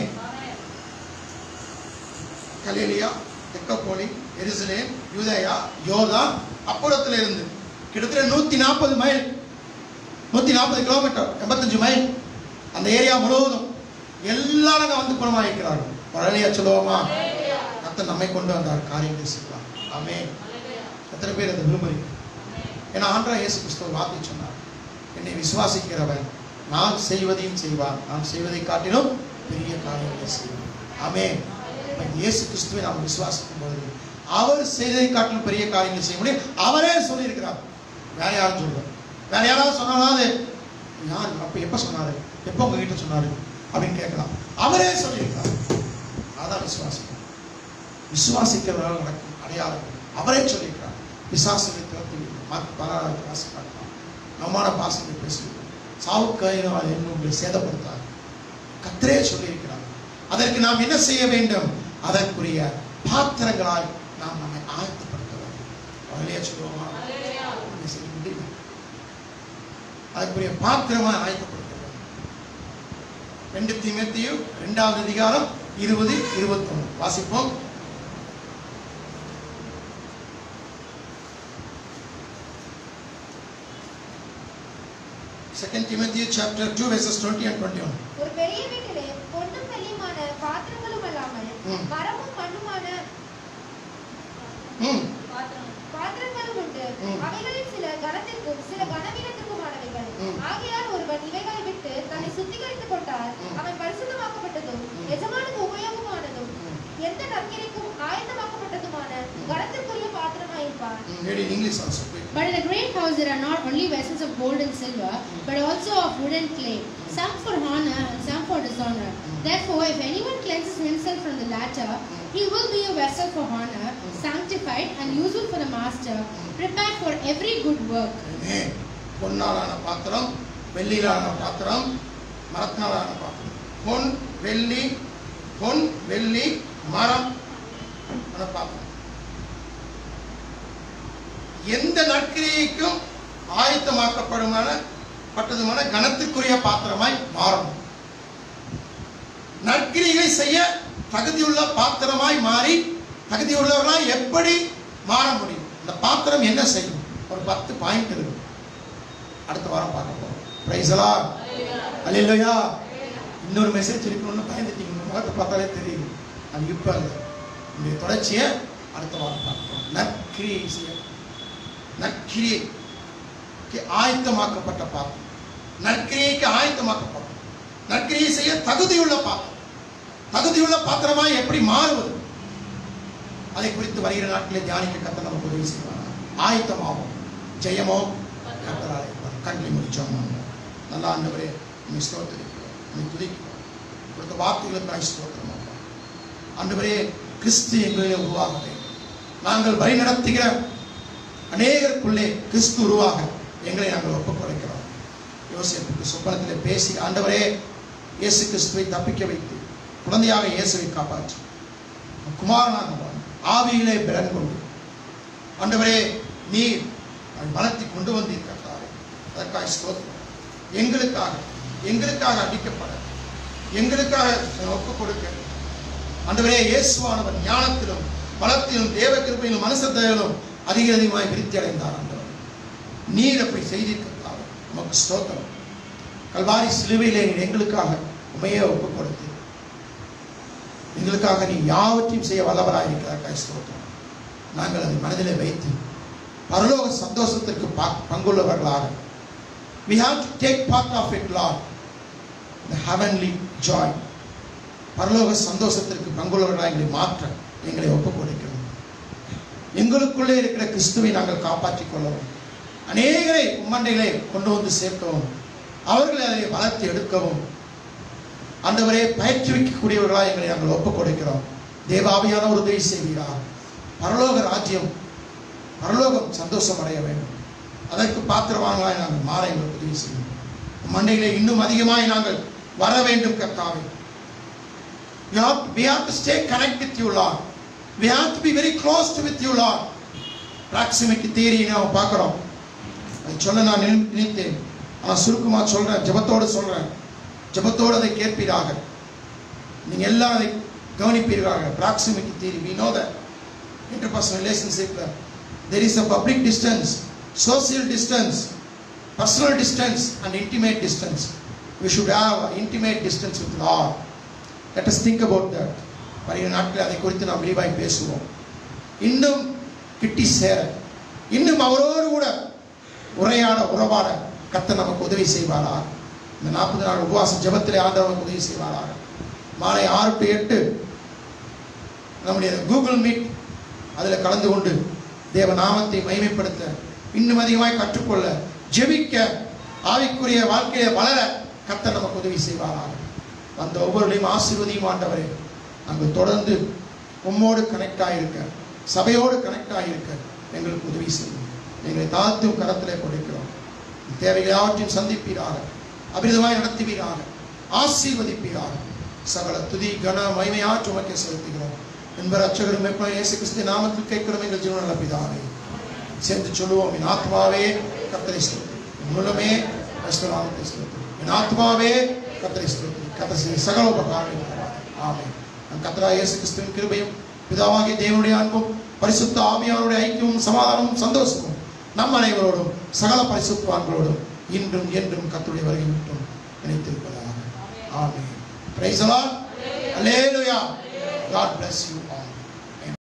கலிலேயா, தெக்கப்போலி, எருசலேம், யூதேயா, யோர்தான் அப்புறத்துல இருந்து கிட்டத்தட்ட நூத்தி நாற்பது மைல் நூத்தி நாற்பது கிலோமீட்டர் எண்பத்தஞ்சு மைல் அந்த ஏரியா முழுவதும் எல்லாரும் வந்து குணமாயிருக்கிறார்கள். பழனியா சொல்லுவோமா? கர்த்தர் நம்மை கொண்டு வந்தார் காரியங்களை செய்வார். ஆமென். எத்தனை பேர் அதை விரும்புறீங்க? ஏன்னா ஆண்டவர் இயேசு கிறிஸ்து வார்த்தை சொன்னார், என்னை விசுவாசிக்கிறவன் நான் செய்வதையும் செய்வான், நான் செய்வதை காட்டிலும் பெரிய காரியங்களை செய்வான். ஆமென். இயேசு கிறிஸ்துவை நாம் விசுவாசிக்கும் பொழுது அவர் செய்ததை காட்டிலும் பெரிய காரியங்களை செய்ய முடியும். அவரே சொல்லியிருக்கிறார். வேற யாரும் சொல்றாரு? வேற யாராவது சொன்னாலும் யார் அப்ப எப்ப சொன்னாரு, எப்ப உங்ககிட்ட சொன்னாரு அப்படின்னு கேட்கலாம். அவரே சொல்லியிருக்கிறார். அதான் விசுவாசம். விசுவாசிக்கிறவர்கள் நடக்கும் அடையாளம் அவரே சொல்லியிருக்கிறார். பிசாசுகளை துரத்தி பதினாறாவது வாசிக்கலாம். நம்மான பாசங்களை பேசுகிறோம், சாவுக்காயிரம் என்னும் உங்களை சேதப்படுத்தார். கர்த்தரே சொல்லியிருக்கிறார். அதற்கு நாம் என்ன செய்ய வேண்டும்? அதற்குரிய பாத்திரங்களால் நாம் நம்மை ஆயத்தப்படுத்த வேண்டும். அவர்களே சொல்லுவோமா? முடியும். அதற்குரிய பாத்திரமாக ஆயத்தப்படுத்த வேண்டும். ரெண்டு தீமோத்தேயு இரண்டாவது அதிகாரம் இருபது இருபத்தி ஒன்று வாசிப்போம். Second Timothy chapter two verses twenty and twenty-one. ஒரு பெரிய வீட்டிலே பொன்னும் வெள்ளியுமான பாத்திரங்களும் அல்லாமல் மரமும் மண்ணுமான பாத்திரங்களும் உண்டு. அவைகளில் சில கனத்திற்கும் சில கனவீனத்திற்குமானவைகள். ஆகையால் ஒருவன் இவைகளை விட்டு தன்னை சுத்திகரித்துக் கொண்டால் அவன் பரிசுத்தமாக்கப்பட்டதும் எஜமானுக்கு உபயோகமானதும் எந்த நற்கிரைக்கும் ஆயத்தமாக்கப்பட்டதுமான கனத்திற்குரிய பாத்திரமாயிருப்பான். But in a great house there are not only vessels of gold and silver, but also of wood and clay, some for honor and some for dishonor. Therefore, if anyone cleanses himself from the latter, he will be a vessel for honor, sanctified and useful for the master, prepared for every good work. பொன்னாலான பாத்திரம், வெள்ளியிலான பாத்திரம், மரத்தினாலான பாத்திரம். பொன், வெள்ளி, பொன், வெள்ளி, மரம் பாத்திரம். எந்த நற்கிரியைக்கும் ஆயத்தமாக்கப்படுமான பட்டதுமான கனத்திற்குரிய பாத்திரமாய் மாறணும். நற்கிரியை செய்ய தகுதியுள்ள பாத்திரமாய் மாறி தகுதியுள்ளவர்களாய் எப்படி மாற முடியும்? இந்த பாத்திரம் என்ன செய்யும்? ஒரு பத்து பாயிண்ட் இருக்கு. அடுத்த வாரம் பார்க்க போறோம். Praise the Lord. அல்லேலூயா. இன்னொரு மெசேஜ் இருக்கணும்னு பயந்துட்டீங்க. முகத்தை பார்த்தாலே தெரியுது. அது இப்ப இல்லை. இந்த தொடர்ச்சியை அடுத்த வாரம் பார்க்கிறோம். நற்கிரியை செய்ய நற்கிரியை ஆயத்தமாக்கப்பட்ட பாத்திரம். நற்கிரியைக்கு ஆயத்தமாக்கப்பட்ட நற்கிரியை செய்ய தகுதியுள்ள பாத்திரம். தகுதியுள்ள பாத்திரமாய் எப்படி மாறுவது? அதை குறித்து வருகிற நாட்களில் தியானிக்க கர்த்தர் நமக்கு உதவி செய்வார். ஆயத்தமாகும். ஜெயமோ கர்த்தராலே. கண்களை முடிச்சோம். நல்லா ஆண்டவரே நீ ஸ்தோத்திரிக்கிறோம், நீ துதிக்கிறோம். கொடுத்த வார்த்தைகளுக்காக ஸ்தோத்திரம். ஆண்டவரே கிறிஸ்து எங்களிலே உருவாக வேண்டும். நாங்கள் வழி நடத்துகிற அநேகருக்குள்ளே கிறிஸ்து உருவாக எங்களை நாங்கள் ஒப்புக் கொடுக்கிறோம். யோசேப்புக்கு சொப்பனத்திலே பேசி ஆண்டவரே இயேசு கிறிஸ்துவை தப்பிக்க வைத்து குழந்தையாக இயேசுவை காப்பாற்றி குமாரனாக ஆவியிலே பலன் கொண்டு ஆண்டவரே நீர் பலத்தை கொண்டு வந்திருக்கிறாரே அதற்காக ஸ்தோத்திரம். எங்களுக்காக எங்களுக்காக அடிக்கப்பட எங்களுக்காக ஒப்புக் கொடுக்க ஆண்டவரே இயேசுவானவர் ஞானத்திலும் பலத்திலும் தேவ கிருபையிலும் மனுஷ தயவிலும் அதிக அதிகமாய் விருத்தி அடைந்தார். ஆண்டவர் நீர் அப்படி செய்திருக்கிறார். நமக்கு ஸ்தோத்திரம். கல்வாரி சிலுவையிலே நீர் எங்களுக்காக உமையே ஒப்புக் கொடுத்து எங்களுக்காக நீ யாவற்றையும் செய்ய வல்லவராக இருக்கிறார். ஸ்தோத்திரம். நாங்கள் அதை மனதிலே வைத்து பரலோக சந்தோஷத்திற்கு பங்குள்ளவர்களாக we have to take part of it, Lord, the heavenly joy. பரலோக சந்தோஷத்திற்கு பங்குள்ளவர்களாக எங்களை மாற்ற எங்களை ஒப்புக் கொடுக்கிறோம். எங்களுக்குள்ளே இருக்கிற கிறிஸ்துவை நாங்கள் காப்பாற்றிக் கொள்ளவும் அநேகரை உம்மண்டைகளை கொண்டு வந்து சேர்க்கவும் அவர்களை அதை வளர்த்து எடுக்கவும் ஆண்டவரே பயிற்றுவிக்கக்கூடியவர்களாக எங்களை நாங்கள் ஒப்புக் கொடுக்கிறோம். தேவாவியான ஒரு உதவி செய்கிறார். பரலோக ராஜ்யம் பரலோகம் சந்தோஷம் அடைய வேண்டும். அதற்கு பாத்திரவான்களாய் நாங்கள் மாற எங்களுக்கு உதவி செய்யும். மண்டைகளை இன்னும் அதிகமாய் நாங்கள் வர வேண்டும் கர்த்தாவே. We have, we have to stay connected with you, Lord. We have to be very close to with you, Lord. Proximity theory நாம் பார்க்கிறோம். அதை சொல்ல நான் நினைத்தேன். நான் சுருக்கமாக சொல்றேன், ஜெபத்தோடு சொல்றேன். ஜெபத்தோடு அதை கேட்பீராக. நீங்கள் எல்லாம் அதை கவனிப்பீர்களாக. Proximity theory, we know that interpersonal relationship there is a public distance, social distance, personal distance and intimate distance. We should have an intimate distance with Lord. Let us think about that. வருகிற நாட்களில் அதை குறித்து நாம் விரிவாய் பேசுவோம். இன்னும் கிட்டி சேர இன்னும் அவரோடு கூட உரையாட உறவாட கர்த்தர் நமக்கு உதவி செய்வாரா? இந்த நாற்பது நாள் உபவாச ஜெபத்திலே ஆண்டவர் நமக்கு உதவி செய்வாரா? மாலை ஆறு டு எட்டு நம்முடைய கூகுள் மீட் அதில் கலந்து கொண்டு தேவ நாமத்தை மகிமைப்படுத்த இன்னும் அதிகமாய் கற்றுக்கொள்ள ஜெபிக்க ஆவிக்குரிய வாழ்க்கையை வளர கர்த்தர் நமக்கு உதவி செய்வாரா? அந்த ஒவ்வொருடையும் ஆசீர்வதியும் ஆண்டவரே. நாங்கள் தொடர்ந்து உம்மோடு கனெக்ட் ஆகியிருக்க சபையோடு கனெக்ட் ஆகியிருக்க எங்களுக்கு உதவி செய்யும். எங்களை தாழ்த்தும் கரத்திலே கொடுக்கிறோம். தேவைகள் யாவற்றையும் சந்திப்பீராக, அபிரிதமாய் நடத்துவீராக, ஆசீர்வதிப்பீராக. சகல துதி கன மகிமையாற்று உமக்கே செலுத்துகிறோம் என்பர் அச்சகரும் எப்ப இயேசு கிறிஸ்து நாமத்தில் கேட்கிறோம் எங்கள் ஜீவன பிதாவே. சேர்ந்து சொல்லுவோம், என் ஆத்மாவே கர்த்தரை ஸ்தோத்திரி, என் உள்ளமே நாமத்தை ஸ்தோத்திரி, என் ஆத்மாவே கர்த்தரை ஸ்தோத்திரி, கர்த்தர் சகல உபகாரங்களை. ஆமென். நம் கர்த்தராகிய இயேசு கிறிஸ்துவின் கிருபையும் பிதாவாகிய தேவனுடைய அன்பும் பரிசுத்த ஆவியானவருடைய ஐக்கியமும் சமாதானமும் சந்தோஷமும் நம் அனைவரோடும் சகல பரிசுத்தவான்களோடும் இன்றும் என்றும் கர்த்தருடைய வருகை மட்டும் நினைத்திருப்பதாக. ஆமென். Praise the Lord. Hallelujah. God bless you.